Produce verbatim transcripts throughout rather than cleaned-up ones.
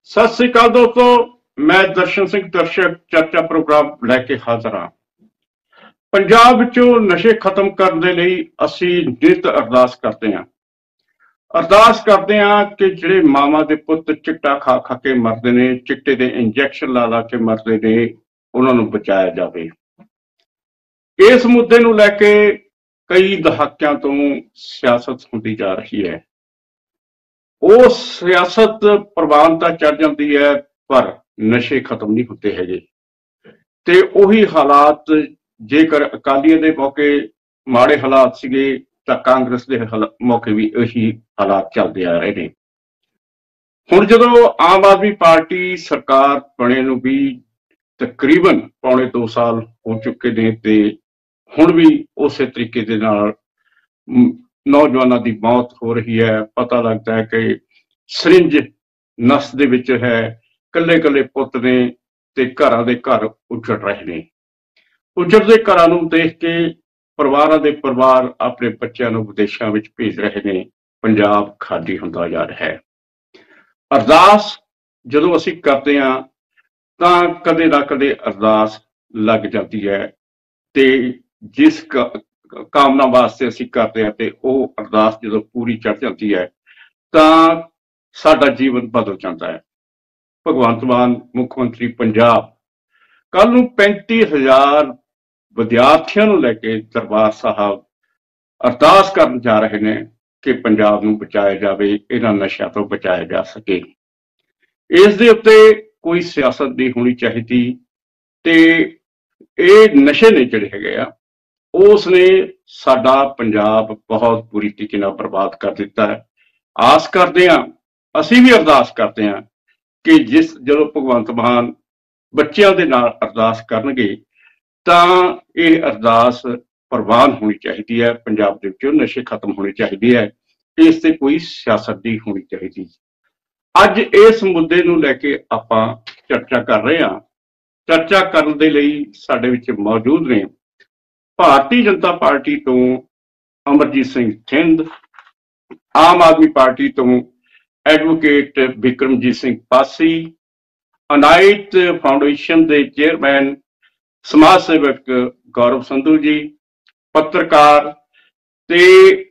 सत श्री अकाल दोस्तों, मैं दर्शन सिंह दर्शक चर्चा प्रोग्राम लैके हाजिर हाँ। पंजाब विचों नशे खत्म करने लई असी नित अरदास करते हैं अरदास करते हैं कि जिहड़े मावां दे पुत्त चिट्टा खा खा के मरदे ने, चिट्टे दे इंजैक्शन ला ला के मरदे ने, उन्हां नूं बचाया जावे। इस मुद्दे नूं लैके कई दहाकियां तो सियासत होंदी जा रही है। वो सियासत प्रवानता चढ़ जाती है पर नशे खत्म नहीं होते है। ते उही हालात जेकर अकालियों के मौके माड़े हालात सीगे तां कांग्रेस के मौके भी यही हालात चलते आ रहे हैं। हुण जदों आम आदमी पार्टी सरकार बने नूं भी तकरीबन पौने दो साल हो चुके ने ते हुण भी उस तरीके दे नाल नौजवानों की मौत हो रही है। पता लगता है कि सरिंज नस दे विच है, कल्ले कल्ले पुत ने ते घरां दे घर उजड़ रहे ने। उजड़दे घरां नूं देख के परिवारां दे परिवार अपने बच्चों नूं विदेशां विच भेज रहे ने। पंजाब खाली हुंदा जा रहा है। अरदास जदों असीं करदे हां तां कदे ना कदे अरदास लग जाती है ते जिस कामना वास्ते असीं करते हैं ते वो अरदास जदों पूरी चढ़ जाती है तां साडा जीवन बदल जाता है। भगवंत मान मुख्यमंत्री पंजाब कल नूं पैंती हजार विद्यार्थियों नूं लैके दरबार साहब अरदास करन जा रहे ने कि पंजाब नूं बचाया जावे, इन्हां नशिਆਂ तो बचाया जा सके। इस दे उत्ते कोई सियासत नहीं होनी चाहिए ते ये नशे ने जिहड़े हैगे आ उसने साडा पंजाब बहुत बुरी तरीके नाल बर्बाद कर दिता है। आस करते हैं, असी भी अरदास करते हैं कि जिस जो भगवंत मान बच्चों के नाल अरदास करनगे तां ये अरदास प्रवान होनी चाहिए है। पंजाब दे विचों नशे खत्म होने चाहिए है। इस ते कोई सियासत नहीं होनी चाहिए। अज इस मुद्दे नूं लैके आपां चर्चा कर रहे हैं। चर्चा करन दे लई साडे विच मौजूद ने भारतीय जनता पार्टी तो अमरजीत सिंह थिंद, आम आदमी पार्टी तो एडवोकेट बिक्रमजीत सिंह पासी, अनायत फाउंडेशन के चेयरमैन समाज सेवक गौरव संधू जी, पत्रकार ते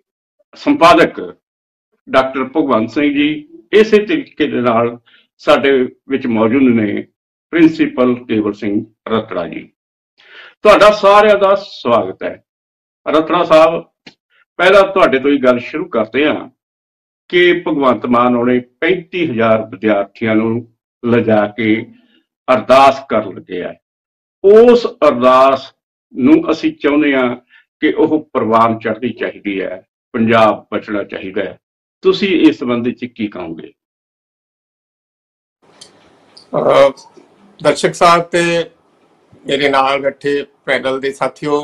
संपादक डॉक्टर भगवंत सिंह जी, इस तरीके दे नाल साडे विच मौजूद ने प्रिंसीपल केवल सिंह रतड़ा जी। तुहाडा सारिਆਂ ਦਾ स्वागत है। रतड़ा साहब, पहला तुहाडे तो ही गल शुरू करते हैं कि भगवंत मान ने पैंती हजार विद्यार्थियों नूं लिजा के अरदास कर लगे है। उस अरदास नूं असीं चाहुंदे हां कि वह प्रवान चढ़नी चाहिए है, पंजाब बचना चाहिए है। तुसीं इस संबंध च की कहोगे? दर्शक साहब ते मेरे नाल बैठे पैनल के साथियों,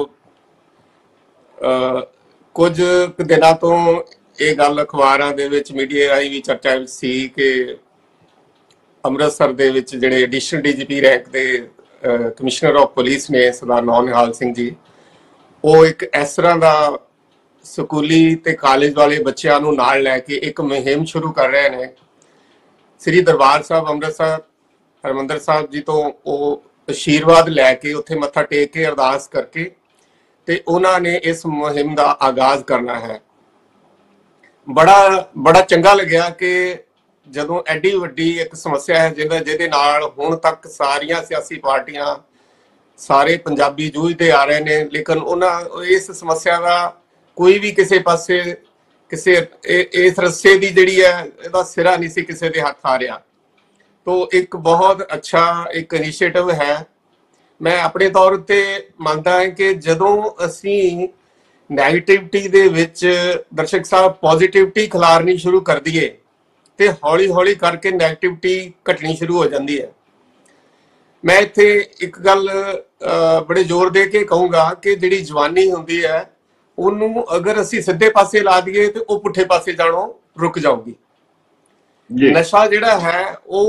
कुछ दिनों तो ये गल अखबारां दे विच मीडिया राही भी चर्चा सी कि अमृतसर दे विच जिहड़े additional D G P rank के कमिश्नर ऑफ पुलिस ने सरदार नौनिहाल सिंह जी, वो एक इस तरह का स्कूली ते कॉलेज वाले बच्चों नूं नाल लैके एक मुहिम शुरू कर रहे हैं। श्री दरबार साहब अमृतसर हरमंदर साहब जी तो वो आशीर्वाद लैके उत्थे मत्था टेक के अरदास करके ते उन्होंने इस मुहिम का आगाज करना है। बड़ा बड़ा चंगा लग्या कि जदों एडी वड्डी एक समस्या है जिहदे जिहदे नाल हुण तक सारियां सियासी पार्टियां सारे पंजाबी जूझते आ रहे हैं, लेकिन उन्हां इस समस्या का कोई भी किसी पासे किसी इस रस्से की जिहड़ी है इहदा सिरा नहीं सी किसी दे हत्थ आ रहा। तो एक बहुत अच्छा एक इनिशिएटिव है। मैं अपने तौर पे मानता है कि जदों असी नैगेटिविटी दे विच दर्शक साहब पॉजिटिविटी खिलारनी शुरू कर दीए तो हौली हौली करके नैगेटिविटी घटनी शुरू हो जाती है। मैं इत्थे एक गल बड़े जोर दे के कहूँगा कि जिहड़ी जवानी हुंदी है उन्होंने अगर असी सीधे पासे ला दिए तो वह पुठे पासे जाणों रुक जाऊगी। नशा जिहड़ा है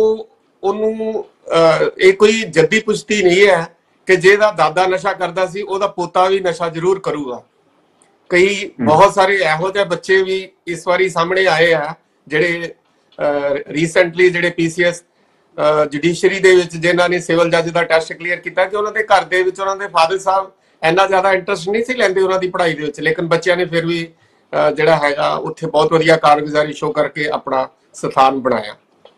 ये कोई जद्दी पुश्ती नहीं है कि जिहदा दादा नशा करता सी उहदा पोता भी नशा जरूर करूगा। कई बहुत सारे इहो जिहे बच्चे भी इस बारी सामने आए हैं जिहड़े रीसेंटली जिहड़े पी सी एस ਜੁਡੀਸ਼ਰੀ ਦੇ ਵਿੱਚ ਜਿਨ੍ਹਾਂ ਨੇ ਸਿਵਲ ਜੱਜ ਦਾ ਟੈਸਟ ਕਲੀਅਰ ਕੀਤਾ ਕਿ ਉਹਨਾਂ ਦੇ ਘਰ ਦੇ ਵਿੱਚ ਉਹਨਾਂ ਦੇ ਫਾਦਰ ਸਾਹਿਬ ਇੰਨਾ ਜ਼ਿਆਦਾ ਇੰਟਰਸਟ ਨਹੀਂ ਸੀ ਲੈਂਦੇ ਉਹਨਾਂ ਦੀ ਪੜ੍ਹਾਈ ਦੇ ਵਿੱਚ, ਲੇਕਿਨ ਬੱਚਿਆਂ ਨੇ ਫਿਰ ਵੀ ਜਿਹੜਾ ਹੈਗਾ ਉੱਥੇ ਬਹੁਤ ਵਧੀਆ ਕਾਰਗੁਜ਼ਾਰੀ ਸ਼ੋ ਕਰਕੇ ਆਪਣਾ ਸਥਾਨ ਬਣਾਇਆ।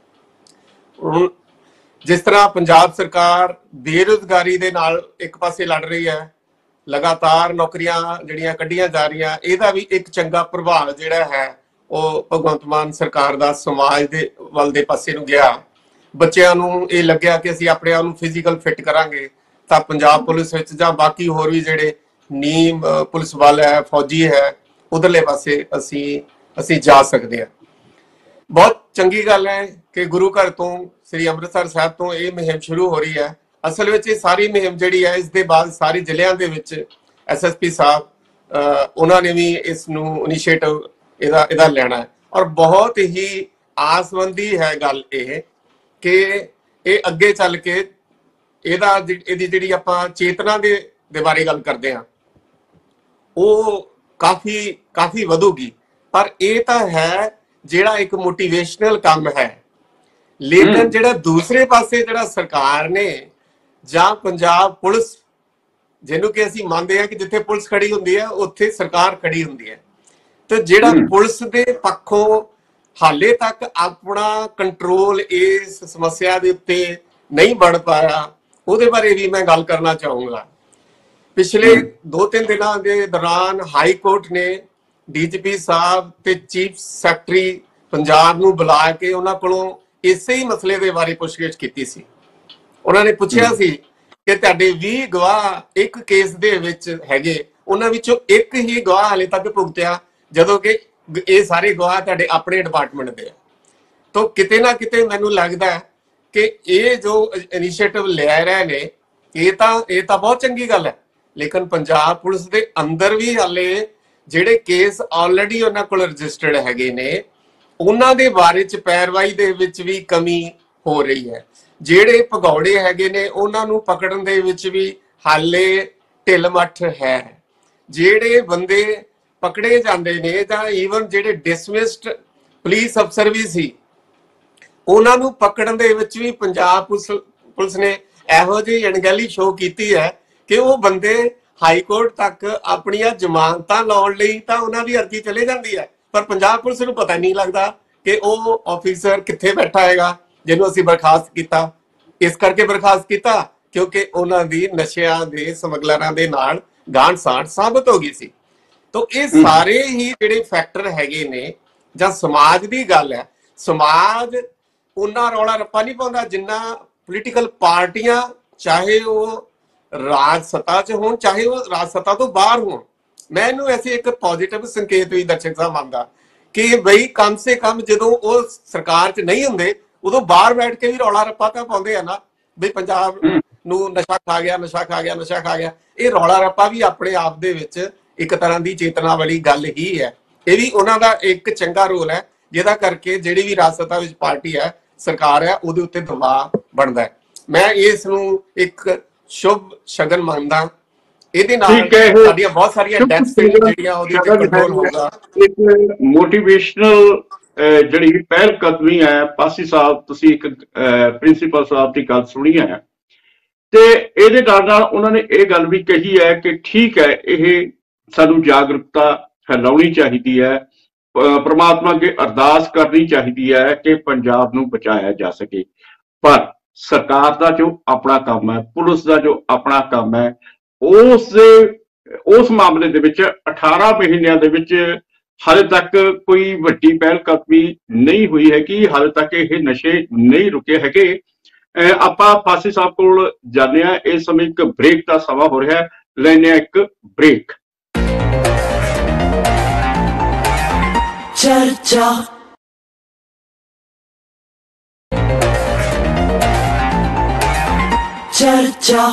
ਹੁਣ ਜਿਸ ਤਰ੍ਹਾਂ ਪੰਜਾਬ ਸਰਕਾਰ ਬੇਰੁਜ਼ਗਾਰੀ ਦੇ ਨਾਲ ਇੱਕ ਪਾਸੇ ਲੜ ਰਹੀ ਹੈ, ਲਗਾਤਾਰ ਨੌਕਰੀਆਂ ਜਿਹੜੀਆਂ ਕੱਢੀਆਂ ਜਾ ਰਹੀਆਂ, ਇਹਦਾ ਵੀ ਇੱਕ ਚੰਗਾ ਪ੍ਰਭਾਵ ਜਿਹੜਾ ਹੈ ਉਹ ਭਗਵੰਤ ਮਾਨ ਸਰਕਾਰ ਦਾ ਸਮਾਜ ਦੇ ਵੱਲ ਦੇ ਪਾਸੇ ਨੂੰ ਗਿਆ। ਬੱਚਿਆਂ ਨੂੰ ਇਹ ਲੱਗਿਆ ਕਿ ਅਸੀਂ ਆਪਣੇ ਆਪ ਨੂੰ ਫਿਜ਼ੀਕਲ ਫਿੱਟ ਕਰਾਂਗੇ ਤਾਂ ਪੰਜਾਬ ਪੁਲਿਸ ਵਿੱਚ ਜਾਂ ਬਾਕੀ ਹੋਰ ਵੀ ਜਿਹੜੇ ਨੀਮ ਪੁਲਿਸ ਬਲ ਹੈ, ਫੌਜੀ ਹੈ, ਉਧਰਲੇ ਪਾਸੇ ਅਸੀਂ ਅਸੀਂ ਜਾ ਸਕਦੇ ਹਾਂ। ਬਹੁਤ ਚੰਗੀ ਗੱਲ ਹੈ ਕਿ ਗੁਰੂ ਘਰ ਤੋਂ ਸ੍ਰੀ ਅੰਮ੍ਰਿਤਸਰ ਸਾਹਿਬ ਤੋਂ ਇਹ ਮੁਹਿੰਮ ਸ਼ੁਰੂ ਹੋ ਰਹੀ ਹੈ। ਅਸਲ ਵਿੱਚ ਇਹ ਸਾਰੀ ਮੁਹਿੰਮ ਜਿਹੜੀ ਹੈ ਇਸ ਦੇ ਬਾਅਦ ਸਾਰੇ ਜ਼ਿਲ੍ਹਿਆਂ ਦੇ ਵਿੱਚ ਐਸ ਐਸ ਪੀ ਸਾਹਿਬ ਉਹਨਾਂ ਨੇ ਵੀ ਇਸ ਨੂੰ ਇਨੀਸ਼ੀਏਟਿਵ ਇਹਦਾ ਇਹਦਾ ਲੈਣਾ ਹੈ ਔਰ ਬਹੁਤ ਹੀ ਆਸਵੰਦੀ ਹੈ ਗੱਲ ਇਹ ਕਿ ਇਹ ਅੱਗੇ ਚੱਲ ਕੇ ਇਹਦਾ ਇਹਦੀ ਜਿਹੜੀ ਆਪਾਂ ਚੇਤਨਾ ਦੇ ਦੇ ਬਾਰੇ ਗੱਲ ਕਰਦੇ ਹਾਂ ਉਹ ਕਾਫੀ ਕਾਫੀ ਵਧੂਗੀ। ਪਰ ਇਹ ਤਾਂ ਹੈ ਜਿਹੜਾ ਇੱਕ ਮੋਟੀਵੇਸ਼ਨਲ ਕੰਮ ਹੈ, ਲੇਕਿਨ ਜਿਹੜਾ ਦੂਸਰੇ ਪਾਸੇ ਜਿਹੜਾ ਸਰਕਾਰ ਨੇ ਜਾਂ ਪੰਜਾਬ ਪੁਲਿਸ, ਜਿਹਨੂੰ ਕਿ ਅਸੀਂ ਮੰਨਦੇ ਹਾਂ ਕਿ ਜਿੱਥੇ ਪੁਲਿਸ ਖੜੀ ਹੁੰਦੀ ਹੈ ਉੱਥੇ ਸਰਕਾਰ ਖੜੀ ਹੁੰਦੀ ਹੈ, ਤੇ ਜਿਹੜਾ ਪੁਲਿਸ ਦੇ ਪੱਖੋਂ ਹਾਲੇ ਤੱਕ ਆਪਣਾ ਕੰਟਰੋਲ ਇਸ ਸਮੱਸਿਆ ਦੇ ਉੱਤੇ ਨਹੀਂ ਬਣ ਪਾਇਆ, ਉਹਦੇ ਬਾਰੇ ਵੀ ਮੈਂ ਗੱਲ ਕਰਨਾ ਚਾਹੂੰਗਾ। ਪਿਛਲੇ ਦੋ ਤਿੰਨ ਦਿਨਾਂ ਦੇ ਦੌਰਾਨ ਹਾਈ ਕੋਰਟ ਨੇ ਡੀ ਜੀ ਪੀ ਸਾਹਿਬ ਤੇ ਚੀਫ ਸੈਕਟਰੀ ਪੰਜਾਬ ਨੂੰ ਬੁਲਾ ਕੇ ਉਹਨਾਂ ਕੋਲੋਂ ਇਸੇ ਹੀ ਮਸਲੇ ਦੇ ਬਾਰੇ ਪੁੱਛਗਿੱਛ ਕੀਤੀ ਸੀ। ਉਹਨਾਂ ਨੇ ਪੁੱਛਿਆ ਸੀ ਕਿ ਤੁਹਾਡੇ ਵੀਹ ਗਵਾਹ ਇੱਕ ਕੇਸ ਦੇ ਵਿੱਚ ਹੈਗੇ, ਉਹਨਾਂ ਵਿੱਚੋਂ ਇੱਕ ਹੀ ਗਵਾਹ ਹਾਲੇ ਤੱਕ ਭੁਗਤਿਆ, ਜਦੋਂ ਕਿ ਇਹ ਸਾਰੇ ਗਵਾਹ ਤੁਹਾਡੇ ਆਪਣੇ ਡਿਪਾਰਟਮੈਂਟ ਦੇ ਆ। ਤਾਂ ਕਿਤੇ ਨਾ ਕਿਤੇ ਮੈਨੂੰ ਲੱਗਦਾ ਕਿ ਇਹ ਜੋ ਇਨੀਸ਼ੀਏਟਿਵ ਲੈ ਰਹੇ ਨੇ ਇਹ ਤਾਂ ਇਹ ਤਾਂ ਬਹੁਤ ਚੰਗੀ ਗੱਲ ਹੈ, ਲੇਕਿਨ ਪੰਜਾਬ ਪੁਲਿਸ ਦੇ ਅੰਦਰ ਵੀ ਹਾਲੇ ਜਿਹੜੇ ਕੇਸ ਆਲਰੇਡੀ ਉਹਨਾਂ ਕੋਲ ਰਜਿਸਟਰਡ ਹੈਗੇ ਨੇ ਉਹਨਾਂ ਦੇ ਬਾਰੇ ਚ ਪੈਰਵਾਈ ਦੇ ਵਿੱਚ ਵੀ ਕਮੀ ਹੋ ਰਹੀ ਹੈ। ਜਿਹੜੇ ਭਗੌੜੇ ਹੈਗੇ ਨੇ ਉਹਨਾਂ ਨੂੰ ਪਕੜਨ ਦੇ ਵਿੱਚ ਵੀ ਹਾਲੇ ਢਿੱਲ ਮੱਠ ਹੈ। ਜਿਹੜੇ ਬੰਦੇ ਪਕੜੇ ਜਾਂਦੇ ਨੇ ਜਾਂ ਈਵਨ ਜਿਹੜੇ ਡਿਸਮਿਸਡ ਪੁਲਿਸ ਅਫਸਰ ਵੀ ਸੀ ਉਹਨਾਂ ਨੂੰ ਪਕੜਨ ਦੇ ਵਿੱਚ ਵੀ ਪੰਜਾਬ ਪੁਲਿਸ ਪੁਲਿਸ ਨੇ ਇਹੋ ਜਿਹੀ ਅਣਗਹਿਲੀ ਸ਼ੋਅ ਕੀਤੀ ਹੈ ਕਿ ਉਹ ਬੰਦੇ ਹਾਈ ਕੋਰਟ ਤੱਕ ਆਪਣੀਆਂ ਜ਼ਮਾਨਤਾਂ ਲਾਉਣ ਲਈ ਤਾਂ ਉਹਨਾਂ ਦੀ ਅਰਜ਼ੀ ਚਲੇ ਜਾਂਦੀ ਹੈ, ਪਰ ਪੰਜਾਬ ਪੁਲਿਸ ਨੂੰ ਪਤਾ ਨਹੀਂ ਲੱਗਦਾ ਕਿ ਉਹ ਆਫੀਸਰ ਕਿੱਥੇ ਬੈਠਾ ਹੈਗਾ ਜਿਹਨੂੰ ਅਸੀਂ ਬਰਖਾਸਤ ਕੀਤਾ। ਇਸ ਕਰਕੇ ਬਰਖਾਸਤ ਕੀਤਾ ਕਿਉਂਕਿ ਉਹਨਾਂ ਦੀ ਨਸ਼ਿਆਂ ਦੇ ਸਮਗਲਰਾਂ ਦੇ ਨਾਲ ਗਾਂਢ ਸਾਂਠ ਸਾਬਤ ਹੋ ਗਈ ਸੀ। ਤਾਂ ਇਹ ਸਾਰੇ ਹੀ ਜਿਹੜੇ ਫੈਕਟਰ ਹੈਗੇ ਨੇ ਜਾਂ ਸਮਾਜ ਦੀ ਗੱਲ ਹੈ, ਸਮਾਜ ਉਹਨਾਂ ਰੌਲਾ ਰੱਪਾ ਨਹੀਂ ਪਾਉਂਦਾ ਜਿੰਨਾ ਪੋਲੀਟੀਕਲ ਪਾਰਟੀਆਂ, ਚਾਹੇ ਉਹ ਰਾਜ ਸੱਤਾ 'ਚ ਹੋਣ ਚਾਹੇ ਉਹ ਰਾਜ ਸੱਤਾ ਤੋਂ ਬਾਹਰ ਹੋਣ। ਮੈਂ ਇਹਨੂੰ ਐਸੇ ਇੱਕ ਪੋਜ਼ਿਟਿਵ ਸੰਕੇਤ ਵੀ ਦਰਸ਼ਕ ਸਾਹਿਬ ਮੰਨਦਾ ਕਿ ਬਈ ਕਮ ਸੇ ਕਮ ਜਦੋਂ ਉਹ ਸਰਕਾਰ 'ਚ ਨਹੀਂ ਹੁੰਦੇ ਉਦੋਂ ਬਾਹਰ ਬੈਠ ਕੇ ਵੀ ਰੌਲਾ ਰੱਪਾ ਤਾਂ ਪਾਉਂਦੇ ਆ ਨਾ, ਬਈ ਪੰਜਾਬ ਨੂੰ ਨਸ਼ਾ ਖਾ ਗਿਆ ਨਸ਼ਾ ਖਾ ਗਿਆ ਨਸ਼ਾ ਖਾ ਗਿਆ। ਇਹ ਰੌਲਾ ਰੱਪਾ ਵੀ ਆਪਣੇ ਆਪ ਦੇ ਵਿੱਚ ਇੱਕ ਤਰ੍ਹਾਂ ਦੀ ਚੇਤਨਾ ਵਾਲੀ ਗੱਲ ਹੀ ਹੈ। ਇਹ ਵੀ ਉਹਨਾਂ ਦਾ ਇੱਕ ਚੰਗਾ ਰੋਲ ਹੈ ਜਿਹਦਾ ਕਰਕੇ ਜਿਹੜੀ ਵੀ ਰਾਜ ਸੱਤਾ ਵਿੱਚ ਪਾਰਟੀ ਹੈ, ਸਰਕਾਰ ਹੈ, ਉਹਦੇ ਉੱਤੇ ਦਬਾਅ ਬਣਦਾ ਹੈ। ਮੈਂ ਇਸ ਨੂੰ ਇੱਕ ਸ਼ੁਭ ਸ਼ਗਨ ਮੰਨਦਾ। ਇਹਦੇ ਨਾਲ ਸਾਡੀਆਂ ਬਹੁਤ ਸਾਰੀਆਂ ਡੈਥਸ ਜਿਹੜੀਆਂ ਉਹਦੇ ਉੱਤੇ ਕੰਟਰੋਲ ਹੋਊਗਾ। ਇੱਕ ਮੋਟੀਵੇਸ਼ਨਲ ਜਿਹੜੀ ਪਹਿਲ ਕਦਮੀ ਹੈ, ਪਾਸੀ ਸਾਹਿਬ ਤੁਸੀਂ ਇੱਕ ਪ੍ਰਿੰਸੀਪਲ ਸਾਹਿਬ ਦੀ ਗੱਲ ਸੁਣੀ ਹੈ ਤੇ ਇਹਦੇ ਨਾਲ ਨਾਲ ਉਹਨਾਂ ਨੇ ਇਹ ਗੱਲ ਵੀ ਕਹੀ ਹੈ ਕਿ ਠੀਕ ਹੈ ਇਹ ਸਾਨੂੰ ਜਾਗਰੂਕਤਾ ਫੈਲਾਉਣੀ ਚਾਹੀਦੀ ਹੈ, ਪ੍ਰਮਾਤਮਾ ਅੱਗੇ ਅਰਦਾਸ ਕਰਨੀ ਚਾਹੀਦੀ ਹੈ ਕਿ ਪੰਜਾਬ ਨੂੰ ਬਚਾਇਆ ਜਾ ਸਕੇ, ਪਰ ਸਰਕਾਰ ਦਾ ਜੋ ਆਪਣਾ ਕੰਮ ਹੈ, ਪੁਲਿਸ ਦਾ ਜੋ ਆਪਣਾ ਕੰਮ ਹੈ, ਉਸ ਦੇ ਉਸ ਮਾਮਲੇ ਦੇ ਵਿੱਚ ਅਠਾਰਾਂ ਮਹੀਨਿਆਂ ਦੇ ਵਿੱਚ ਹਾਲੇ ਤੱਕ ਕੋਈ ਵੱਡੀ ਪਹਿਲ ਕਦਮੀ ਨਹੀਂ ਹੋਈ ਹੈ ਕਿ ਹਾਲੇ ਤੱਕ ਇਹ ਨਸ਼ੇ ਨਹੀਂ ਰੁਕੇ ਹੈਗੇ। ਆਪਾਂ ਫਾਸੀ ਸਾਹਿਬ ਕੋਲ ਜਾਂਦੇ ਹਾਂ। ਇਸ ਸਮੇਂ ਇੱਕ ਬ੍ਰੇਕ ਦਾ ਸਮਾਂ ਹੋ ਰਿਹਾ, ਲੈਂਦੇ ਹਾਂ ਇੱਕ ਬ੍ਰੇਕ। ਚਰਚਾ ਚਰਚਾ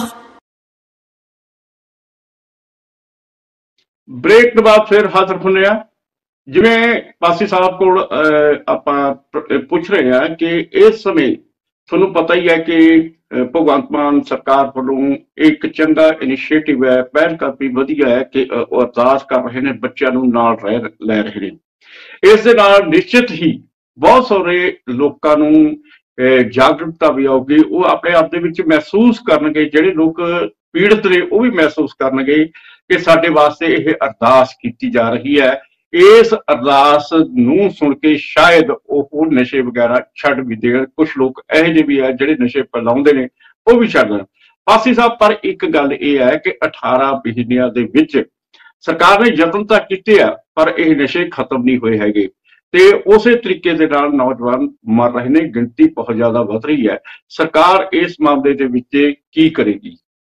ਬ੍ਰੇਕ ਤੋਂ ਬਾਅਦ ਫਿਰ ਹਾਜ਼ਰ ਹੁੰਦੇ ਆ। ਜਿਵੇਂ ਪਾਸੀ ਸਾਹਿਬ ਕੋਲ ਆਪਾਂ ਪੁੱਛ ਰਹੇ ਹਾਂ ਕਿ ਇਸ ਸਮੇਂ ਤੁਹਾਨੂੰ ਪਤਾ ਹੀ ਹੈ ਕਿ ਭਗਵੰਤ ਮਾਨ ਸਰਕਾਰ ਵੱਲੋਂ ਇੱਕ ਚੰਗਾ ਇਨੀਸ਼ੀਏਟਿਵ ਹੈ, ਪਹਿਲ ਕਦਮੀ ਵਧੀਆ ਹੈ ਕਿ ਉਹ ਅਰਦਾਸ ਕਰ ਰਹੇ ਨੇ, ਬੱਚਿਆਂ ਨੂੰ ਨਾਲ ਰਹਿ ਲੈ ਰਹੇ ਨੇ। ਇਸ ਦੇ ਨਾਲ ਨਿਸ਼ਚਿਤ ਹੀ ਬਹੁਤ ਸਾਰੇ ਲੋਕਾਂ ਨੂੰ ਜਾਗਰੂਕਤਾ ਵੀ ਆਊਗੀ, ਉਹ ਆਪਣੇ ਆਪ ਦੇ ਵਿੱਚ ਮਹਿਸੂਸ ਕਰਨਗੇ, ਜਿਹੜੇ ਲੋਕ ਪੀੜਤ ਨੇ ਉਹ ਵੀ ਮਹਿਸੂਸ ਕਰਨਗੇ ਕਿ ਸਾਡੇ ਵਾਸਤੇ ਇਹ ਅਰਦਾਸ ਕੀਤੀ ਜਾ ਰਹੀ ਹੈ। ਇਸ ਅਰਦਾਸ ਨੂੰ ਸੁਣ ਕੇ ਸ਼ਾਇਦ ਉਹ ਨਸ਼ੇ ਵਗੈਰਾ ਛੱਡ ਵੀ ਦੇਣ। ਕੁਝ ਲੋਕ ਇਹੋ ਜਿਹੇ ਵੀ ਹੈ ਜਿਹੜੇ ਨਸ਼ੇ ਫੈਲਾਉਂਦੇ ਨੇ, ਉਹ ਵੀ ਛੱਡ ਦੇਣ। ਪਾਸੀ ਸਾਹਿਬ, ਪਰ ਇੱਕ ਗੱਲ ਇਹ ਹੈ ਕਿ ਅਠਾਰਾਂ ਮਹੀਨਿਆਂ ਦੇ ਵਿੱਚ ਸਰਕਾਰ ਨੇ ਯਤਨ ਤਾਂ ਕੀਤੇ ਆ, ਪਰ ਇਹ ਨਸ਼ੇ ਖਤਮ ਨਹੀਂ ਹੋਏ ਹੈਗੇ ਤੇ ਉਸੇ ਤਰੀਕੇ ਦੇ ਨਾਲ ਨੌਜਵਾਨ ਮਰ ਰਹੇ ਨੇ, ਗਿਣਤੀ ਬਹੁਤ ਜ਼ਿਆਦਾ ਵੱਧ ਰਹੀ ਹੈ। ਸਰਕਾਰ ਇਸ ਮਾਮਲੇ ਦੇ ਵਿੱਚ ਕੀ ਕਰੇਗੀ?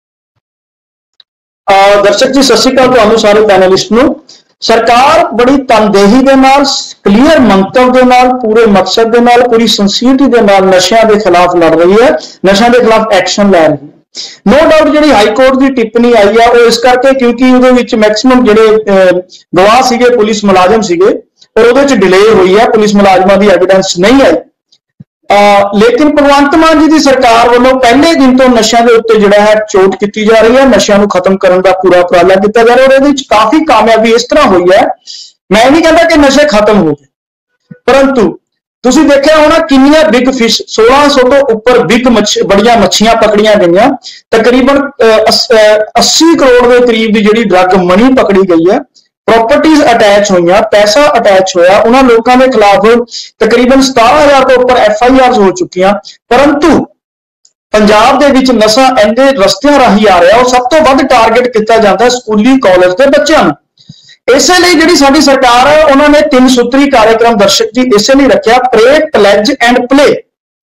ਦਰਸ਼ਕ ਜੀ, ਸਤਿ ਸ਼੍ਰੀ ਅਕਾਲ ਤੁਹਾਨੂੰ ਸਾਰੇ ਪੈਨਲਿਸਟ ਨੂੰ। ਸਰਕਾਰ ਬੜੀ ਤਨਦੇਹੀ ਦੇ ਨਾਲ, ਕਲੀਅਰ ਮੰਤਵ ਦੇ ਨਾਲ, ਪੂਰੇ ਮਕਸਦ ਦੇ ਨਾਲ, ਪੂਰੀ ਸਿੰਸੀਅਰਟੀ ਦੇ ਨਾਲ ਨਸ਼ਿਆਂ ਦੇ ਖਿਲਾਫ ਲੜ ਰਹੀ ਹੈ, ਨਸ਼ਿਆਂ ਦੇ ਖਿਲਾਫ ਐਕਸ਼ਨ ਲੈ ਰਹੀ ਹੈ। ਨੋ ਡਾਊਟ ਜਿਹੜੀ ਹਾਈ ਕੋਰਟ ਦੀ ਟਿੱਪਣੀ ਆਈ ਆ ਉਹ ਇਸ ਕਰਕੇ ਕਿਉਂਕਿ ਉਹਦੇ ਵਿੱਚ ਮੈਕਸਿਮਮ ਜਿਹੜੇ ਗਵਾਹ ਸੀਗੇ ਪੁਲਿਸ ਮੁਲਾਜ਼ਮ ਸੀਗੇ, ਔਰ ਉਹਦੇ ਚ ਡਿਲੇ ਹੋਈ ਹੈ, ਪੁਲਿਸ ਮੁਲਾਜ਼ਮਾਂ ਦੀ ਐਵੀਡੈਂਸ ਨਹੀਂ ਆਈ। ਲੇਕਿਨ ਭਗਵੰਤ ਮਾਨ ਜੀ ਦੀ ਸਰਕਾਰ ਵੱਲੋਂ ਪਹਿਲੇ ਦਿਨ ਤੋਂ ਨਸ਼ਿਆਂ ਦੇ ਉੱਤੇ ਜਿਹੜਾ ਹੈ ਚੋਟ ਕੀਤੀ ਜਾ ਰਹੀ ਹੈ, ਨਸ਼ਿਆਂ ਨੂੰ ਖਤਮ ਕਰਨ ਦਾ ਪੂਰਾ ਉਪਰਾਲਾ ਕੀਤਾ ਜਾ ਰਿਹਾ, ਔਰ ਇਹਦੇ ਵਿੱਚ ਕਾਫੀ ਕਾਮਯਾਬੀ ਇਸ ਤਰ੍ਹਾਂ ਹੋਈ ਹੈ। ਮੈਂ ਨਹੀਂ ਕਹਿੰਦਾ ਕਿ ਨਸ਼ੇ ਖਤਮ ਹੋ ਗਏ, ਪਰੰਤੂ ਤੁਸੀਂ ਦੇਖਿਆ ਹੋਣਾ ਕਿੰਨੀਆਂ ਬਿਗ ਫਿਸ਼, ਸੋਲਾਂ ਸੌ ਤੋਂ ਉੱਪਰ ਬਿਗ ਬੜੀਆਂ ਮੱਛੀਆਂ ਪਕੜੀਆਂ ਗਈਆਂ, ਤਕਰੀਬਨ अस्सी ਕਰੋੜ ਦੇ ਕਰੀਬ ਦੀ ਜਿਹੜੀ ਡਰੱਗ ਮਨੀ ਪਕੜੀ ਗਈ ਹੈ, ਪ੍ਰੋਪਰਟੀਜ਼ ਅਟੈਚ ਹੋਈਆਂ, ਪੈਸਾ ਅਟੈਚ ਹੋਇਆ, ਉਹਨਾਂ ਲੋਕਾਂ ਦੇ ਖਿਲਾਫ ਤਕਰੀਬਨ ਸਤਾਰਾਂ ਹਜ਼ਾਰ ਤੋਂ ਉੱਪਰ ਐਫ ਆਈ ਆਰ ਹੋ ਚੁੱਕੀਆਂ। ਪਰੰਤੂ ਪੰਜਾਬ ਦੇ ਵਿੱਚ ਨਸ਼ਾ ਇੰਨੇ ਰਸਤਿਆਂ ਰਾਹੀਂ ਆ ਰਿਹਾ, ਉਹ ਸਭ ਤੋਂ ਵੱਧ ਟਾਰਗੇਟ ਕੀਤਾ ਜਾਂਦਾ ਸਕੂਲੀ ਕਾਲਜ ਦੇ ਬੱਚਿਆਂ ਨੂੰ। ਇਸੇ ਲਈ ਜਿਹੜੀ ਸਾਡੀ ਸਰਕਾਰ ਹੈ ਉਹਨਾਂ ਨੇ ਤਿੰਨ ਸੂਤਰੀ ਕਾਰਜਕ੍ਰਮ ਦਰਸ਼ਕ ਜੀ ਇਸੇ ਲਈ ਰੱਖਿਆ, ਪ੍ਰੇ, ਪਲੈਜ ਐਂਡ ਪਲੇ।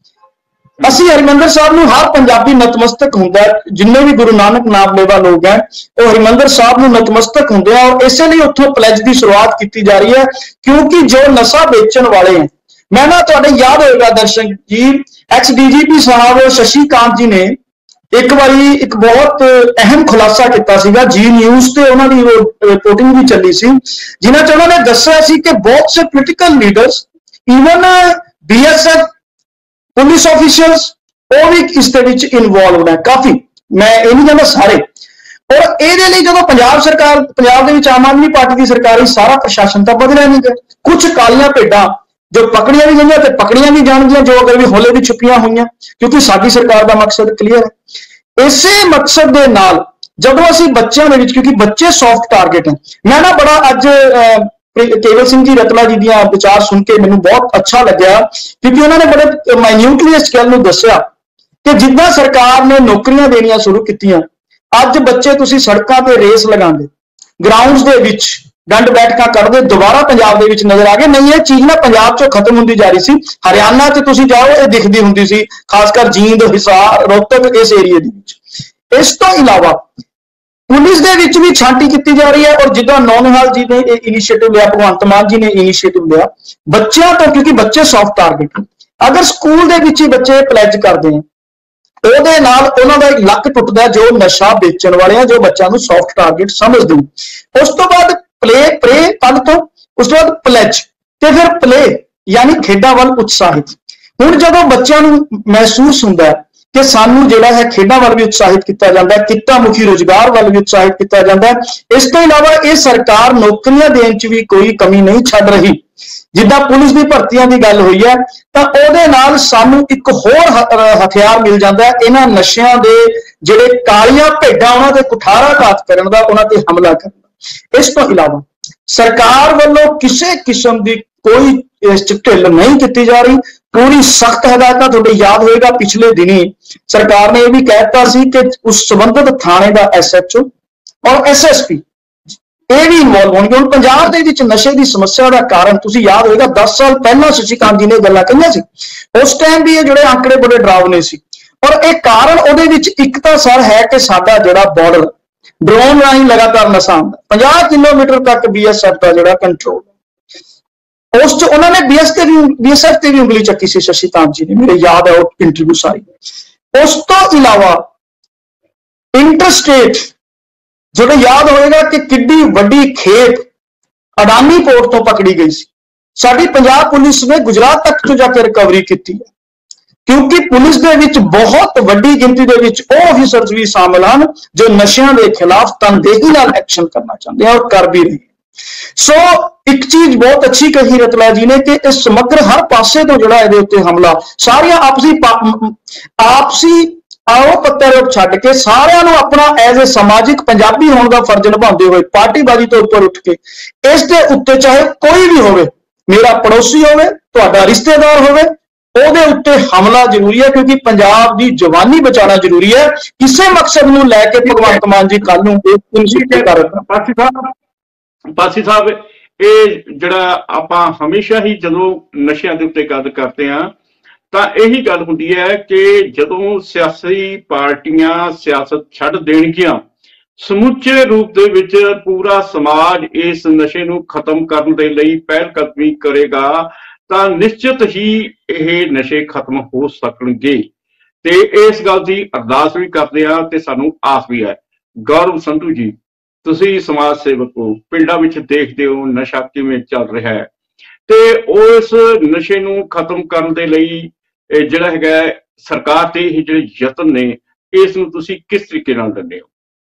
ਅਸੀਂ ਹਰਿਮੰਦਰ ਸਾਹਿਬ ਨੂੰ ਹਰ ਪੰਜਾਬੀ ਨਤਮਸਤਕ ਹੁੰਦਾ, ਜਿੰਨੇ ਵੀ ਗੁਰੂ ਨਾਨਕ ਨਾਮ ਲੇਵਾ ਲੋਕ ਹੈ ਉਹ ਹਰਿਮੰਦਰ ਸਾਹਿਬ ਨੂੰ ਨਤਮਸਤਕ ਹੁੰਦੇ ਆ, ਔਰ ਇਸੇ ਲਈ ਉੱਥੋਂ ਪਲੈਜ ਦੀ ਸ਼ੁਰੂਆਤ ਕੀਤੀ ਜਾ ਰਹੀ ਹੈ। ਕਿਉਂਕਿ ਜੋ ਨਸ਼ਾ ਵੇਚਣ ਵਾਲੇ ਹੈ, ਮੈਂ ਨਾ ਤੁਹਾਡੇ ਯਾਦ ਹੋਏਗਾ ਦਰਸ਼ਕ ਜੀ, ਐਕਸ ਡੀ ਜੀ ਪੀ ਸਾਹਿਬ ਸ਼ਸ਼ੀ ਕਾਂਤ ਜੀ ਨੇ ਇੱਕ ਵਾਰੀ ਇੱਕ ਬਹੁਤ ਅਹਿਮ ਖੁਲਾਸਾ ਕੀਤਾ ਸੀਗਾ, ਜੀ ਨਿਊਜ਼ ਤੇ ਉਹਨਾਂ ਦੀ ਰਿਪੋਰਟਿੰਗ ਵੀ ਚੱਲੀ ਸੀ, ਜਿਨ੍ਹਾਂ ਚ ਉਹਨਾਂ ਨੇ ਦੱਸਿਆ ਸੀ ਕਿ ਬਹੁਤ ਸੇ political leaders, even B S F police officials, ਉਹ ਵੀ ਇਸ ਦੇ ਵਿੱਚ ਇਨਵੋਲਵਡ ਹੈ ਕਾਫੀ, ਮੈਂ ਇਹ ਨਹੀਂ ਕਹਿੰਦਾ ਸਾਰੇ। ਔਰ ਇਹਦੇ ਲਈ ਜਦੋਂ ਪੰਜਾਬ ਸਰਕਾਰ, ਪੰਜਾਬ ਦੇ ਵਿੱਚ ਆਮ ਆਦਮੀ ਪਾਰਟੀ ਦੀ ਸਰਕਾਰ, ਸਾਰਾ ਪ੍ਰਸ਼ਾਸਨ ਤਾਂ ਬਦਲਿਆ ਨਹੀਂ ਗਿਆ। ਕੁਝ ਕਾਲੀਆਂ ਭੇਡਾਂ ਜੋ ਪਕੜੀਆਂ ਵੀ ਗਈਆਂ ਤੇ ਪਕੜੀਆਂ ਵੀ ਜਾਣਗੀਆਂ, ਜੋ ਅਗਰ ਵੀ ਹੋਲੇ ਵੀ ਛੁਪੀਆਂ ਹੋਈਆਂ, ਕਿਉਂਕਿ ਸਾਡੀ ਸਰਕਾਰ ਦਾ ਮਕਸਦ ਕਲੀਅਰ ਹੈ। ਇਸੇ ਮਕਸਦ ਦੇ ਨਾਲ ਜਦੋਂ ਅਸੀਂ ਬੱਚਿਆਂ ਦੇ ਵਿੱਚ, ਕਿਉਂਕਿ ਬੱਚੇ ਸੌਫਟ ਟਾਰਗੇਟ ਹੈ, ਮੈਂ ਨਾ ਬੜਾ ਅੱਜ ਕੇਵਲ ਸਿੰਘ ਜੀ ਰਤਲਾ ਜੀ ਦੀਆਂ ਵਿਚਾਰ ਸੁਣ ਕੇ ਮੈਨੂੰ ਬਹੁਤ ਅੱਛਾ ਲੱਗਿਆ, ਕਿਉਂਕਿ ਉਹਨਾਂ ਨੇ ਬੜੇ ਮਾਈਨਿਊਟਲੀ ਇਸ ਗੱਲ ਨੂੰ ਦੱਸਿਆ ਕਿ ਜਿੱਦਾਂ ਸਰਕਾਰ ਨੇ ਨੌਕਰੀਆਂ ਦੇਣੀਆਂ ਸ਼ੁਰੂ ਕੀਤੀਆਂ, ਅੱਜ ਬੱਚੇ ਤੁਸੀਂ ਸੜਕਾਂ ਤੇ ਰੇਸ ਲਗਾਉਂਦੇ, ਗਰਾਊਂਡਸ ਦੇ ਵਿੱਚ ਡੰਡ ਬੈਠਕਾਂ ਕੱਢਦੇ, ਦੁਬਾਰਾ ਪੰਜਾਬ ਦੇ ਵਿੱਚ ਨਜ਼ਰ ਆ ਗਏ। ਨਹੀਂ, ਇਹ ਚੀਜ਼ ਨਾ ਪੰਜਾਬ ਚੋਂ ਖਤਮ ਹੁੰਦੀ ਜਾ ਰਹੀ ਸੀ। ਹਰਿਆਣਾ 'ਚ ਤੁਸੀਂ ਜਾਓ, ਇਹ ਦਿਖਦੀ ਹੁੰਦੀ ਸੀ, ਖਾਸ ਕਰ ਜੀਂਦ, ਹਿਸਾਰ, ਰੋਹਤਕ, ਇਸ ਏਰੀਏ ਦੇ ਵਿੱਚ। ਇਸ ਤੋਂ ਇਲਾਵਾ ਪੁਲਿਸ ਦੇ ਵਿੱਚ ਵੀ ਛਾਂਟੀ ਕੀਤੀ ਜਾ ਰਹੀ ਹੈ, ਔਰ ਜਿੱਦਾਂ ਨੌਨਹਾਲ ਜੀ ਨੇ ਇਹ ਇਨੀਸ਼ੀਏਟਿਵ ਲਿਆ, ਭਗਵੰਤ ਮਾਨ ਜੀ ਨੇ ਇਨੀਸ਼ੀਏਟਿਵ ਲਿਆ ਬੱਚਿਆਂ ਤੋਂ, ਕਿਉਂਕਿ ਬੱਚੇ ਸੌਫਟ ਟਾਰਗੇਟ, ਅਗਰ ਸਕੂਲ ਦੇ ਵਿੱਚ ਹੀ ਬੱਚੇ ਪਲੈਜ ਕਰਦੇ ਆ, ਉਹਦੇ ਨਾਲ ਉਹਨਾਂ ਦਾ ਇੱਕ ਲੱਕ ਟੁੱਟਦਾ ਜੋ ਨਸ਼ਾ ਵੇਚਣ ਵਾਲੇ ਆ, ਜੋ ਬੱਚਿਆਂ ਨੂੰ ਸੌਫਟ ਟਾਰਗੇਟ ਸਮਝਦੇ ਨੇ। ਉਸ ਤੋਂ ਬਾਅਦ ਪਲੇ, ਪ੍ਰੇ ਪਦ ਤੋਂ ਉਸ ਤੋਂ ਬਾਅਦ ਪਲੈਜ ਤੇ ਫਿਰ ਪਲੇ, ਯਾਨੀ ਖੇਡਾਂ ਵੱਲ ਉਤਸ਼ਾਹਿਤ। ਹੁਣ ਜਦੋਂ ਬੱਚਿਆਂ ਨੂੰ ਮਹਿਸੂਸ ਹੁੰਦਾ ਕਿ ਸਾਨੂੰ ਜਿਹੜਾ ਹੈ ਖੇਡਾਂ ਵੱਲ ਵੀ ਉਤਸ਼ਾਹਿਤ ਕੀਤਾ ਜਾਂਦਾ, ਕਿੱਤਾ ਮੁਖੀ ਰੁਜ਼ਗਾਰ ਵੱਲ ਵੀ ਉਤਸ਼ਾਹਿਤ ਕੀਤਾ ਜਾਂਦਾ। ਇਸ ਤੋਂ ਇਲਾਵਾ ਇਹ ਸਰਕਾਰ ਨੌਕਰੀਆਂ ਦੇਣ 'ਚ ਵੀ ਕੋਈ ਕਮੀ ਨਹੀਂ ਛੱਡ ਰਹੀ। ਜਿੱਦਾਂ ਪੁਲਿਸ ਦੀ ਭਰਤੀਆਂ ਦੀ ਗੱਲ ਹੋਈ ਹੈ, ਤਾਂ ਉਹਦੇ ਨਾਲ ਸਾਨੂੰ ਇੱਕ ਹੋਰ ਹਥਿਆਰ ਮਿਲ ਜਾਂਦਾ, ਇਹਨਾਂ ਨਸ਼ਿਆਂ ਦੇ ਜਿਹੜੇ ਕਾਲੀਆਂ ਭੇਡਾਂ ਉਹਨਾਂ ਤੇ ਕੁਠਾਰਾਘਾਤ ਕਰਨ ਦਾ, ਉਹਨਾਂ ਤੇ ਹਮਲਾ ਕਰਨ ਦਾ। ਇਸ ਤੋਂ ਇਲਾਵਾ ਸਰਕਾਰ ਵੱਲੋਂ ਕਿਸੇ ਕਿਸਮ ਦੀ ਕੋਈ ਇਸ 'ਚ ਢਿੱਲ ਨਹੀਂ ਕੀਤੀ ਜਾ ਰਹੀ, ਪੂਰੀ ਸਖਤ ਹਦਾਇਤਾਂ। ਤੁਹਾਡੇ ਯਾਦ ਹੋਏਗਾ ਪਿਛਲੇ ਦਿਨੀ ਸਰਕਾਰ ਨੇ ਇਹ ਵੀ ਕਹਿ ਦਿੱਤਾ ਸੀ ਕਿ ਉਸ ਸੰਬੰਧਿਤ ਥਾਣੇ ਦਾ ਐਸ ਐਚ ਓ ਔਰ ਐਸ ਐਸ ਪੀ ਇਹ ਵੀ ਇਨਵੋਲਵ ਹੋਣਗੇ। ਹੁਣ ਪੰਜਾਬ ਦੇ ਵਿੱਚ ਨਸ਼ੇ ਦੀ ਸਮੱਸਿਆ ਦਾ ਕਾਰਨ ਤੁਸੀਂ ਯਾਦ ਹੋਏਗਾ ਦਸ ਸਾਲ ਪਹਿਲਾਂ ਸ਼ਸ਼ੀ ਕਾਂਤ ਜੀ ਨੇ ਗੱਲਾਂ ਕਹੀਆਂ ਸੀ, ਉਸ ਟਾਈਮ ਵੀ ਇਹ ਜਿਹੜੇ ਆંકੜੇ ਬੜੇ ਡਰਾਵਨੇ ਸੀ। ਔਰ ਇਹ ਕਾਰਨ ਉਹਦੇ ਵਿੱਚ ਇੱਕ ਤਾਂ ਸਰ ਹੈ ਕਿ ਸਾਡਾ ਜਿਹੜਾ ਬਾਰਡਰ ਡਰੋਨ ਰਾਹੀਂ ਲਗਾਤਾਰ ਨਸ਼ਾ ਆਉਂਦਾ, ਪੰਜਾਹ ਕਿਲੋਮੀਟਰ ਤੱਕ ਬੀ ਐਸ ਐਫ ਦਾ ਜਿਹੜਾ ਕੰਟਰੋਲ, ਉਸ 'ਚ ਉਹਨਾਂ ਨੇ ਬੀ ਐਸ ਤੇ ਵੀ ਬੀ ਐਸ ਐਫ ਤੇ ਵੀ ਉਂਗਲੀ ਚੱਕੀ ਸੀ ਸ਼ਸ਼ੀ ਕਾਂਤ ਜੀ ਨੇ, ਮੇਰੇ ਯਾਦ ਹੈ ਉਹ ਇੰਟਰਵਿਊ ਸਾਰੀ। ਉਸ ਤੋਂ ਇਲਾਵਾ ਇੰਟਰਸਟੇਟ, ਜਿਹੜਾ ਯਾਦ ਹੋਏਗਾ ਕਿ ਕਿੱਡੀ ਵੱਡੀ ਖੇਪ ਅਡਾਨੀ ਪੋਰਟ ਤੋਂ ਪਕੜੀ ਗਈ ਸੀ, ਸਾਡੀ ਪੰਜਾਬ ਪੁਲਿਸ ਨੇ ਗੁਜਰਾਤ ਤੱਕ ਤੋਂ ਜਾ ਕੇ ਰਿਕਵਰੀ ਕੀਤੀ ਹੈ, ਕਿਉਂਕਿ ਪੁਲਿਸ ਦੇ ਵਿੱਚ ਬਹੁਤ ਵੱਡੀ ਗਿਣਤੀ ਦੇ ਵਿੱਚ ਉਹ ਆਫੀਸਰਸ ਵੀ ਸ਼ਾਮਲ ਹਨ ਜੋ ਨਸ਼ਿਆਂ ਦੇ ਖਿਲਾਫ ਤਨਦੇਹੀ ਨਾਲ ਐਕਸ਼ਨ ਕਰਨਾ ਚਾਹੁੰਦੇ ਆ ਔਰ ਕਰ ਵੀ ਰਹੇ। ਸੋ ਇੱਕ ਚੀਜ਼ ਬਹੁਤ ਅੱਛੀ ਕਹੀ ਰਤਲਾ ਜੀ ਨੇ ਕਿ ਇਹ ਸਮਗਰ ਹਰ ਪਾਸੇ ਤੋਂ ਜਿਹੜਾ ਇਹਦੇ ਉੱਤੇ ਹਮਲਾ ਸਾਰੀਆਂ ਆਪਸੀ ਆਪਸੀ ਆਓ ਪੱਤਰ ਛੱਡ ਕੇ ਸਾਰਿਆਂ ਨੂੰ ਆਪਣਾ ਐਜ਼ ਏ ਸਮਾਜਿਕ ਪੰਜਾਬੀ ਹੋਣ ਦਾ ਫਰਜ਼ ਨਿਭਾਉਂਦੇ ਹੋਏ ਪਾਰਟੀਬਾਜ਼ੀ ਤੋਂ ਉੱਪਰ ਉੱਠ ਕੇ ਇਸ ਦੇ ਉੱਤੇ ਚਾਹੇ ਕੋਈ ਵੀ ਹੋਵੇ, ਮੇਰਾ ਪੜੋਸੀ ਹੋਵੇ, ਤੁਹਾਡਾ ਰਿਸ਼ਤੇਦਾਰ ਹੋਵੇ, ਉਹਦੇ ਉੱਤੇ ਹਮਲਾ ਜ਼ਰੂਰੀ ਹੈ, ਕਿਉਂਕਿ ਪੰਜਾਬ ਦੀ ਜਵਾਨੀ ਬਚਾਉਣਾ ਜ਼ਰੂਰੀ ਹੈ। ਕਿਸੇ ਮਕਸਦ ਨੂੰ ਲੈ ਕੇ ਭਗਵੰਤ ਮਾਨ ਜੀ ਕੱਲ ਨੂੰ ਪਾਸੀ ਸਾਹਿਬ ਪਾਸੀ ਸਾਹਿਬ ਇਹ ਜਿਹੜਾ ਆਪਾਂ ਹਮੇਸ਼ਾ ਹੀ ਜਦੋਂ ਨਸ਼ਿਆਂ ਦੇ ਉੱਤੇ ਗੱਲ ਕਰਦੇ ਹਾਂ ਤਾਂ ਇਹੀ ਗੱਲ ਹੁੰਦੀ ਹੈ ਕਿ ਜਦੋਂ ਸਿਆਸੀ ਪਾਰਟੀਆਂ ਸਿਆਸਤ ਛੱਡ ਦੇਣਗੀਆਂ, ਸਮੁੱਚੇ ਰੂਪ ਦੇ ਵਿੱਚ ਪੂਰਾ ਸਮਾਜ ਇਸ ਨਸ਼ੇ ਨੂੰ ਖਤਮ ਕਰਨ ਦੇ ਲਈ ਪਹਿਲ ਕਦਮੀ ਕਰੇਗਾ ਤਾਂ ਨਿਸ਼ਚਿਤ ਹੀ ਇਹ ਨਸ਼ੇ ਖਤਮ ਹੋ ਸਕਣਗੇ। ਤੇ ਇਸ ਗੱਲ ਦੀ ਅਰਦਾਸ ਵੀ ਕਰਦੇ ਹਾਂ ਤੇ ਸਾਨੂੰ ਆਸ ਵੀ ਹੈ। ਗੌਰਵ ਸੰਧੂ ਜੀ, ਤੁਸੀਂ ਸਮਾਜ ਸੇਵਕ ਹੋ, ਪਿੰਡਾਂ ਵਿੱਚ ਦੇਖਦੇ ਹੋ ਨਸ਼ਾ ਕਿਵੇਂ ਚੱਲ ਰਿਹਾ ਹੈ ਤੇ ਉਸ ਨਸ਼ੇ ਨੂੰ ਖਤਮ ਕਰਨ ਦੇ ਲਈ ਜਿਹੜਾ ਹੈਗਾ ਸਰਕਾਰ ਦੇ ਇਹ ਜਿਹੜੇ ਯਤਨ ਨੇ, ਇਸ ਨੂੰ ਤੁਸੀਂ ਕਿਸ ਤਰੀਕੇ ਨਾਲ ਦਿੰਦੇ ਹੋ?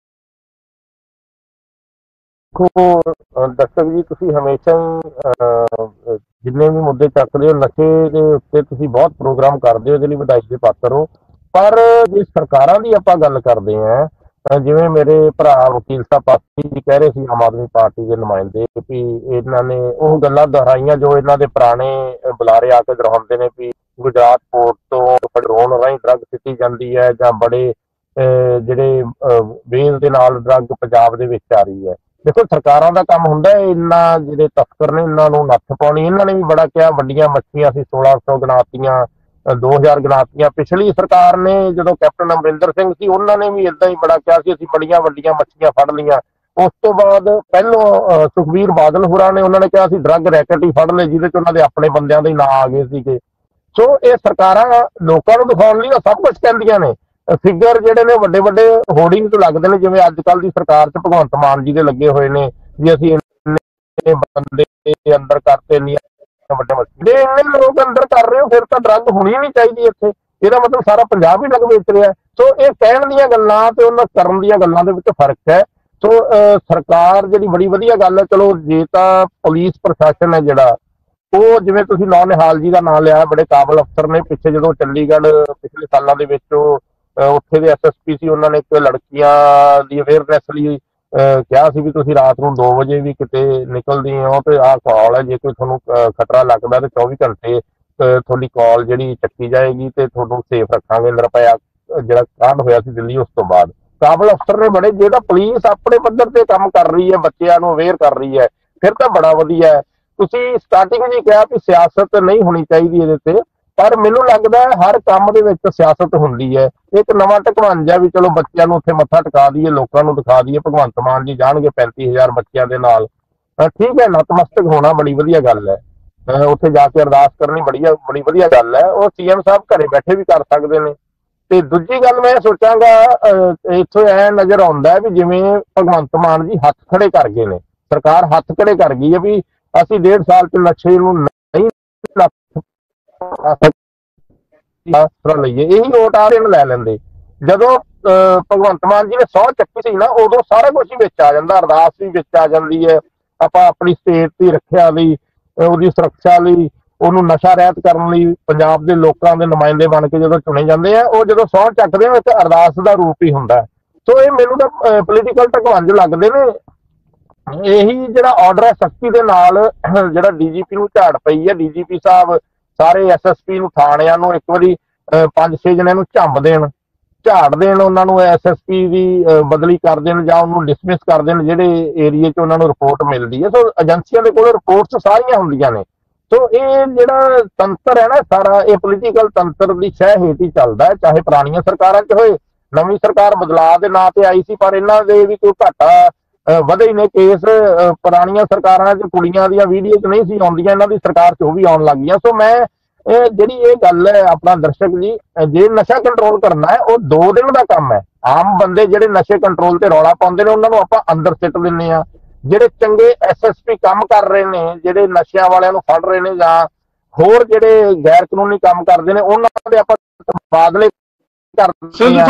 ਦਰਸ਼ਕ ਜੀ, ਤੁਸੀਂ ਹਮੇਸ਼ਾ ਹੀ ਜਿੰਨੇ ਵੀ ਮੁੱਦੇ ਚੱਕਦੇ ਹੋ ਨਸ਼ੇ ਦੇ ਉੱਤੇ ਤੁਸੀਂ ਬਹੁਤ ਪ੍ਰੋਗਰਾਮ ਕਰਦੇ ਹੋ, ਇਹਦੇ ਲਈ ਵਧਾਈ ਦੇ ਪਾਤਰ ਹੋ। ਪਰ ਜੇ ਸਰਕਾਰਾਂ ਦੀ ਆਪਾਂ ਗੱਲ ਕਰਦੇ ਹਾਂ, ਜਿਵੇਂ ਮੇਰੇ ਭਰਾ ਵਕੀਲ ਸਾਹਿਬ ਪਾਸੀ ਜੀ ਕਹਿ ਰਹੇ ਸੀ, ਆਮ ਆਦਮੀ ਪਾਰਟੀ ਦੇ ਨੁਮਾਇੰਦੇ, ਵੀ ਇਹਨਾਂ ਨੇ ਉਹ ਗੱਲਾਂ ਦੁਹਰਾਈਆਂ ਜੋ ਇਹਨਾਂ ਦੇ ਪੁਰਾਣੇ ਬੁਲਾਰੇ ਆ ਕੇ ਦੁਹਰਾਉਂਦੇ ਨੇ ਵੀ ਗੁਜਰਾਤ ਪੋਰਟ ਤੋਂ ਡਰੋਨ ਰਾਹੀਂ ਡਰੱਗ ਸਿੱਟੀ ਜਾਂਦੀ ਹੈ ਜਾਂ ਬੜੇ ਜਿਹੜੇ ਵੇਲ ਦੇ ਨਾਲ ਡਰੱਗ ਪੰਜਾਬ ਦੇ ਵਿੱਚ ਆ ਰਹੀ ਹੈ। ਦੇਖੋ, ਸਰਕਾਰਾਂ ਦਾ ਕੰਮ ਹੁੰਦਾ ਹੈ ਇਹਨਾਂ ਜਿਹੜੇ ਤਸਕਰ ਨੇ ਇਹਨਾਂ ਨੂੰ ਨੱਥ ਪਾਉਣੀ। ਇਹਨਾਂ ਨੇ ਵੀ ਬੜਾ ਕਿਹਾ, ਵੱਡੀਆਂ ਮੱਛੀਆਂ ਅਸੀਂ ਸੋਲਾਂ ਸੌ ਗਣਾਤੀਆਂ, ਦੋ ਹਜ਼ਾਰ ਗਣਾਤੀਆਂ। ਪਿਛਲੀ ਸਰਕਾਰ ਨੇ ਜਦੋਂ ਕੈਪਟਨ ਅਮਰਿੰਦਰ ਸਿੰਘ ਸੀ ਉਹਨਾਂ ਨੇ ਵੀ ਏਦਾਂ ਹੀ ਬੜਾ ਕਿਹਾ ਸੀ ਅਸੀਂ ਬੜੀਆਂ ਵੱਡੀਆਂ ਮੱਛੀਆਂ ਫੜ ਲਈਆਂ। ਉਸ ਤੋਂ ਬਾਅਦ ਪਹਿਲੋਂ ਸੁਖਬੀਰ ਬਾਦਲ ਹੋਰਾਂ ਨੇ ਉਹਨਾਂ ਨੇ ਕਿਹਾ ਅਸੀਂ ਡਰੱਗ ਰੈਕਟ ਹੀ ਫੜ ਲਏ ਜਿਹਦੇ ਚ ਉਹਨਾਂ ਦੇ ਆਪਣੇ ਬੰਦਿਆਂ ਦੇ ਨਾਂ ਆ ਗਏ ਸੀਗੇ। ਸੋ ਇਹ ਸਰਕਾਰਾਂ ਲੋਕਾਂ ਨੂੰ ਦਿਖਾਉਣ ਲਈ ਸਭ ਕੁਝ ਕਹਿੰਦੀਆਂ ਨੇ। ਫਿਗਰ ਜਿਹੜੇ ਨੇ ਵੱਡੇ ਵੱਡੇ ਹੋਰਡਿੰਗ ਤੋਂ ਲੱਗਦੇ ਨੇ, ਜਿਵੇਂ ਅੱਜ ਕੱਲ੍ਹ ਦੀ ਸਰਕਾਰ 'ਚ ਭਗਵੰਤ ਮਾਨ ਜੀ ਦੇ ਲੱਗੇ ਹੋਏ ਨੇ ਵੀ ਅਸੀਂ ਇੰਨੇ ਬੰਦੇ ਅੰਦਰ ਕਰਤੇ, ਇੰਨੀਆਂ ਵੱਡੇ ਜੇ ਇੰਨੇ ਲੋਕ ਅੰਦਰ ਕਰ ਰਹੇ ਹੋ ਫਿਰ ਤਾਂ ਡਰੱਗ ਹੋਣੀ ਨਹੀਂ ਚਾਹੀਦੀ ਇੱਥੇ। ਇਹਦਾ ਮਤਲਬ ਸਾਰਾ ਪੰਜਾਬ ਹੀ ਡਰੱਗ ਵੇਚ ਰਿਹਾ। ਸੋ ਇਹ ਕਹਿਣ ਦੀਆਂ ਗੱਲਾਂ ਤੇ ਉਹਨਾਂ ਕਰਨ ਦੀਆਂ ਗੱਲਾਂ ਦੇ ਵਿੱਚ ਫਰਕ ਹੈ। ਸੋ ਸਰਕਾਰ ਜਿਹੜੀ ਬੜੀ ਵਧੀਆ ਗੱਲ ਹੈ, ਚਲੋ ਜੇ ਤਾਂ ਪੁਲਿਸ ਪ੍ਰਸ਼ਾਸਨ ਹੈ ਜਿਹੜਾ ਉਹ, ਜਿਵੇਂ ਤੁਸੀਂ ਨੌ ਨਿਹਾਲ ਜੀ ਦਾ ਨਾਮ ਲਿਆ, ਬੜੇ ਕਾਬਲ ਅਫਸਰ ਨੇ। ਪਿੱਛੇ ਜਦੋਂ ਚੰਡੀਗੜ੍ਹ ਪਿਛਲੇ ਸਾਲਾਂ ਦੇ ਵਿੱਚ ਉਹ ਉੱਥੇ ਦੇ ਐਸ ਐਸ ਪੀ ਸੀ, ਉਹਨਾਂ ਨੇ ਇੱਕ ਲੜਕੀਆਂ ਦੀ ਅਵੇਅਰਨੈਸ ਲਈ ਕਿਹਾ ਸੀ ਵੀ ਤੁਸੀਂ ਰਾਤ ਨੂੰ ਦੋ ਵਜੇ ਵੀ ਕਿਤੇ ਨਿਕਲਦੀ ਹੋ ਤੇ ਆਹ ਕਾਲ ਹੈ, ਜੇ ਕੋਈ ਤੁਹਾਨੂੰ ਖਤਰਾ ਲੱਗਦਾ ਤੇ ਚੌਵੀ ਘੰਟੇ ਤੁਹਾਡੀ ਕਾਲ ਜਿਹੜੀ ਚੱਕੀ ਜਾਏਗੀ ਤੇ ਤੁਹਾਨੂੰ ਸੇਫ ਰੱਖਾਂਗੇ। ਨਿਰਭਇਆ ਜਿਹੜਾ ਕਾਂਡ ਹੋਇਆ ਸੀ ਦਿੱਲੀ, ਉਸ ਤੋਂ ਬਾਅਦ ਕਾਬਲ ਅਫਸਰ ਨੇ ਬੜੇ, ਜੇ ਤਾਂ ਪੁਲਿਸ ਆਪਣੇ ਪੱਧਰ ਤੇ ਕੰਮ ਕਰ ਰਹੀ ਹੈ, ਬੱਚਿਆਂ ਨੂੰ ਅਵੇਅਰ ਕਰ ਰਹੀ ਹੈ, ਫਿਰ ਤਾਂ ਬੜਾ ਵਧੀਆ ਹੈ। ਤੁਸੀਂ ਸਟਾਰਟਿੰਗ ਜੀ ਕਿਹਾ ਵੀ ਸਿਆਸਤ ਨਹੀਂ ਹੋਣੀ ਚਾਹੀਦੀ ਇਹਦੇ ਤੇ, ਪਰ ਮੈਨੂੰ ਲੱਗਦਾ ਹੈ ਹਰ ਕੰਮ ਦੇ ਵਿੱਚ ਸਿਆਸਤ ਹੁੰਦੀ ਹੈ। ਇੱਕ ਨਵਾਂ ਢਕਵਾਂਜਾ ਵੀ ਚਲੋ ਬੱਚਿਆਂ ਨੂੰ ਉੱਥੇ ਮੱਥਾ ਟਿਕਾ ਦਈਏ, ਲੋਕਾਂ ਨੂੰ ਦਿਖਾ ਦਈਏ ਭਗਵੰਤ ਮਾਨ ਜੀ ਜਾਣਗੇ ਪੈਂਤੀ ਹਜ਼ਾਰ ਬੱਚਿਆਂ ਦੇ ਨਾਲ, ਠੀਕ ਹੈ, ਨਤਮਸਤਕ ਹੋਣਾ ਬੜੀ ਵਧੀਆ ਗੱਲ ਹੈ। ਉੱਥੇ ਜਾ ਕੇ ਅਰਦਾਸ ਕਰਨੀ ਬੜੀ ਬੜੀ ਵਧੀਆ ਗੱਲ ਹੈ। ਉਹ ਸੀ ਐਮ ਸਾਹਿਬ ਘਰੇ ਬੈਠੇ ਵੀ ਕਰ ਸਕਦੇ ਨੇ। ਤੇ ਦੂਜੀ ਗੱਲ ਮੈਂ ਸੋਚਾਂਗਾ, ਇੱਥੋਂ ਐ ਨਜ਼ਰ ਆਉਂਦਾ ਵੀ ਜਿਵੇਂ ਭਗਵੰਤ ਮਾਨ ਜੀ ਹੱਥ ਖੜੇ ਕਰ ਗਏ ਨੇ, ਸਰਕਾਰ ਹੱਥ ਖੜੇ ਕਰ ਗਈ ਹੈ ਵੀ ਅਸੀਂ ਡੇਢ ਸਾਲ ਚ ਨਸ਼ੇ ਨੂੰ ਨਹੀਂ ਲਈਏ। ਇਹੀ ਵੋਟ ਆ ਰਹੇ ਲੈ ਲੈਂਦੇ। ਜਦੋਂ ਭਗਵੰਤ ਮਾਨ ਜੀ ਨੇ ਸਹੁੰ ਚੱਕੀ ਸੀ ਨਾ, ਉਦੋਂ ਸਾਰਾ ਕੁਛ ਹੀ ਵਿੱਚ ਆ ਜਾਂਦਾ, ਅਰਦਾਸ ਵੀ ਵਿੱਚ ਆ ਜਾਂਦੀ ਹੈ। ਆਪਾਂ ਆਪਣੀ ਸਟੇਟ ਦੀ ਰੱਖਿਆ ਲਈ, ਉਹਦੀ ਸੁਰੱਖਿਆ ਲਈ, ਉਹਨੂੰ ਨਸ਼ਾ ਰਹਿਤ ਕਰਨ ਲਈ ਪੰਜਾਬ ਦੇ ਲੋਕਾਂ ਦੇ ਨੁਮਾਇੰਦੇ ਬਣ ਕੇ ਜਦੋਂ ਚੁਣੇ ਜਾਂਦੇ ਆ, ਉਹ ਜਦੋਂ ਸਹੁੰ ਚੱਕਦੇ ਆ ਇੱਕ ਅਰਦਾਸ ਦਾ ਰੂਪ ਹੀ ਹੁੰਦਾ। ਸੋ ਇਹ ਮੈਨੂੰ ਤਾਂ ਪੋਲੀਟੀਕਲ ਢਕਵੰਜ ਲੱਗਦੇ ਨੇ। ਇਹੀ ਜਿਹੜਾ ਆਰਡਰ ਹੈ ਸਖਤੀ ਦੇ ਨਾਲ, ਜਿਹੜਾ ਡੀ ਜੀ ਪੀ ਨੂੰ ਝਾੜ ਪਈ ਹੈ, ਡੀ ਜੀ ਪੀ ਸਾਹਿਬ ਸਾਰੇ ਐਸ ਐਸ ਪੀ ਨੂੰ, ਥਾਣਿਆਂ ਨੂੰ ਇੱਕ ਵਾਰੀ ਪੰਜ ਛੇ ਜਣਿਆਂ ਨੂੰ ਝੰਬ ਦੇਣ, ਝਾੜ ਦੇਣ, ਉਹਨਾਂ ਨੂੰ ਐਸ ਐਸ ਪੀ ਦੀ ਬਦਲੀ ਕਰ ਦੇਣ ਜਾਂ ਉਹਨੂੰ ਡਿਸਮਿਸ ਕਰ ਦੇਣ ਜਿਹੜੇ ਏਰੀਏ 'ਚ ਉਹਨਾਂ ਨੂੰ ਰਿਪੋਰਟ ਮਿਲਦੀ ਹੈ। ਸੋ ਏਜੰਸੀਆਂ ਦੇ ਕੋਲ ਰਿਪੋਰਟਸ ਸਾਰੀਆਂ ਹੁੰਦੀਆਂ ਨੇ। ਸੋ ਇਹ ਜਿਹੜਾ ਤੰਤਰ ਹੈ ਨਾ ਸਾਰਾ, ਇਹ ਪੋਲੀਟੀਕਲ ਤੰਤਰ ਦੀ ਸ਼ਹਿ ਹੇਠ ਹੀ ਚੱਲਦਾ ਹੈ, ਚਾਹੇ ਪੁਰਾਣੀਆਂ ਸਰਕਾਰਾਂ 'ਚ ਹੋਏ। ਨਵੀਂ ਸਰਕਾਰ ਬਦਲਾਅ ਦੇ ਨਾਂ ਤੇ ਆਈ ਸੀ, ਪਰ ਇਹਨਾਂ ਦੇ ਵੀ ਕੋਈ ਘਾਟਾ ਵਧੇ ਹੀ ਨੇ ਕੇਸ। ਪੁਰਾਣੀਆਂ ਸਰਕਾਰਾਂ 'ਚ ਕੁੜੀਆਂ ਦੀਆਂ ਵੀਡੀਓ 'ਚ ਨਹੀਂ ਸੀ ਆਉਂਦੀਆਂ, ਇਹਨਾਂ ਦੀ ਸਰਕਾਰ 'ਚ ਉਹ ਵੀ ਆਉਣ ਲੱਗ ਗਈਆਂ। ਸੋ ਮੈਂ ਇਹ ਜਿਹੜੀ ਇਹ ਗੱਲ ਹੈ ਆਪਣਾ ਦਰਸ਼ਕ ਜੀ, ਜੇ ਨਸ਼ਾ ਕੰਟਰੋਲ ਕਰਨਾ ਹੈ ਉਹ ਦੋ ਦਿਨ ਦਾ ਕੰਮ ਹੈ। ਆਮ ਬੰਦੇ ਜਿਹੜੇ ਨਸ਼ੇ ਕੰਟਰੋਲ ਤੇ ਰੌਲਾ ਪਾਉਂਦੇ ਨੇ ਉਹਨਾਂ ਨੂੰ ਆਪਾਂ ਅੰਦਰ ਸਿੱਟ ਦਿੰਦੇ ਹਾਂ। ਜਿਹੜੇ ਚੰਗੇ ਐਸ ਐਸ ਪੀ ਕੰਮ ਕਰ ਰਹੇ ਨੇ, ਜਿਹੜੇ ਨਸ਼ਿਆਂ ਵਾਲਿਆਂ ਨੂੰ ਫੜ ਰਹੇ ਨੇ ਜਾਂ ਹੋਰ ਜਿਹੜੇ ਗੈਰ ਕਾਨੂੰਨੀ ਕੰਮ ਕਰਦੇ ਨੇ, ਉਹਨਾਂ ਦੇ ਆਪਾਂ ਤਬਾਦਲੇ ਕੀ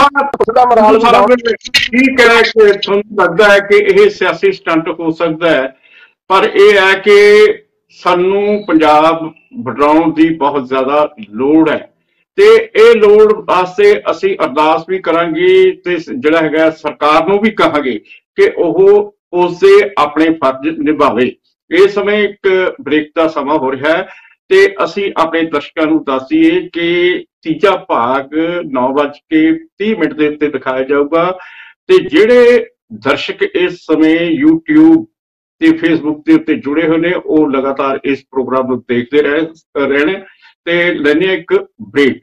ਲੱਗਦਾ ਹੈ ਕਿ ਇਹ ਸਿਆਸੀ ਸਟੰਟ ਹੋ ਸਕਦਾ ਹੈ पर यह है कि सानू पंजाब बढ़ाउण दी बहुत ज्यादा लोड़ है ते ये लोड़ वास्ते असी अरदास भी करांगे ते जिहड़ा हैगा सरकार नूं भी कहांगे कि ओह उसदे अपने फर्ज निभावे। इस समय एक ब्रेक का समा हो रहा है ते असी अपने दर्शकों नूं दस दईए कि तीजा भाग नौ बज के तीह मिनट के उत्ते दिखाया जाऊगा ते जिहड़े दर्शक इस समय यूट्यूब ते फेसबुक के उत्ते जुड़े हुए ने वो लगातार इस प्रोग्राम को देखते रह रहने ते लैने एक ब्रेक।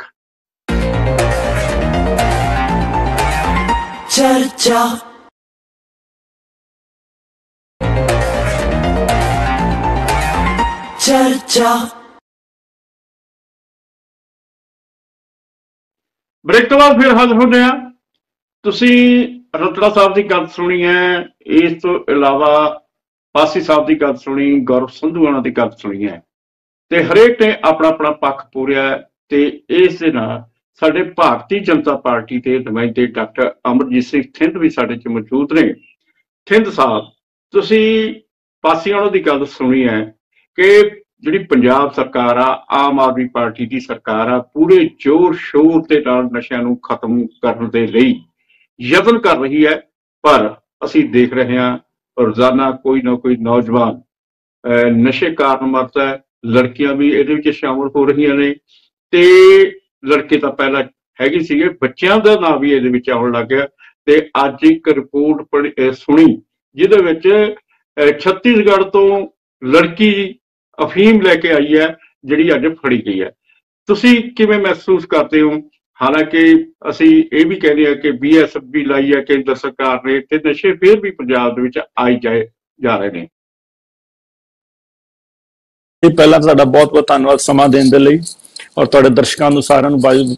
चर्चा चर्चा ब्रेक तो बाद फिर हाजिर होने आ। तुसी रतड़ा साहब की गल सुनी है, इस तो इलावा पासी साहब की गल सुनी, गौरव संधू होना की गल सुनी है ते हरेक ने अपना अपना पक्ष पूरिया ते इस दे नाल साडे भारतीय जनता पार्टी के नुमाइंदे डॉक्टर अमरजीत सिंह थिंद भी साडे च मौजूद ने। थिंद साहब तुसी पासी होना की गल सुनी है कि जिहड़ी पंजाब सरकार आ आम आदमी पार्टी की सरकार आ पूरे जोर शोर के नाल नशिਆਂ ਨੂੰ खत्म करने के लिए यतन कर रही है, पर असी देख रहे हैं रोजाना कोई ना कोई नौजवान नशे कारण मरता है। लड़कियां भी ये शामिल हो रही ने ते लड़के तो पहला हैगे सीगे, बच्चों का नाम भी ये आउण लग गया। ते अज एक रिपोर्ट पढ़ी सुनी जिहदे विच छत्तीसगढ़ तो लड़की अफीम लैके आई है जिहड़ी अज फड़ी गई है। तुसी किवें महसूस करते हो? हालांकि असी ये भी कहते हैं कि बी एस एफ भी लाई है केंद्र सरकार ने ते नशे फिर भी पंजाब दे विच आई जाए जा रहे हैं। पहला तुहाडा बहुत बहुत धन्यवाद समा देने दे लई और तुहाडे दर्शकों नूं सारिआं नूं वाहिगुरू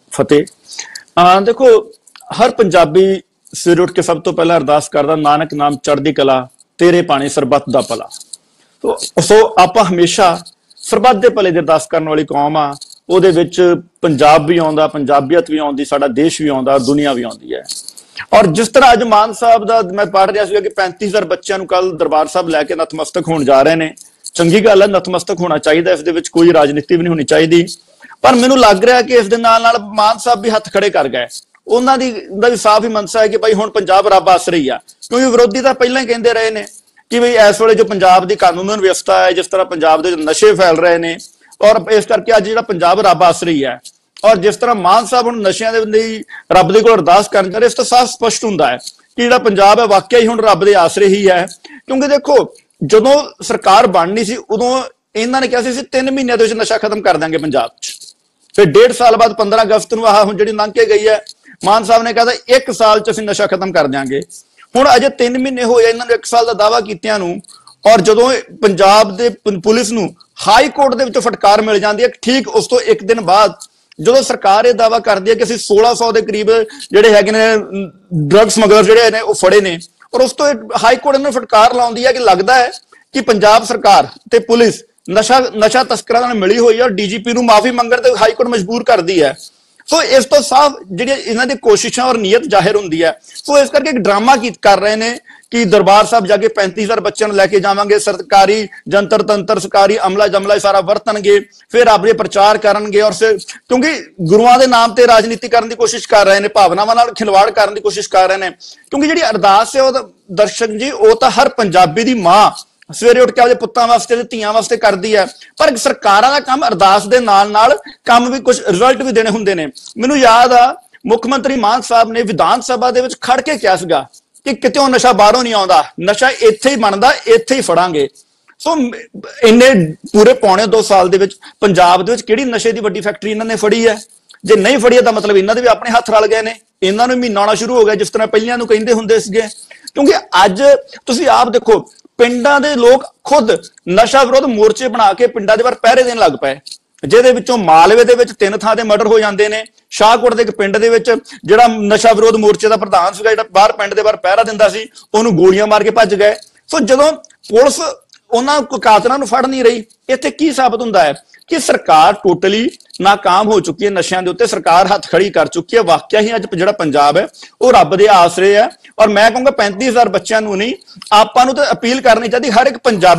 फतेह। देखो हर पंजाबी सवेरे उठ के सब तो पहला अरदास करदा नानक नाम चढ़दी कला तेरे पाणी सरबत दा भला। तो सो आपां हमेशा सरबत दे भले दी अरदास करन वाली कौम आ, ਉਹਦੇ ਵਿੱਚ पंजाब भी आउंदा, पंजाबियत भी आउंदी, साडा देश भी आउंदा, दुनिया भी आउंदी है। और जिस तरह अज मान साहब का मैं पढ़ रहा सीगा कि पैंती हजार बच्चों को कल दरबार साहब लैके नतमस्तक होने जा रहे हैं, चंगी गल है, नतमस्तक होना चाहिए, इस दे विच कोई राजनीति भी नहीं होनी चाहिए। पर मैनूं लग रहा है कि इस दे नाल नाल मान साहब भी हथ खड़े कर गए। उन्होंने भी साफ ही मनसा है कि भाई हुण पंजाब रब आसरे ही आ, क्योंकि विरोधी तो पहले ही कहते रहे हैं कि भाई इस वेले जो पंजाब की कानून व्यवस्था है, जिस तरह पंजाब के नशे फैल रहे हैं और इस करके अज जो पंजाब रब आसरे ही है। और जिस तरह मान साहब हुण नशिਆਂ ਦੇ ਲਈ रब ਦੇ ਕੋਲ अरदास करन जा रहे, इस तो साफ स्पष्ट ਹੁੰਦਾ है कि ਜਿਹੜਾ पंजाब है वाकई हुण रब ਦੇ आसरे ही है। क्योंकि देखो ਜਦੋਂ सरकार ਬਣਨੀ ਸੀ उदों ਇਹਨਾਂ ਨੇ ਕਿਹਾ ਸੀ तीन ਮਹੀਨਿਆਂ ਦੇ ਵਿੱਚ ਨਸ਼ਾ खत्म कर देंगे पंजाब च, फिर डेढ़ साल बाद पंद्रह अगस्त ਨੂੰ ਆਹ ਹੁਣ ਜਿਹੜੀ ਲੰਘ ਕੇ ਗਈ ਹੈ मान साहब ने कहा एक साल च ਅਸੀਂ नशा खत्म कर देंगे। ਹੁਣ अजे तीन महीने होए ਇਹਨਾਂ ਨੂੰ एक साल ਦਾ दावा ਕੀਤਿਆਂ ਨੂੰ, और जो पंजाब दे पुलिस नूं हाई कोर्ट दे विचों फटकार मिल जाती है, ठीक उस तो एक दिन बाद जो सरकार ये दावा करती है कि असीं सोलह सौ के करीब जिहड़े हैगे ने ड्रग समगलर जिहड़े ने वो फड़े ने, और उस तो हाई कोर्ट ने फटकार लाउंदी है कि लगता है कि पंजाब सरकार ते पुलिस नशा नशा तस्करां नाल मिली हुई है और डी जी पी नूं माफी मंगण ते हाई कोर्ट मजबूर करती है। सो इस तो साफ जिहड़ी इन्हां दी कोशिशां और नीयत जाहिर हुंदी है। सो इस करके एक ड्रामा की कर रहे हैं कि दरबार साहब जाके पैंती हजार बच्चों लैके जावांगे, सरकारी जंतर तंत्र सरकारी अमला जमला सारा वरतणगे, फिर अपने प्रचार करनगे और फिर क्योंकि गुरुआं दे नाम ते राजनीति करने की कोशिश कर रहे हैं, भावनावां नाल खिलवाड़ करने की कोशिश कर रहे हैं। क्योंकि जिहड़ी अरदास है वो दर्शक जी वो तो हर पंजाबी दी मां सवेरे उठ के आपदे पुत्तां वास्ते ते धीआं वास्ते करदी है, पर सरकारां दा काम अरदास दे नाल नाल काम भी कुछ रिजल्ट भी देने हुंदे ने। मैनूं याद आ मुख्यमंत्री मान साहब ने विधान सभा दे विच खड़ के किहा सीगा कि कितों नशा बाहरों नहीं आउंदा, नशा इत्थे ही बनदा, इत्थे ही फड़ांगे। सो इन्ने पूरे पौने दो साल दे विच पंजाब दे विच किहड़ी नशे दी वड्डी फैक्टरी इन्हां ने फड़ी है? जे नहीं फड़ी है तो मतलब इन्हां दे भी अपने हत्थ रल गए ने, इन्हां नूं महीना आउणा शुरू हो गया जिस तरह पहिलियां नूं कहिंदे हुंदे सीगे। क्योंकि अज तुसीं आप देखो पिंडां दे लोग खुद नशा विरोध मोर्चे बना के पिंडां दे बाहर पहरे देण लग पए, ਜਿਹਦੇ ਵਿੱਚੋਂ ਮਾਲਵੇ ਦੇ ਵਿੱਚ ਤਿੰਨ ਥਾਂ ਦੇ ਮਰਡਰ ਹੋ ਜਾਂਦੇ ਨੇ। ਸ਼ਾਹਕੋਟ ਦੇ ਇੱਕ ਪਿੰਡ ਦੇ ਵਿੱਚ ਜਿਹੜਾ ਨਸ਼ਾ ਵਿਰੋਧ ਮੋਰਚੇ ਦਾ ਪ੍ਰਧਾਨ ਸੀਗਾ, ਜਿਹੜਾ ਬਾਹਰ ਪਿੰਡ ਦੇ ਬਾਹਰ ਪਹਿਰਾ ਦਿੰਦਾ ਸੀ, ਉਹਨੂੰ ਗੋਲੀਆਂ ਮਾਰ ਕੇ ਭੱਜ ਗਏ। ਸੋ ਜਦੋਂ ਪੁਲਿਸ ਉਹਨਾਂ ਕਾਤਲਾਂ ਨੂੰ ਫੜ ਨਹੀਂ ਰਹੀ, ਇੱਥੇ ਕੀ ਸਾਬਤ ਹੁੰਦਾ ਹੈ कि सरकार टोटली नाकाम हो चुकी है, नशियां दे उत्ते सरकार हथ खड़ी कर चुकी है। वाकया ही अज जिहड़ा पंजाब है वो रब दे आसरे है। और मैं कहूँगा पैंती हजार बच्चों नूं नहीं, आपां नूं तां अपील करनी चाहिए हर एक पंजाबी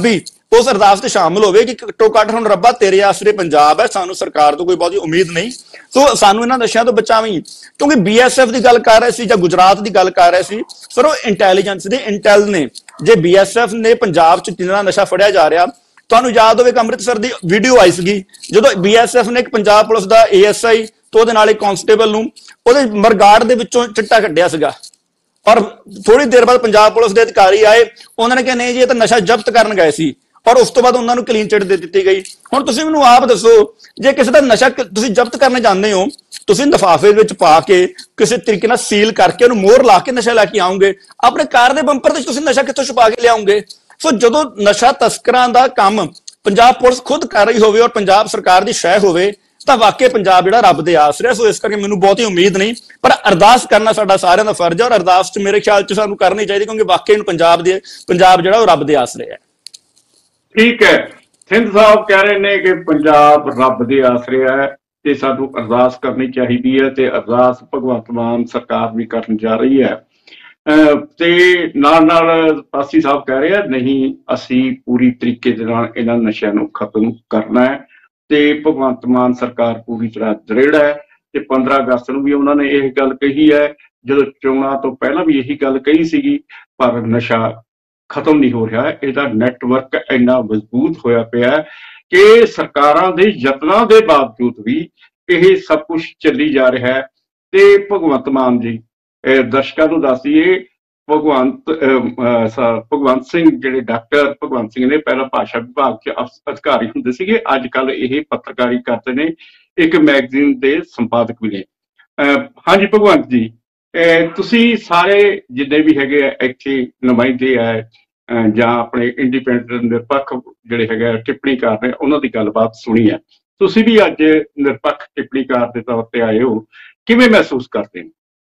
ਉਸ ਅਰਦਾਸ ਤੇ ਸ਼ਾਮਲ ਹੋਵੇ ਕਿ ਘੱਟੋ ਘੱਟ ਹੁਣ ਰੱਬਾ ਤੇਰੇ ਆਸਰੇ ਪੰਜਾਬ ਹੈ, ਸਾਨੂੰ ਸਰਕਾਰ ਤੋਂ ਕੋਈ ਬਹੁਤੀ ਉਮੀਦ ਨਹੀਂ, ਸੋ ਸਾਨੂੰ ਇਹਨਾਂ ਨਸ਼ਿਆਂ ਤੋਂ ਬਚਾਵੀਂ। ਕਿਉਂਕਿ ਬੀਐਸਐਫ ਦੀ ਗੱਲ ਕਰ ਰਹੇ ਸੀ ਜਾਂ ਗੁਜਰਾਤ ਦੀ ਗੱਲ ਕਰ ਰਹੇ ਸੀ ਸਰ, ਉਹ ਇੰਟੈਲੀਜੈਂਸ ਦੇ ਇੰਟੈਲ ਨੇ। ਜੇ ਬੀਐਸਐਫ ਨੇ ਪੰਜਾਬ 'ਚ ਜਿੰਨਾ ਨਸ਼ਾ ਫੜਿਆ ਜਾ ਰਿਹਾ, ਤੁਹਾਨੂੰ ਯਾਦ ਹੋਵੇ ਕਿ ਅੰਮ੍ਰਿਤਸਰ ਦੀ ਵੀਡੀਓ ਆਈ ਸੀਗੀ ਜਦੋਂ ਬੀਐਸਐਫ ਨੇ ਇੱਕ ਪੰਜਾਬ ਪੁਲਿਸ ਦਾ ਏਐਸਆਈ ਤੇ ਉਹਦੇ ਨਾਲ ਇੱਕ ਕਾਂਸਟੇਬਲ ਨੂੰ ਉਹਦੇ ਮਰਗਾੜ ਦੇ ਵਿੱਚੋਂ ਚਿੱਟਾ ਕੱਢਿਆ ਸੀਗਾ, ਔਰ ਥੋੜੀ ਦੇਰ ਬਾਅਦ ਪੰਜਾਬ ਪੁਲਿਸ ਦੇ ਅਧਿਕਾਰੀ ਆਏ, ਉਹਨਾਂ ਨੇ ਕਿਹਾ ਨਹੀਂ ਜੀ ਇਹ ਤਾਂ ਨਸ਼ਾ ਜ਼ਬਤ ਕਰਨ ਗਏ ਸੀ, ਔਰ ਉਸ ਤੋਂ ਬਾਅਦ ਉਹਨਾਂ ਨੂੰ ਕਲੀਨ ਚਿੱਟ ਦੇ ਦਿੱਤੀ ਗਈ। ਹੁਣ ਤੁਸੀਂ ਮੈਨੂੰ ਆਪ ਦੱਸੋ, ਜੇ ਕਿਸੇ ਦਾ ਨਸ਼ਾ ਤੁਸੀਂ ਜ਼ਬਤ ਕਰਨਾ ਚਾਹੁੰਦੇ ਹੋ, ਤੁਸੀਂ ਲਿਫਾਫੇ ਵਿੱਚ ਪਾ ਕੇ ਕਿਸੇ ਤਰੀਕੇ ਨਾਲ ਸੀਲ ਕਰਕੇ ਉਹਨੂੰ ਮੋਹਰ ਲਾ ਕੇ ਨਸ਼ਾ ਲੈ ਕੇ ਆਉਂਗੇ, ਆਪਣੇ ਕਾਰ ਦੇ ਬੰਪਰ ਤੇ ਤੁਸੀਂ ਨਸ਼ਾ ਕਿੱਥੋਂ ਛੁਪਾ ਕੇ ਲਿਆਉਂਗੇ? ਸੋ ਜਦੋਂ ਨਸ਼ਾ ਤਸਕਰਾਂ ਦਾ ਕੰਮ ਪੰਜਾਬ ਪੁਲਿਸ ਖੁਦ ਕਰ ਰਹੀ ਹੋਵੇ ਔਰ ਪੰਜਾਬ ਸਰਕਾਰ ਦੀ ਸ਼ਹਿ ਹੋਵੇ ਤਾਂ ਵਾਕਈ ਪੰਜਾਬ ਜਿਹੜਾ ਰੱਬ ਦੇ ਆਸਰੇ। ਸੋ ਇਸ ਕਰਕੇ ਮੈਨੂੰ ਬਹੁਤੀ ਉਮੀਦ ਨਹੀਂ, ਪਰ ਅਰਦਾਸ ਕਰਨਾ ਸਾਡਾ ਸਾਰਿਆਂ ਦਾ ਫਰਜ਼ ਹੈ, ਔਰ ਅਰਦਾਸ 'ਚ ਮੇਰੇ ਖਿਆਲ 'ਚ ਸਾਨੂੰ ਕਰਨੀ ਚਾਹੀਦੀ, ਕਿਉਂਕਿ ਵਾਕਈ ਨੂੰ ਪੰਜਾਬ ਦੇ ਪੰਜਾਬ ਜਿਹੜਾ ਉਹ ਰੱਬ ਦੇ ਆਸਰੇ ਹੈ। ਠੀਕ ਹੈ, ਸਿੰਧ ਸਾਹਿਬ ਕਹਿ ਰਹੇ ਨੇ ਕਿ ਪੰਜਾਬ ਰੱਬ ਦੇ ਆਸਰੇ ਹੈ ਤੇ ਸਾਨੂੰ ਅਰਦਾਸ ਕਰਨੀ ਚਾਹੀਦੀ ਹੈ, ਤੇ ਅਰਦਾਸ ਭਗਵੰਤ ਮਾਨ ਸਰਕਾਰ ਵੀ ਕਰਨ ਜਾ ਰਹੀ ਹੈ। ਤੇ ਨਾਲ ਨਾਲ ਪਾਸੀ ਸਾਹਿਬ ਕਹਿ ਰਹੇ ਆ ਨਹੀਂ ਅਸੀਂ ਪੂਰੀ ਤਰੀਕੇ ਦੇ ਨਾਲ ਇਹਨਾਂ ਨਸ਼ਿਆਂ ਨੂੰ ਖਤਮ ਕਰਨਾ ਹੈ, ਤੇ ਭਗਵੰਤ ਮਾਨ ਸਰਕਾਰ ਪੂਰੀ ਤਰ੍ਹਾਂ ਦ੍ਰਿੜ ਹੈ। ਤੇ ਪੰਦਰਾਂ ਅਗਸਤ ਨੂੰ ਵੀ ਉਹਨਾਂ ਨੇ ਇਹ ਗੱਲ ਕਹੀ ਹੈ, ਜਦੋਂ ਚੋਣਾਂ ਤੋਂ ਪਹਿਲਾਂ ਵੀ ਇਹੀ ਗੱਲ ਕਹੀ ਸੀਗੀ, ਪਰ ਨਸ਼ਾ ਖਤਮ ਨਹੀਂ ਹੋ ਰਿਹਾ। ਇਹਦਾ ਨੈਟਵਰਕ ਇੰਨਾ ਮਜ਼ਬੂਤ ਹੋਇਆ ਪਿਆ ਕਿ ਸਰਕਾਰਾਂ ਦੇ ਯਤਨਾਂ ਦੇ ਬਾਵਜੂਦ ਵੀ ਇਹ ਸਭ ਕੁਝ ਚੱਲੀ ਜਾ ਰਿਹਾ ਹੈ। ਤੇ ਭਗਵੰਤ ਮਾਨ ਜੀ, ਦਰਸ਼ਕਾਂ ਨੂੰ ਦੱਸ ਦਈਏ, ਭਗਵੰਤ ਭਗਵੰਤ ਸਿੰਘ ਜਿਹੜੇ ਡਾਕਟਰ ਭਗਵੰਤ ਸਿੰਘ ਨੇ ਪਹਿਲਾਂ ਭਾਸ਼ਾ ਵਿਭਾਗ 'ਚ ਅਧਿਕਾਰੀ ਹੁੰਦੇ ਸੀਗੇ, ਅੱਜ ਕੱਲ੍ਹ ਇਹ ਪੱਤਰਕਾਰੀ ਕਰਦੇ ਨੇ, ਇੱਕ ਮੈਗਜ਼ੀਨ ਦੇ ਸੰਪਾਦਕ ਵੀ ਨੇ। ਹਾਂਜੀ ਭਗਵੰਤ ਜੀ, ਤੁਸੀਂ ਸਾਰੇ ਜਿੰਨੇ ਵੀ ਹੈਗੇ ਆ ਇੱਥੇ ਨੁਮਾਇੰਦੇ ਆ ਜਾਂ ਆਪਣੇ ਇੰਡੀਪੈਂਡੈਂਟ ਨਿਰਪੱਖ ਜਿਹੜੇ ਹੈਗੇ ਆ ਟਿੱਪਣੀਕਾਰ ਨੇ, ਉਹਨਾਂ ਦੀ ਗੱਲਬਾਤ ਸੁਣੀ ਹੈ, ਤੁਸੀਂ ਵੀ ਅੱਜ ਨਿਰਪੱਖ ਟਿੱਪਣੀਕਾਰ ਦੇ ਤੌਰ ਤੇ ਆਏ ਹੋ, ਕਿਵੇਂ ਮਹਿਸੂਸ ਕਰਦੇ ਹੋ?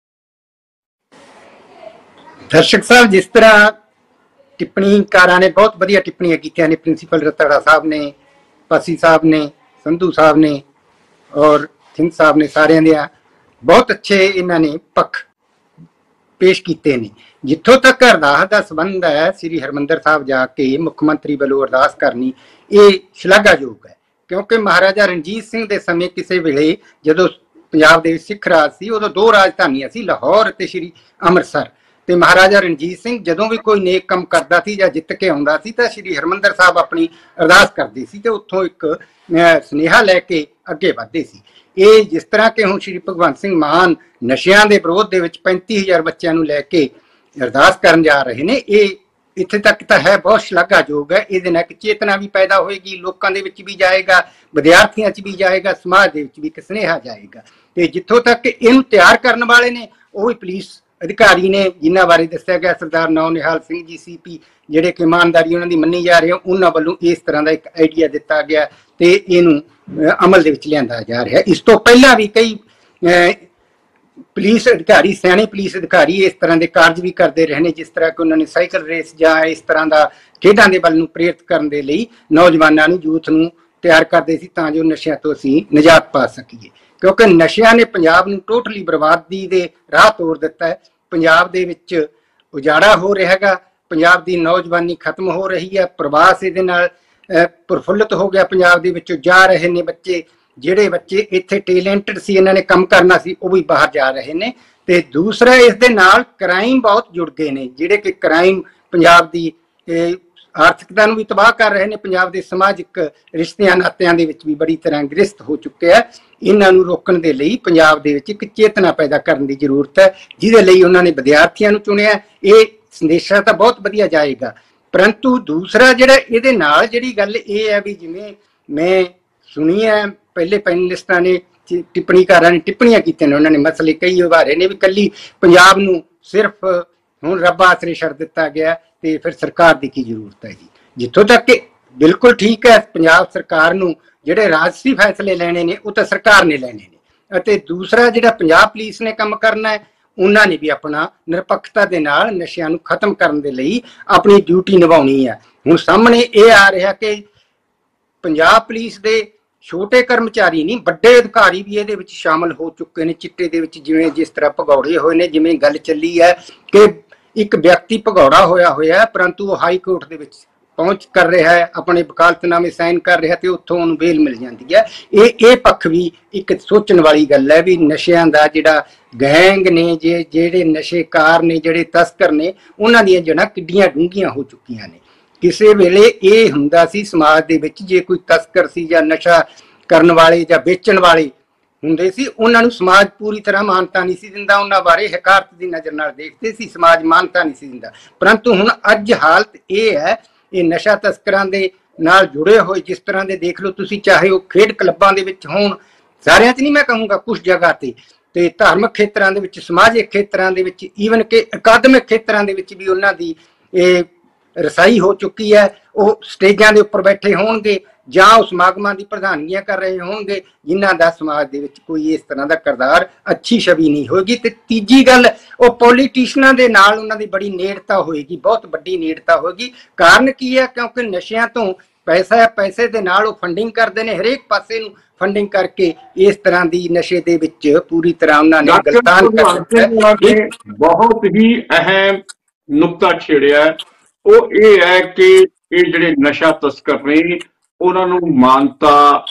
ਦਰਸ਼ਕ ਸਾਹਿਬ, ਜਿਸ ਤਰ੍ਹਾਂ ਟਿੱਪਣੀਕਾਰਾਂ ਨੇ ਬਹੁਤ ਵਧੀਆ ਟਿੱਪਣੀਆਂ ਕੀਤੀਆਂ ਨੇ, ਪ੍ਰਿੰਸੀਪਲ ਰਤੜਾ ਸਾਹਿਬ ਨੇ, ਪਾਸੀ ਸਾਹਿਬ ਨੇ, ਸੰਧੂ ਸਾਹਿਬ ਨੇ ਔਰ ਸਿੰਘ ਸਾਹਿਬ ਨੇ, ਸਾਰਿਆਂ ਦੇ ਬਹੁਤ ਅੱਛੇ ਇਹਨਾਂ ਨੇ ਪੱਖ ਪੇਸ਼ ਕੀਤੇ ਨੇ। ਜਿੱਥੋਂ ਤੱਕ ਅਰਦਾਸ ਦਾ ਸੰਬੰਧ ਹੈ, ਸ੍ਰੀ ਹਰਿਮੰਦਰ ਸਾਹਿਬ ਜਾ ਕੇ ਮੁੱਖ ਮੰਤਰੀ ਵੱਲੋਂ ਅਰਦਾਸ ਕਰਨੀ ਇਹ ਸ਼ਲਾਘਾਯੋਗ ਹੈ, ਕਿਉਂਕਿ ਮਹਾਰਾਜਾ ਰਣਜੀਤ ਸਿੰਘ ਦੇ ਸਮੇਂ ਕਿਸੇ ਵੇਲੇ ਜਦੋਂ ਪੰਜਾਬ ਦੇ ਸਿੱਖ ਰਾਜ ਸੀ, ਉਦੋਂ ਦੋ ਰਾਜਧਾਨੀਆਂ ਸੀ, ਲਾਹੌਰ ਅਤੇ ਸ੍ਰੀ ਅੰਮ੍ਰਿਤਸਰ। ਤੇ ਮਹਾਰਾਜਾ ਰਣਜੀਤ ਸਿੰਘ ਜਦੋਂ ਵੀ ਕੋਈ ਨੇਕ ਕੰਮ ਕਰਦਾ ਸੀ ਜਾਂ ਜਿੱਤ ਕੇ ਆਉਂਦਾ ਸੀ ਤਾਂ ਸ੍ਰੀ ਹਰਿਮੰਦਰ ਸਾਹਿਬ ਆਪਣੀ ਅਰਦਾਸ ਕਰਦੇ ਸੀ ਤੇ ਉੱਥੋਂ ਇੱਕ ਸੁਨੇਹਾ ਲੈ ਕੇ ਅੱਗੇ ਵਧਦੇ ਸੀ। ਇਹ ਜਿਸ ਤਰ੍ਹਾਂ ਕਿ ਹੁਣ ਸ੍ਰੀ ਭਗਵੰਤ ਸਿੰਘ ਮਾਨ ਨਸ਼ਿਆਂ ਦੇ ਵਿਰੋਧ ਦੇ ਵਿੱਚ ਪੈਂਤੀ ਹਜ਼ਾਰ ਬੱਚਿਆਂ ਨੂੰ ਲੈ ਕੇ ਅਰਦਾਸ ਕਰਨ ਜਾ ਰਹੇ ਨੇ, ਇਹ ਇੱਥੇ ਤੱਕ ਤਾਂ ਹੈ ਬਹੁਤ ਸ਼ਲਾਘਾਯੋਗ ਹੈ। ਇਹਦੇ ਨਾਲ ਇੱਕ ਚੇਤਨਾ ਵੀ ਪੈਦਾ ਹੋਏਗੀ, ਲੋਕਾਂ ਦੇ ਵਿੱਚ ਵੀ ਜਾਏਗਾ, ਵਿਦਿਆਰਥੀਆਂ 'ਚ ਵੀ ਜਾਏਗਾ, ਸਮਾਜ ਦੇ ਵਿੱਚ ਵੀ ਇੱਕ ਸੁਨੇਹਾ ਜਾਏਗਾ। ਤੇ ਜਿੱਥੋਂ ਤੱਕ ਇਹਨੂੰ ਤਿਆਰ ਕਰਨ ਵਾਲੇ ਨੇ ਉਹ ਵੀ ਪੁਲਿਸ ਅਧਿਕਾਰੀ ਨੇ, ਜਿਨ੍ਹਾਂ ਬਾਰੇ ਦੱਸਿਆ ਗਿਆ ਸਰਦਾਰ ਨੌ ਨਿਹਾਲ ਸਿੰਘ ਜੀ ਸੀ ਪੀ, ਜਿਹੜੇ ਕਿ ਇਮਾਨਦਾਰੀ ਉਹਨਾਂ ਦੀ ਮੰਨੀ ਜਾ ਰਹੀ ਹੈ, ਉਹਨਾਂ ਵੱਲੋਂ ਇਸ ਤਰ੍ਹਾਂ ਦਾ ਇੱਕ ਆਈਡੀਆ ਦਿੱਤਾ ਗਿਆ ਤੇ ਇਹਨੂੰ ਅਮਲ ਦੇ ਵਿੱਚ ਲਿਆਂਦਾ ਜਾ ਰਿਹਾ। ਇਸ ਤੋਂ ਪਹਿਲਾਂ ਵੀ ਕਈ ਪੁਲਿਸ ਅਧਿਕਾਰੀ, ਸਿਆਣੇ ਪੁਲਿਸ ਅਧਿਕਾਰੀ ਇਸ ਤਰ੍ਹਾਂ ਦੇ ਕਾਰਜ ਵੀ ਕਰਦੇ ਰਹੇ ਨੇ, ਜਿਸ ਤਰ੍ਹਾਂ ਕਿ ਉਹਨਾਂ ਨੇ ਸਾਈਕਲ ਰੇਸ ਜਾਂ ਇਸ ਤਰ੍ਹਾਂ ਦਾ ਖੇਡਾਂ ਦੇ ਵੱਲ ਨੂੰ ਪ੍ਰੇਰਿਤ ਕਰਨ ਦੇ ਲਈ ਨੌਜਵਾਨਾਂ ਨੂੰ, ਯੂਥ ਨੂੰ ਤਿਆਰ ਕਰਦੇ ਸੀ ਤਾਂ ਜੋ ਨਸ਼ਿਆਂ ਤੋਂ ਅਸੀਂ ਨਿਜਾਤ ਪਾ ਸਕੀਏ। ਕਿਉਂਕਿ ਨਸ਼ਿਆਂ ਨੇ ਪੰਜਾਬ ਨੂੰ ਟੋਟਲੀ ਬਰਬਾਦੀ ਦੇ ਰਾਹ ਤੋਰ ਦਿੱਤਾ ਹੈ। ਪੰਜਾਬ ਦੇ ਵਿੱਚ ਉਜਾੜਾ ਹੋ ਰਿਹਾ ਹੈਗਾ, ਪੰਜਾਬ ਦੀ ਨੌਜਵਾਨੀ ਖਤਮ ਹੋ ਰਹੀ ਹੈ, ਪ੍ਰਵਾਸ ਇਹਦੇ ਨਾਲ ਪ੍ਰਫੁੱਲਤ ਹੋ ਗਿਆ, ਪੰਜਾਬ ਦੇ ਵਿੱਚੋਂ ਜਾ ਰਹੇ ਨੇ ਬੱਚੇ, ਜਿਹੜੇ ਬੱਚੇ ਇੱਥੇ ਟੈਲੈਂਟਡ ਸੀ, ਇਹਨਾਂ ਨੇ ਕੰਮ ਕਰਨਾ ਸੀ, ਉਹ ਵੀ ਬਾਹਰ ਜਾ ਰਹੇ ਨੇ। ਤੇ ਦੂਸਰਾ ਇਸ ਦੇ ਨਾਲ ਕ੍ਰਾਈਮ ਬਹੁਤ ਜੁੜ ਗਏ ਨੇ, ਜਿਹੜੇ ਕਿ ਕ੍ਰਾਈਮ ਪੰਜਾਬ ਦੀ ਆਰਥਿਕਤਾ ਨੂੰ ਵੀ ਤਬਾਹ ਕਰ ਰਹੇ ਨੇ, ਪੰਜਾਬ ਦੇ ਸਮਾਜਿਕ ਰਿਸ਼ਤਿਆਂ ਨਾਤਿਆਂ ਦੇ ਵਿੱਚ ਵੀ ਬੜੀ ਤਰ੍ਹਾਂ ਗ੍ਰਸਤ ਹੋ ਚੁੱਕਿਆ ਹੈ। ਇਹਨਾਂ ਨੂੰ ਰੋਕਣ ਦੇ ਲਈ ਪੰਜਾਬ ਦੇ ਵਿੱਚ ਇੱਕ ਚੇਤਨਾ ਪੈਦਾ ਕਰਨ ਦੀ ਜ਼ਰੂਰਤ ਹੈ, ਜਿਹਦੇ ਲਈ ਉਹਨਾਂ ਨੇ ਵਿਦਿਆਰਥੀਆਂ ਨੂੰ ਚੁਣਿਆ। ਇਹ ਸੰਦੇਸ਼ਾ ਤਾਂ ਬਹੁਤ ਵਧੀਆ ਜਾਏਗਾ, ਪਰੰਤੂ ਦੂਸਰਾ ਜਿਹੜਾ ਇਹਦੇ ਨਾਲ ਜਿਹੜੀ ਗੱਲ ਇਹ ਹੈ ਵੀ ਜਿਵੇਂ ਮੈਂ ਸੁਣੀ ਹੈ ਪਹਿਲੇ ਪੈਨਲਿਸਟਾਂ ਨੇ, ਟਿੱਪਣੀਕਾਰਾਂ ਨੇ ਟਿੱਪਣੀਆਂ ਕੀਤੀਆਂ ਨੇ, ਉਹਨਾਂ ਨੇ ਮਸਲੇ ਕਈ ਉਭਾਰੇ ਨੇ ਵੀ ਕੱਲੀ ਪੰਜਾਬ ਨੂੰ ਸਿਰਫ ਹੁਣ ਰੱਬ ਆਸਰੇ ਛੱਡ ਦਿੱਤਾ ਗਿਆ ਤੇ ਫਿਰ ਸਰਕਾਰ ਦੀ ਕੀ ਜ਼ਰੂਰਤ ਹੈ ਜੀ। ਜਿੱਥੋਂ ਤੱਕ ਕਿ ਬਿਲਕੁਲ ਠੀਕ ਹੈ, ਪੰਜਾਬ ਸਰਕਾਰ ਨੂੰ ਜਿਹੜੇ ਰਾਜਸੀ ਫੈਸਲੇ ਲੈਣੇ ਨੇ ਉਹ ਤਾਂ ਸਰਕਾਰ ਨੇ ਲੈਣੇ ਨੇ, ਅਤੇ ਦੂਸਰਾ ਜਿਹੜਾ ਪੰਜਾਬ ਪੁਲਿਸ ਨੇ ਕੰਮ ਕਰਨਾ ਹੈ, ਉਹਨਾਂ ਨੇ ਵੀ ਆਪਣਾ ਨਿਰਪੱਖਤਾ ਦੇ ਨਾਲ ਨਸ਼ਿਆਂ ਨੂੰ ਖਤਮ ਕਰਨ ਦੇ ਲਈ ਆਪਣੀ ਡਿਊਟੀ ਨਿਭਾਉਣੀ ਹੈ। ਹੁਣ ਸਾਹਮਣੇ ਇਹ ਆ ਰਿਹਾ ਕਿ ਪੰਜਾਬ ਪੁਲਿਸ ਦੇ ਛੋਟੇ ਕਰਮਚਾਰੀ ਨਹੀਂ, ਵੱਡੇ ਅਧਿਕਾਰੀ ਵੀ ਇਹਦੇ ਵਿੱਚ ਸ਼ਾਮਲ ਹੋ ਚੁੱਕੇ ਨੇ ਚਿੱਟੇ ਦੇ ਵਿੱਚ। ਜਿਵੇਂ ਜਿਸ ਤਰ੍ਹਾਂ ਭਗੌੜੇ ਹੋਏ ਨੇ, ਜਿਵੇਂ ਗੱਲ ਚੱਲੀ ਹੈ ਕਿ ਇੱਕ ਵਿਅਕਤੀ ਭਗੌੜਾ ਹੋਇਆ ਹੋਇਆ ਪਰੰਤੂ ਉਹ ਹਾਈ ਕੋਰਟ ਦੇ ਵਿੱਚ ਪਹੁੰਚ ਕਰ ਰਿਹਾ ਹੈ, ਆਪਣੇ ਵਕਾਲਤਨਾਮੇ ਸਾਈਨ ਕਰ ਰਿਹਾ ਤੇ ਉੱਥੋਂ ਉਹਨੂੰ ਬੇਲ ਮਿਲ ਜਾਂਦੀ ਹੈ। ਇਹ ਇਹ ਪੱਖ ਵੀ ਇੱਕ ਸੋਚਣ ਵਾਲੀ ਗੱਲ ਹੈ ਵੀ ਨਸ਼ਿਆਂ ਦਾ ਜਿਹੜਾ ਗੈਂਗ ਨੇ, ਜੇ ਜਿਹੜੇ ਨਸ਼ੇਕਾਰ ਨੇ, ਜਿਹੜੇ ਤਸਕਰ ਨੇ, ਉਹਨਾਂ ਦੀਆਂ ਜੜ੍ਹਾਂ ਕਿੱਡੀਆਂ ਡੂੰਘੀਆਂ ਹੋ ਚੁੱਕੀਆਂ ਨੇ। ਕਿਸੇ ਵੇਲੇ ਇਹ ਹੁੰਦਾ ਸੀ ਸਮਾਜ ਦੇ ਵਿੱਚ, ਜੇ ਕੋਈ ਤਸਕਰ ਸੀ ਜਾਂ ਨਸ਼ਾ ਕਰਨ ਵਾਲੇ ਜਾਂ ਵੇਚਣ ਵਾਲੇ ਹੁੰਦੇ ਸੀ, ਉਹਨਾਂ ਨੂੰ ਸਮਾਜ ਪੂਰੀ ਤਰ੍ਹਾਂ ਮਾਨਤਾ ਨਹੀਂ ਸੀ ਦਿੰਦਾ, ਉਹਨਾਂ ਬਾਰੇ ਹਕਾਰਤ ਦੀ ਨਜ਼ਰ ਨਾਲ ਦੇਖਦੇ ਸੀ, ਸਮਾਜ ਮਾਨਤਾ ਨਹੀਂ ਸੀ ਦਿੰਦਾ। ਪਰੰਤੂ ਹੁਣ ਅੱਜ ਹਾਲਤ ਇਹ ਹੈ, ਇਹ ਨਸ਼ਾ ਤਸਕਰਾਂ ਦੇ ਨਾਲ ਜੁੜੇ ਹੋਏ ਜਿਸ ਤਰ੍ਹਾਂ ਦੇ ਦੇਖ ਲਓ ਤੁਸੀਂ, ਚਾਹੇ ਉਹ ਖੇਡ ਕਲੱਬਾਂ ਦੇ ਵਿੱਚ ਹੋਣ, ਸਾਰਿਆਂ 'ਚ ਨਹੀਂ ਮੈਂ ਕਹੂੰਗਾ, ਕੁਛ ਜਗ੍ਹਾ ਤੇ ਤੇ ਧਾਰਮਿਕ ਖੇਤਰਾਂ ਦੇ ਵਿੱਚ, ਸਮਾਜਿਕ ਖੇਤਰਾਂ ਦੇ ਵਿੱਚ, ਈਵਨ ਕਿ ਅਕਾਦਮਿਕ ਖੇਤਰਾਂ ਦੇ ਵਿੱਚ ਵੀ ਉਹਨਾਂ ਦੀ ਇਹ ਰਸਾਈ ਹੋ ਚੁੱਕੀ ਹੈ। ਉਹ ਸਟੇਜਾਂ ਦੇ ਉੱਪਰ ਬੈਠੇ ਹੋਣਗੇ ਜਾਂ ਉਹ ਸਮਾਗਮਾਂ ਦੀ ਪ੍ਰਧਾਨਗੀਆਂ ਕਰ ਰਹੇ ਹੋਣਗੇ ਜਿਨ੍ਹਾਂ ਦਾ ਸਮਾਜ ਦੇ ਵਿੱਚ ਕੋਈ ਇਸ ਤਰ੍ਹਾਂ ਦਾ ਕਿਰਦਾਰ, ਅੱਛੀ ਛਵੀ ਨਹੀਂ ਹੋਏਗੀ। ਤੇ ਤੀਜੀ ਗੱਲ, ਉਹ ਪੋਲੀਟੀਸ਼ੀਅਨਾਂ ਦੇ ਨਾਲ ਉਹਨਾਂ ਦੀ ਬੜੀ ਨੇੜਤਾ ਹੋਏਗੀ, ਬਹੁਤ ਵੱਡੀ ਨੇੜਤਾ ਹੋਏਗੀ। ਕਾਰਨ ਕੀ ਹੈ? ਕਿਉਂਕਿ ਨਸ਼ਿਆਂ ਤੋਂ ਪੈਸਾ ਹੈ, ਪੈਸੇ ਦੇ ਨਾਲ ਉਹ ਫੰਡਿੰਗ ਕਰਦੇ ਨੇ, ਹਰੇਕ ਪਾਸੇ ਨੂੰ ਫੰਡਿੰਗ ਕਰਕੇ ਇਸ ਤਰ੍ਹਾਂ ਦੀ ਨਸ਼ੇ ਦੇ ਵਿੱਚ ਪੂਰੀ ਤਰ੍ਹਾਂ ਉਹਨਾਂ ਨੇ ਗਲਤਾਨ ਕਰ ਦਿੱਤਾ ਹੈ। ਬਹੁਤ ਹੀ ਅਹਿਮ ਨੁਕਤਾ ਛੇੜਿਆ, ਉਹ ਇਹ ਹੈ ਕਿ ਇਹ ਜਿਹੜੇ ਨਸ਼ਾ ਤਸਕਰ ਨੇ ਉਹਨਾਂ ਨੂੰ ਮਾਨਤਾ,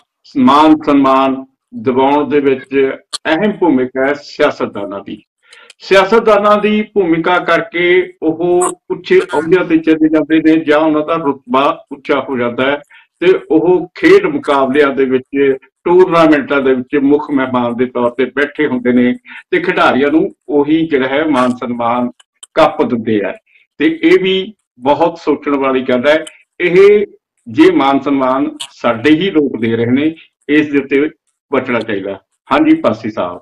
ਮਾਨ ਸਨਮਾਨ ਦਿਵਾਉਣ ਦੇ ਵਿੱਚ ਅਹਿਮ ਭੂਮਿਕਾ ਹੈ ਸਿਆਸਤਦਾਨਾਂ ਦੀ। ਸਿਆਸਤਦਾਨਾਂ ਦੀ ਭੂਮਿਕਾ ਕਰਕੇ ਉਹ ਉੱਚੇ ਅਹੁਦਿਆਂ ਤੇ ਚਲੇ ਜਾਂਦੇ ਨੇ ਜਾਂ ਉਹਨਾਂ ਦਾ ਰੁਤਬਾ ਉੱਚਾ ਹੋ ਜਾਂਦਾ ਹੈ ਤੇ ਉਹ ਖੇਡ ਮੁਕਾਬਲਿਆਂ ਦੇ ਵਿੱਚ, ਟੂਰਨਾਮੈਂਟਾਂ ਦੇ ਵਿੱਚ ਮੁੱਖ ਮਹਿਮਾਨ ਦੇ ਤੌਰ ਤੇ ਬੈਠੇ ਹੁੰਦੇ ਨੇ ਤੇ ਖਿਡਾਰੀਆਂ ਨੂੰ ਉਹੀ ਜਿਹੜਾ ਹੈ ਮਾਨ ਸਨਮਾਨ ਕੱਪ ਦਿੰਦੇ ਆ। ਤੇ ਇਹ ਵੀ ਬਹੁਤ ਸੋਚਣ ਵਾਲੀ ਗੱਲ ਹੈ। ਇਹ ਜੇ ਮਾਨ ਸਨਮਾਨ ਸਾਡੇ ਹੀ ਲੋਕ ਦੇ ਰਹੇ ਨੇ, ਇਸ ਦੇ ਉੱਤੇ ਬਚਣਾ ਚਾਹੀਦਾ। ਹਾਂਜੀ ਪਾਸੀ ਸਾਹਿਬ,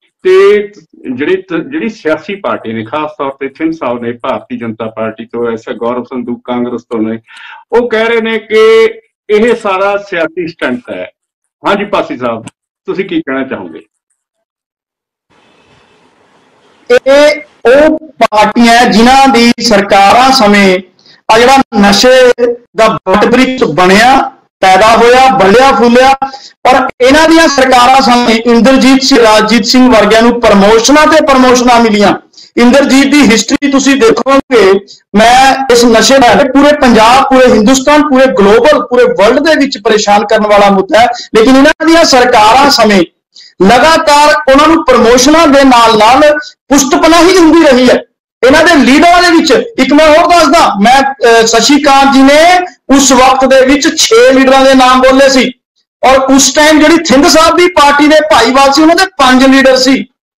ਤੇ ਜਿਹੜੇ ਜਿਹੜੀ ਸਿਆਸੀ ਪਾਰਟੀ ਨੇ, ਖਾਸ ਤੌਰ ਤੇ ਥਿੰਦ ਸਾਹਿਬ ਨੇ ਭਾਰਤੀ ਜਨਤਾ ਪਾਰਟੀ ਤੋਂ, ਐਸੇ ਗੌਰਵ ਸੰਧੂ ਕਾਂਗਰਸ ਤੋਂ ਨੇ, ਉਹ ਕਹਿ ਰਹੇ ਨੇ ਕਿ ਇਹ ਸਾਰਾ ਸਿਆਸੀ ਸਟੰਟ ਹੈ। ਹਾਂਜੀ ਪਾਸੀ ਸਾਹਿਬ, ਤੁਸੀਂ ਕੀ ਕਹਿਣਾ ਚਾਹੋਗੇ? ਇਹ ਉਹ ਪਾਰਟੀਆਂ ਜਿਨ੍ਹਾਂ ਦੀ ਸਰਕਾਰਾਂ ਸਮੇਂ ਆ ਜਿਹੜਾ ਨਸ਼ੇ ਦਾ ਬਟਬ੍ਰਿਕਸ ਬਣਿਆ, ਪੈਦਾ ਹੋਇਆ, ਬਲਿਆ ਫੁੱਲਿਆ, ਪਰ ਇਹਨਾਂ ਦੀਆਂ ਸਰਕਾਰਾਂ ਸਮੇਂ ਇੰਦਰਜੀਤ ਸਿੰਘ, ਰਾਜਜੀਤ ਸਿੰਘ ਵਰਗਿਆਂ ਨੂੰ ਪ੍ਰਮੋਸ਼ਨਾਂ ਤੇ ਪ੍ਰਮੋਸ਼ਨਾਂ ਮਿਲੀਆਂ। ਇੰਦਰਜੀਤ ਦੀ ਹਿਸਟਰੀ ਤੁਸੀਂ ਦੇਖੋਗੇ, ਮੈਂ ਇਸ ਨਸ਼ੇ ਨਾਲ ਪੂਰੇ ਪੰਜਾਬ, ਪੂਰੇ ਹਿੰਦੁਸਤਾਨ, ਪੂਰੇ ਗਲੋਬਲ, ਪੂਰੇ ਵਰਲਡ ਦੇ ਵਿੱਚ ਪਰੇਸ਼ਾਨ ਕਰਨ ਵਾਲਾ ਮੁੱਦਾ ਹੈ। ਲੇਕਿਨ ਇਹਨਾਂ ਦੀਆਂ ਸਰਕਾਰਾਂ ਸਮੇਂ ਲਗਾਤਾਰ ਉਹਨਾਂ ਨੂੰ ਪ੍ਰਮੋਸ਼ਨਾਂ ਦੇ ਨਾਲ ਨਾਲ ਪੁਸ਼ਟ ਪਨਾਹੀ ਹੁੰਦੀ ਰਹੀ ਹੈ। ਇਹਨਾਂ ਦੇ ਲੀਡਰਾਂ ਦੇ ਵਿੱਚ ਇੱਕ ਮੈਂ ਹੋਰ ਦੱਸਦਾ, ਮੈਂ ਸ਼ਸ਼ੀ ਕਾਂਤ ਜੀ ਨੇ ਉਸ ਵਕਤ ਦੇ ਵਿੱਚ ਛੇ ਲੀਡਰਾਂ ਦੇ ਨਾਮ ਬੋਲੇ ਸੀ, ਔਰ ਉਸ ਟਾਈਮ ਜਿਹੜੀ ਥਿੰਦ ਸਾਹਿਬ ਦੀ ਪਾਰਟੀ ਦੇ ਭਾਈਵਾਲ ਸੀ ਉਹਨਾਂ ਦੇ ਪੰਜ ਲੀਡਰ ਸੀ।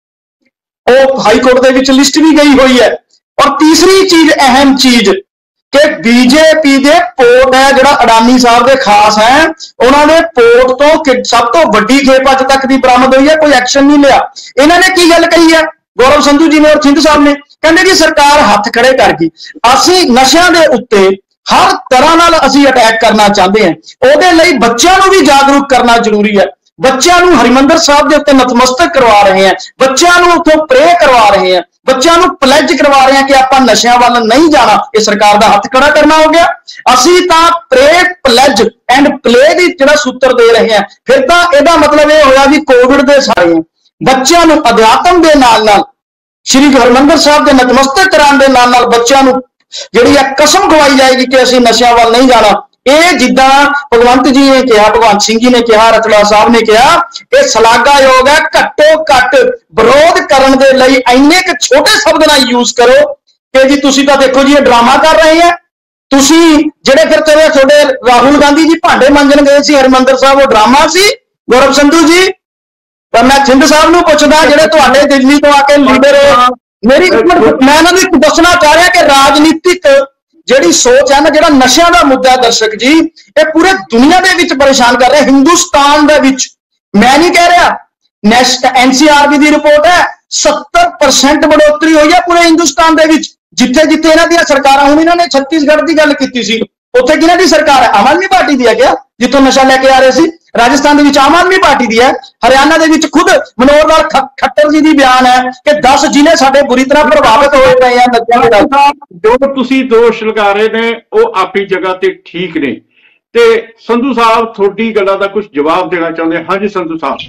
ਉਹ ਹਾਈ ਕੋਰਟ ਦੇ ਵਿੱਚ ਲਿਸਟ ਵੀ ਗਈ ਹੋਈ ਹੈ। ਔਰ ਤੀਸਰੀ ਚੀਜ਼, ਅਹਿਮ ਚੀਜ਼, ਕਿ ਬੀਜੇਪੀ ਦੇ ਪੋਰਟ ਹੈ ਜਿਹੜਾ ਅਡਾਨੀ ਸਾਹਿਬ ਦੇ ਖਾਸ ਹੈ, ਉਹਨਾਂ ਦੇ ਪੋਰਟ ਤੋਂ ਸਭ ਤੋਂ ਵੱਡੀ ਖੇਪ ਅੱਜ ਤੱਕ ਦੀ ਬਰਾਮਦ ਹੋਈ ਹੈ, ਕੋਈ ਐਕਸ਼ਨ ਨਹੀਂ ਲਿਆ। ਇਹਨਾਂ ਨੇ ਕੀ ਗੱਲ ਕਹੀ ਹੈ, ਗੌਰਵ ਸੰਧੂ ਜੀ ਨੇ ਔਰ ਥਿੰਦ ਸਾਹਿਬ ਨੇ, ਕਹਿੰਦੇ ਜੀ ਸਰਕਾਰ ਹੱਥ ਖੜੇ ਕਰ ਗਈ, ਅਸੀਂ ਨਸ਼ਿਆਂ ਦੇ ਉੱਤੇ ਹਰ ਤਰ੍ਹਾਂ ਨਾਲ ਅਸੀਂ ਅਟੈਕ ਕਰਨਾ ਚਾਹੁੰਦੇ ਹਾਂ, ਉਹਦੇ ਲਈ ਬੱਚਿਆਂ ਨੂੰ ਵੀ ਜਾਗਰੂਕ ਕਰਨਾ ਜ਼ਰੂਰੀ ਹੈ। ਬੱਚਿਆਂ ਨੂੰ ਹਰਿਮੰਦਰ ਸਾਹਿਬ ਦੇ ਉੱਤੇ ਨਤਮਸਤਕ ਕਰਵਾ ਰਹੇ ਹਾਂ, ਬੱਚਿਆਂ ਨੂੰ ਉੱਥੋਂ ਪ੍ਰੇ ਕਰਵਾ ਰਹੇ ਹਾਂ, ਬੱਚਿਆਂ ਨੂੰ ਪਲੈਜ ਕਰਵਾ ਰਹੇ ਹਾਂ ਕਿ ਆਪਾਂ ਨਸ਼ਿਆਂ ਵੱਲ ਨਹੀਂ ਜਾਣਾ। ਇਹ ਸਰਕਾਰ ਦਾ ਹੱਥ ਖੜਾ ਕਰਨਾ ਹੋ ਗਿਆ। ਅਸੀਂ ਤਾਂ ਪ੍ਰੇ, ਪਲੈਜ ਐਂਡ ਪਲੇ ਦੀ ਜਿਹੜਾ ਸੂਤਰ ਦੇ ਰਹੇ ਹਾਂ। ਫਿਰ ਤਾਂ ਇਹਦਾ ਮਤਲਬ ਇਹ ਹੋਇਆ ਵੀ ਕੋਵਿਡ ਦੇ ਸਾਰੇ ਬੱਚਿਆਂ ਨੂੰ ਅਧਿਆਤਮ ਦੇ ਨਾਲ ਨਾਲ, ਸ਼੍ਰੀ ਹਰਿਮੰਦਰ ਸਾਹਿਬ ਦੇ ਨਤਮਸਤਕ ਕਰਾਉਣ ਦੇ ਨਾਲ ਨਾਲ ਬੱਚਿਆਂ ਨੂੰ ਜਿਹੜੀ ਹੈ ਕਸਮ ਖਵਾਈ ਜਾਏਗੀ ਕਿ ਅਸੀਂ ਨਸ਼ਿਆਂ ਵੱਲ ਨਹੀਂ ਜਾਣਾ। ਇਹ ਜਿੱਦਾਂ ਭਗਵੰਤ ਜੀ ਨੇ ਕਿਹਾ, ਭਗਵੰਤ ਸਿੰਘ ਜੀ ਨੇ ਕਿਹਾ, ਰਤਲਾ ਸਾਹਿਬ ਨੇ ਕਿਹਾ, ਇਹ ਸ਼ਲਾਘਾਯੋਗ ਹੈ। ਘੱਟੋ ਘੱਟ ਵਿਰੋਧ ਕਰਨ ਦੇ ਲਈ ਇੰਨੇ ਕੁ ਛੋਟੇ ਸ਼ਬਦ ਨਾਲ ਯੂਜ਼ ਕਰੋ ਕਿ ਜੀ ਤੁਸੀਂ ਤਾਂ ਦੇਖੋ ਜੀ ਇਹ ਡਰਾਮਾ ਕਰ ਰਹੇ ਹੈ। ਤੁਸੀਂ ਜਿਹੜੇ ਫਿਰ ਚਲੇ ਤੁਹਾਡੇ ਰਾਹੁਲ ਗਾਂਧੀ ਜੀ ਭਾਂਡੇ ਮਾਂਜਣ ਗਏ ਸੀ ਹਰਿਮੰਦਰ ਸਾਹਿਬ, ਉਹ ਡਰਾਮਾ ਸੀ। ਗੌਰਵ ਸੰਧੂ ਜੀ, ਪਰ ਮੈਂ ਥਿੰਦ ਸਾਹਿਬ ਨੂੰ ਪੁੱਛਦਾ, ਜਿਹੜੇ ਤੁਹਾਡੇ ਦਿੱਲੀ ਤੋਂ ਆ ਕੇ ਲੀਡਰ, ਮੇਰੀ ਮੈਂ ਇਹਨਾਂ ਨੂੰ ਇੱਕ ਦੱਸਣਾ ਚਾਹ ਰਿਹਾ ਕਿ ਰਾਜਨੀਤਿਕ ਜਿਹੜੀ ਸੋਚ ਹੈ ਨਾ, ਜਿਹੜਾ ਨਸ਼ਿਆਂ ਦਾ ਮੁੱਦਾ, ਦਰਸ਼ਕ ਜੀ, ਇਹ ਪੂਰੇ ਦੁਨੀਆ ਦੇ ਵਿੱਚ ਪਰੇਸ਼ਾਨ ਕਰ ਰਿਹਾ। ਹਿੰਦੁਸਤਾਨ ਦੇ ਵਿੱਚ ਮੈਂ ਨਹੀਂ ਕਹਿ ਰਿਹਾ, national N C R B ਦੀ ਰਿਪੋਰਟ ਹੈ, ਸੱਤਰ ਪਰਸੈਂਟ बढ़ोतरी ਹੋਈ ਹੈ ਪੂਰੇ ਹਿੰਦੁਸਤਾਨ ਦੇ ਵਿੱਚ। ਜਿੱਥੇ ਜਿੱਥੇ ਇਹਨਾਂ ਦੀਆਂ ਸਰਕਾਰਾਂ, ਹੁਣ ਇਹਨਾਂ ਨੇ ਛੱਤੀਸਗੜ੍ਹ ਦੀ ਗੱਲ ਕੀਤੀ ਸੀ, ਉੱਥੇ ਕਿਹਨਾਂ ਦੀ ਸਰਕਾਰ ਹੈ? ਆਮ ਆਦਮੀ ਪਾਰਟੀ ਦੀ ਹੈ ਕਿਆ, ਜਿੱਥੋਂ ਨਸ਼ਾ ਲੈ ਕੇ ਆ ਰਹੇ ਸੀ? ਰਾਜਸਥਾਨ ਦੇ ਵਿੱਚ ਆਮ ਆਦਮੀ ਪਾਰਟੀ ਦੀ ਹੈ। ਹਰਿਆਣਾ ਦੇ ਵਿੱਚ ਖੁਦ ਮਨੋਹਰ ਲਾਲ ਖੱਟਰ ਜੀ ਦੀ ਬਿਆਨ ਹੈ ਕਿ ਦਸ ਜ਼ਿਲ੍ਹੇ ਸਾਡੇ ਬੁਰੀ ਤਰ੍ਹਾਂ ਪ੍ਰਭਾਵਿਤ ਹੋਏ ਪਏ ਆ ਨਸ਼ਿਆਂ ਦੇ ਨਾਲ। ਜੋ ਤੁਸੀਂ ਦੋਸ਼ ਲਗਾ ਰਹੇ ਨੇ ਉਹ ਆਪਣੀ ਜਗ੍ਹਾ ਤੇ ਠੀਕ ਨੇ। ਤੇ ਸੰਧੂ ਸਾਹਿਬ, ਤੁਹਾਡੀ ਗੱਲਾਂ ਦਾ ਕੁਝ ਜਵਾਬ ਦੇਣਾ ਚਾਹੁੰਦੇ? ਹਾਂਜੀ ਸੰਧੂ ਸਾਹਿਬ।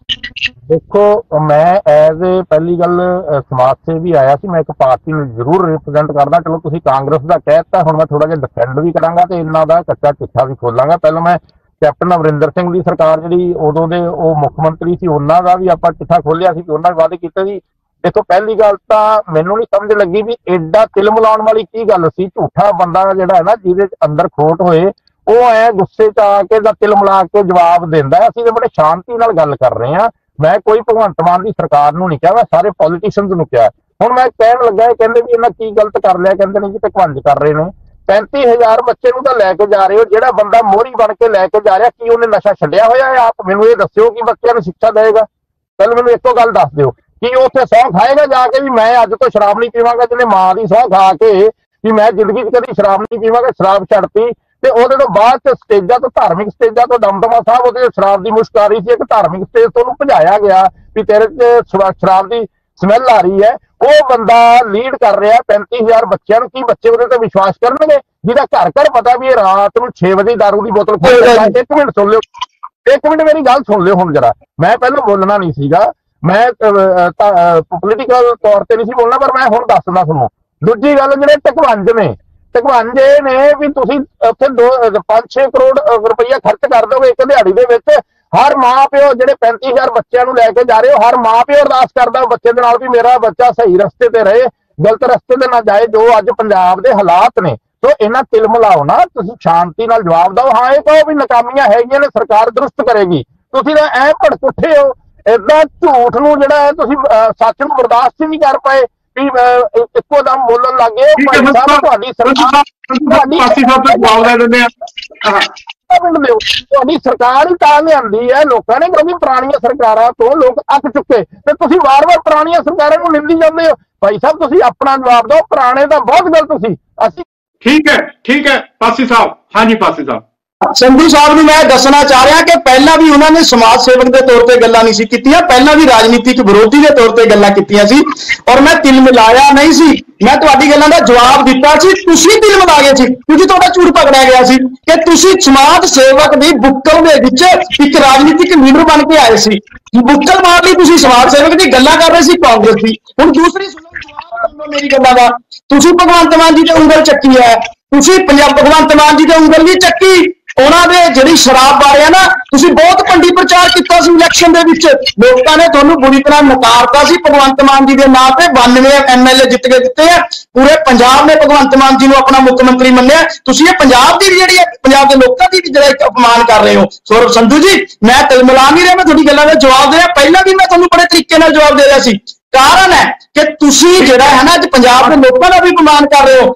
ਦੇਖੋ ਮੈਂ ਐਜ਼ ਏ ਪਹਿਲੀ ਗੱਲ ਅ, ਸਮਾਜ ਸੇਵੀ ਆਇਆ ਸੀ। ਮੈਂ ਇੱਕ ਪਾਰਟੀ ਨੂੰ ਜ਼ਰੂਰ ਰਿਪਰੈਜ਼ੈਂਟ ਕਰਦਾ। ਚਲੋ ਤੁਸੀਂ ਕਾਂਗਰਸ ਦਾ ਕਹਿਤਾ, ਹੁਣ ਮੈਂ ਥੋੜਾ ਜਿਹਾ ਡਿਫੈਂਡ ਵੀ ਕਰਾਂਗਾ ਤੇ ਇਹਨਾਂ ਦਾ ਕੱਚਾ ਚਿੱਠਾ ਵੀ ਖੋਲਾਂਗਾ। ਪਹਿਲਾਂ ਮੈਂ ਕੈਪਟਨ ਅਮਰਿੰਦਰ ਸਿੰਘ ਦੀ ਸਰਕਾਰ ਜਿਹੜੀ ਉਦੋਂ ਦੇ ਉਹ ਮੁੱਖ ਮੰਤਰੀ ਸੀ, ਉਹਨਾਂ ਦਾ ਵੀ ਆਪਾਂ ਚਿੱਠਾ ਖੋਲਿਆ ਸੀ, ਉਹਨਾਂ ਨੇ ਵਾਅਦੇ ਕੀਤੇ ਸੀ। ਦੇਖੋ ਪਹਿਲੀ ਗੱਲ ਤਾਂ ਮੈਨੂੰ ਨਹੀਂ ਸਮਝ ਲੱਗੀ ਵੀ ਐਡਾ ਤਿਲ ਮਿਲਾਉਣ ਵਾਲੀ ਕੀ ਗੱਲ ਸੀ। ਝੂਠਾ ਬੰਦਾ ਜਿਹੜਾ ਹੈ ਨਾ, ਜਿਹਦੇ ਅੰਦਰ ਖੋਟ ਹੋਏ, ਉਹ ਐ ਗੁੱਸੇ ਚ ਆ ਕੇ ਜਾਂ ਤਿਲ ਮਿਲਾ ਕੇ ਜਵਾਬ ਦਿੰਦਾ। ਅਸੀਂ ਤਾਂ ਬੜੇ ਸ਼ਾਂਤੀ ਨਾਲ ਗੱਲ ਕਰ ਰਹੇ ਹਾਂ। ਮੈਂ ਕੋਈ ਭਗਵੰਤ ਮਾਨ ਦੀ ਸਰਕਾਰ ਨੂੰ ਨਹੀਂ ਕਿਹਾ, ਮੈਂ ਸਾਰੇ ਪੋਲੀਟੀਸ਼ੀਅਨਸ ਨੂੰ ਕਿਹਾ। ਹੁਣ ਮੈਂ ਕਹਿਣ ਲੱਗਾ, ਕਹਿੰਦੇ ਵੀ ਇਹਨਾਂ ਕੀ ਗਲਤ ਕਰ ਲਿਆ, ਕਹਿੰਦੇ ਨੇ ਜੀ ਭਗਵੰਤ ਕਰ ਰਹੇ ਨੇ। ਪੈਂਤੀ ਹਜ਼ਾਰ ਬੱਚੇ ਨੂੰ ਤਾਂ ਲੈ ਕੇ ਜਾ ਰਹੇ ਹੋ, ਜਿਹੜਾ ਬੰਦਾ ਮੋਹਰੀ ਬਣ ਕੇ ਲੈ ਕੇ ਜਾ ਰਿਹਾ, ਕੀ ਉਹਨੇ ਨਸ਼ਾ ਛੱਡਿਆ ਹੋਇਆ ਹੈ? ਆਪ ਮੈਨੂੰ ਇਹ ਦੱਸਿਓ ਕਿ ਬੱਚਿਆਂ ਨੂੰ ਸਿੱਖਿਆ ਦੇਵੇਗਾ। ਪਹਿਲਾਂ ਮੈਨੂੰ ਇੱਕੋ ਗੱਲ ਦੱਸ ਦਿਓ ਕਿ ਉਹ ਉੱਥੇ ਸਹੁੰ ਖਾਏਗਾ ਜਾ ਕੇ ਵੀ ਮੈਂ ਅੱਜ ਤੋਂ ਸ਼ਰਾਬ ਨਹੀਂ ਪੀਵਾਂਗਾ, ਜਿਹਨੇ ਮਾਂ ਦੀ ਸਹੁੰ ਖਾ ਕੇ ਵੀ ਮੈਂ ਜ਼ਿੰਦਗੀ 'ਚ ਕਦੀ ਸ਼ਰਾਬ ਨਹੀਂ ਪੀਵਾਂਗਾ, ਸ਼ਰਾਬ ਛੱਡਤੀ। ਤੇ ਉਹਦੇ ਤੋਂ ਬਾਅਦ ਚ ਸਟੇਜਾਂ ਤੋਂ, ਧਾਰਮਿਕ ਸਟੇਜਾਂ ਤੋਂ ਦਮਦਮਾ ਸਾਹਿਬ ਉਹਦੇ ਸ਼ਰਾਬ ਦੀ ਮੁਸ਼ਕ ਆ ਰਹੀ ਸੀ, ਇੱਕ ਧਾਰਮਿਕ ਸਟੇਜ ਤੋਂ ਉਹਨੂੰ ਭਜਾਇਆ ਗਿਆ ਵੀ ਤੇਰੇ ਚ ਸ਼ਰਾਬ ਦੀ ਸਮੈਲ ਆ ਰਹੀ ਹੈ। ਉਹ ਬੰਦਾ ਲੀਡ ਕਰ ਰਿਹਾ ਪੈਂਤੀ ਹਜ਼ਾਰ ਬੱਚਿਆਂ ਨੂੰ। ਕੀ ਬੱਚੇ ਉਹਦੇ ਤੇ ਵਿਸ਼ਵਾਸ ਕਰਨਗੇ, ਜਿਹਦਾ ਘਰ ਘਰ ਪਤਾ ਵੀ ਇਹ ਰਾਤ ਨੂੰ ਛੇ ਵਜੇ ਦਾਰੂ ਦੀ ਬੋਤਲ ਖੋਲ੍ਹਦਾ? ਇੱਕ ਮਿੰਟ ਸੁਣ ਲਿਓ, ਇੱਕ ਮਿੰਟ ਮੇਰੀ ਗੱਲ ਸੁਣ ਲਿਓ ਹੁਣ ਜਰਾ। ਮੈਂ ਪਹਿਲਾਂ ਬੋਲਣਾ ਨਹੀਂ ਸੀਗਾ, ਮੈਂ ਪੋਲੀਟੀਕਲ ਤੌਰ ਤੇ ਨਹੀਂ ਸੀ ਬੋਲਣਾ, ਪਰ ਮੈਂ ਹੁਣ ਦੱਸਦਾ ਤੁਹਾਨੂੰ। ਦੂਜੀ ਗੱਲ, ਜਿਹੜੇ ਟਕਵੰਜ ਨੇ, ਟਕਵੰਜ ਇਹ ਨੇ ਵੀ ਤੁਸੀਂ ਉੱਥੇ ਦੋ ਪੰਜ ਛੇ ਕਰੋੜ ਰੁਪਈਆ ਖਰਚ ਕਰ ਦੋਗੇ ਇੱਕ ਦਿਹਾੜੀ ਦੇ ਵਿੱਚ। ਹਰ ਮਾਂ ਪਿਓ ਜਿਹੜੇ ਪੈਂਤੀ ਹਜ਼ਾਰ ਬੱਚਿਆਂ ਨੂੰ ਲੈ ਕੇ ਜਾ ਰਹੇ ਹੋ, ਹਰ ਮਾਂ ਪਿਓ ਅਰਦਾਸ ਕਰਦਾ ਬੱਚੇ ਦੇ ਨਾਲ ਵੀ ਮੇਰਾ ਬੱਚਾ ਸਹੀ ਰਸਤੇ ਤੇ ਰਹੇ, ਗਲਤ ਰਸਤੇ ਤੇ ਨਾ ਜਾਏ, ਜੋ ਅੱਜ ਪੰਜਾਬ ਦੇ ਹਾਲਾਤ ਨੇ। ਸੋ ਇਹਨਾਂ ਤਿਲ ਮਿਲਾਓ ਨਾ, ਤੁਸੀਂ ਸ਼ਾਂਤੀ ਨਾਲ ਜਵਾਬ ਦਿਓ। ਹਾਂ, ਇਹ ਕਹੋ ਵੀ ਨਾਕਾਮੀਆਂ ਹੈਗੀਆਂ ਨੇ, ਸਰਕਾਰ ਦਰੁਸਤ ਕਰੇਗੀ। ਤੁਸੀਂ ਤਾਂ ਐ ਭੜਕੁੱਠੇ ਹੋ, ਏਦਾਂ ਝੂਠ ਨੂੰ ਜਿਹੜਾ ਹੈ ਤੁਸੀਂ ਸੱਚ ਨੂੰ ਬਰਦਾਸ਼ਤ ਹੀ ਨਹੀਂ ਕਰ ਪਏ ਵੀ ਇੱਕੋ ਦਮ ਬੋਲਣ ਲੱਗੇ। ਤੁਹਾਡੀ ਸਰਕਾਰ ਤੁਹਾਡੀ ਸਰਕਾਰ ਹੀ ਤਾਂ ਲਿਆਂਦੀ ਹੈ ਲੋਕਾਂ ਨੇ, ਕਿਉਂਕਿ ਪੁਰਾਣੀਆਂ ਸਰਕਾਰਾਂ ਤੋਂ ਲੋਕ ਅੱਕ ਚੁੱਕੇ ਤੇ ਤੁਸੀਂ ਵਾਰ-ਵਾਰ ਪੁਰਾਣੀਆਂ ਸਰਕਾਰਾਂ ਨੂੰ ਨਿੰਦੀ ਜਾਂਦੇ ਹੋ। ਭਾਈ ਸਾਹਿਬ ਤੁਸੀਂ ਆਪਣਾ ਜਵਾਬ ਦਿਓ, ਪੁਰਾਣੇ ਤਾਂ ਬਹੁਤ ਗਲਤ ਸੀ। ਅਸੀਂ ਠੀਕ ਹੈ, ਠੀਕ ਹੈ ਪਾਸੀ ਸਾਹਿਬ। ਹਾਂਜੀ ਪਾਸੀ ਸਾਹਿਬ। ਸੰਧੂ ਸਾਹਿਬ ਨੂੰ ਮੈਂ ਦੱਸਣਾ ਚਾਹ ਰਿਹਾ ਕਿ ਪਹਿਲਾਂ ਵੀ ਉਹਨਾਂ ਨੇ ਸਮਾਜ ਸੇਵਕ ਦੇ ਤੌਰ ਤੇ ਗੱਲਾਂ ਨਹੀਂ ਸੀ ਕੀਤੀਆਂ, ਪਹਿਲਾਂ ਵੀ ਰਾਜਨੀਤਿਕ ਵਿਰੋਧੀ ਦੇ ਤੌਰ ਤੇ ਗੱਲਾਂ ਕੀਤੀਆਂ ਸੀ, ਔਰ ਮੈਂ ਤਿਲ ਮਿਲਾਇਆ ਨਹੀਂ ਸੀ। ਮੈਂ ਤੁਹਾਡੀ ਗੱਲਾਂ ਦਾ ਜਵਾਬ ਦਿੱਤਾ ਸੀ, ਤੁਸੀਂ ਤਿਲ ਮਿਲਾ ਗਏ ਸੀ, ਕਿਉਂਕਿ ਤੁਹਾਡਾ ਝੂਠ ਪਕੜਿਆ ਗਿਆ ਸੀ ਕਿ ਤੁਸੀਂ ਸਮਾਜ ਸੇਵਕ ਦੀ ਬੁੱਕਲ ਦੇ ਵਿੱਚ ਇੱਕ ਰਾਜਨੀਤਿਕ ਲੀਡਰ ਬਣ ਕੇ ਆਏ ਸੀ। ਬੁੱਕਲ ਮਾਰ ਲਈ ਤੁਸੀਂ, ਸਮਾਜ ਸੇਵਕ ਦੀ ਗੱਲਾਂ ਕਰ ਰਹੇ ਸੀ ਕਾਂਗਰਸ ਦੀ। ਹੁਣ ਦੂਸਰੀ ਸੁਣੋ, ਜਵਾਬ ਸੁਣੋ ਮੇਰੀ ਗੱਲਾਂ ਦਾ। ਤੁਸੀਂ ਭਗਵੰਤ ਮਾਨ ਜੀ ਤੇ ਉਂਗਲ ਚੱਕੀ ਹੈ, ਤੁਸੀਂ ਪੰਜਾਬ ਭਗਵੰਤ ਮਾਨ ਜੀ ਤੇ ਉਂਗਲ ਨਹੀਂ ਚੱਕੀ। ਉਹਨਾਂ ਦੇ ਜਿਹੜੀ ਸ਼ਰਾਬ ਬਾਰੇ ਆ ਨਾ, ਤੁਸੀਂ ਬਹੁਤ ਭੰਡੀ ਪ੍ਰਚਾਰ ਕੀਤਾ ਸੀ ਇਲੈਕਸ਼ਨ ਦੇ ਵਿੱਚ, ਲੋਕਾਂ ਨੇ ਤੁਹਾਨੂੰ ਬੁਰੀ ਤਰ੍ਹਾਂ ਨਕਾਰਤਾ ਸੀ। ਭਗਵੰਤ ਮਾਨ ਜੀ ਦੇ ਨਾਂ ਤੇ ਬਾਨਵੇਂ ਐਮ ਐਲ ਏ ਜਿੱਤ ਕੇ ਦਿੱਤੇ ਆ, ਪੂਰੇ ਪੰਜਾਬ ਨੇ ਭਗਵੰਤ ਮਾਨ ਜੀ ਨੂੰ ਆਪਣਾ ਮੁੱਖ ਮੰਤਰੀ ਮੰਨਿਆ। ਤੁਸੀਂ ਇਹ ਪੰਜਾਬ ਦੀ ਜਿਹੜੀ ਹੈ, ਪੰਜਾਬ ਦੇ ਲੋਕਾਂ ਦੀ ਵੀ ਜਿਹੜਾ ਇੱਕ ਅਪਮਾਨ ਕਰ ਰਹੇ ਹੋ। ਸੌਰਵ ਸੰਧੂ ਜੀ, ਮੈਂ ਤਿਲ ਮਿਲਾ ਨਹੀਂ ਰਿਹਾ, ਮੈਂ ਤੁਹਾਡੀ ਗੱਲਾਂ ਦਾ ਜਵਾਬ ਦੇ ਰਿਹਾ। ਪਹਿਲਾਂ ਵੀ ਮੈਂ ਤੁਹਾਨੂੰ ਬੜੇ ਤਰੀਕੇ ਨਾਲ ਜਵਾਬ ਦੇ ਰਿਹਾ ਸੀ। ਕਾਰਨ ਹੈ ਕਿ ਤੁਸੀਂ ਜਿਹੜਾ ਹੈ ਨਾ ਅੱਜ ਪੰਜਾਬ ਦੇ ਲੋਕਾਂ ਦਾ ਵੀ ਅਪਮਾਨ ਕਰ ਰਹੇ ਹੋ।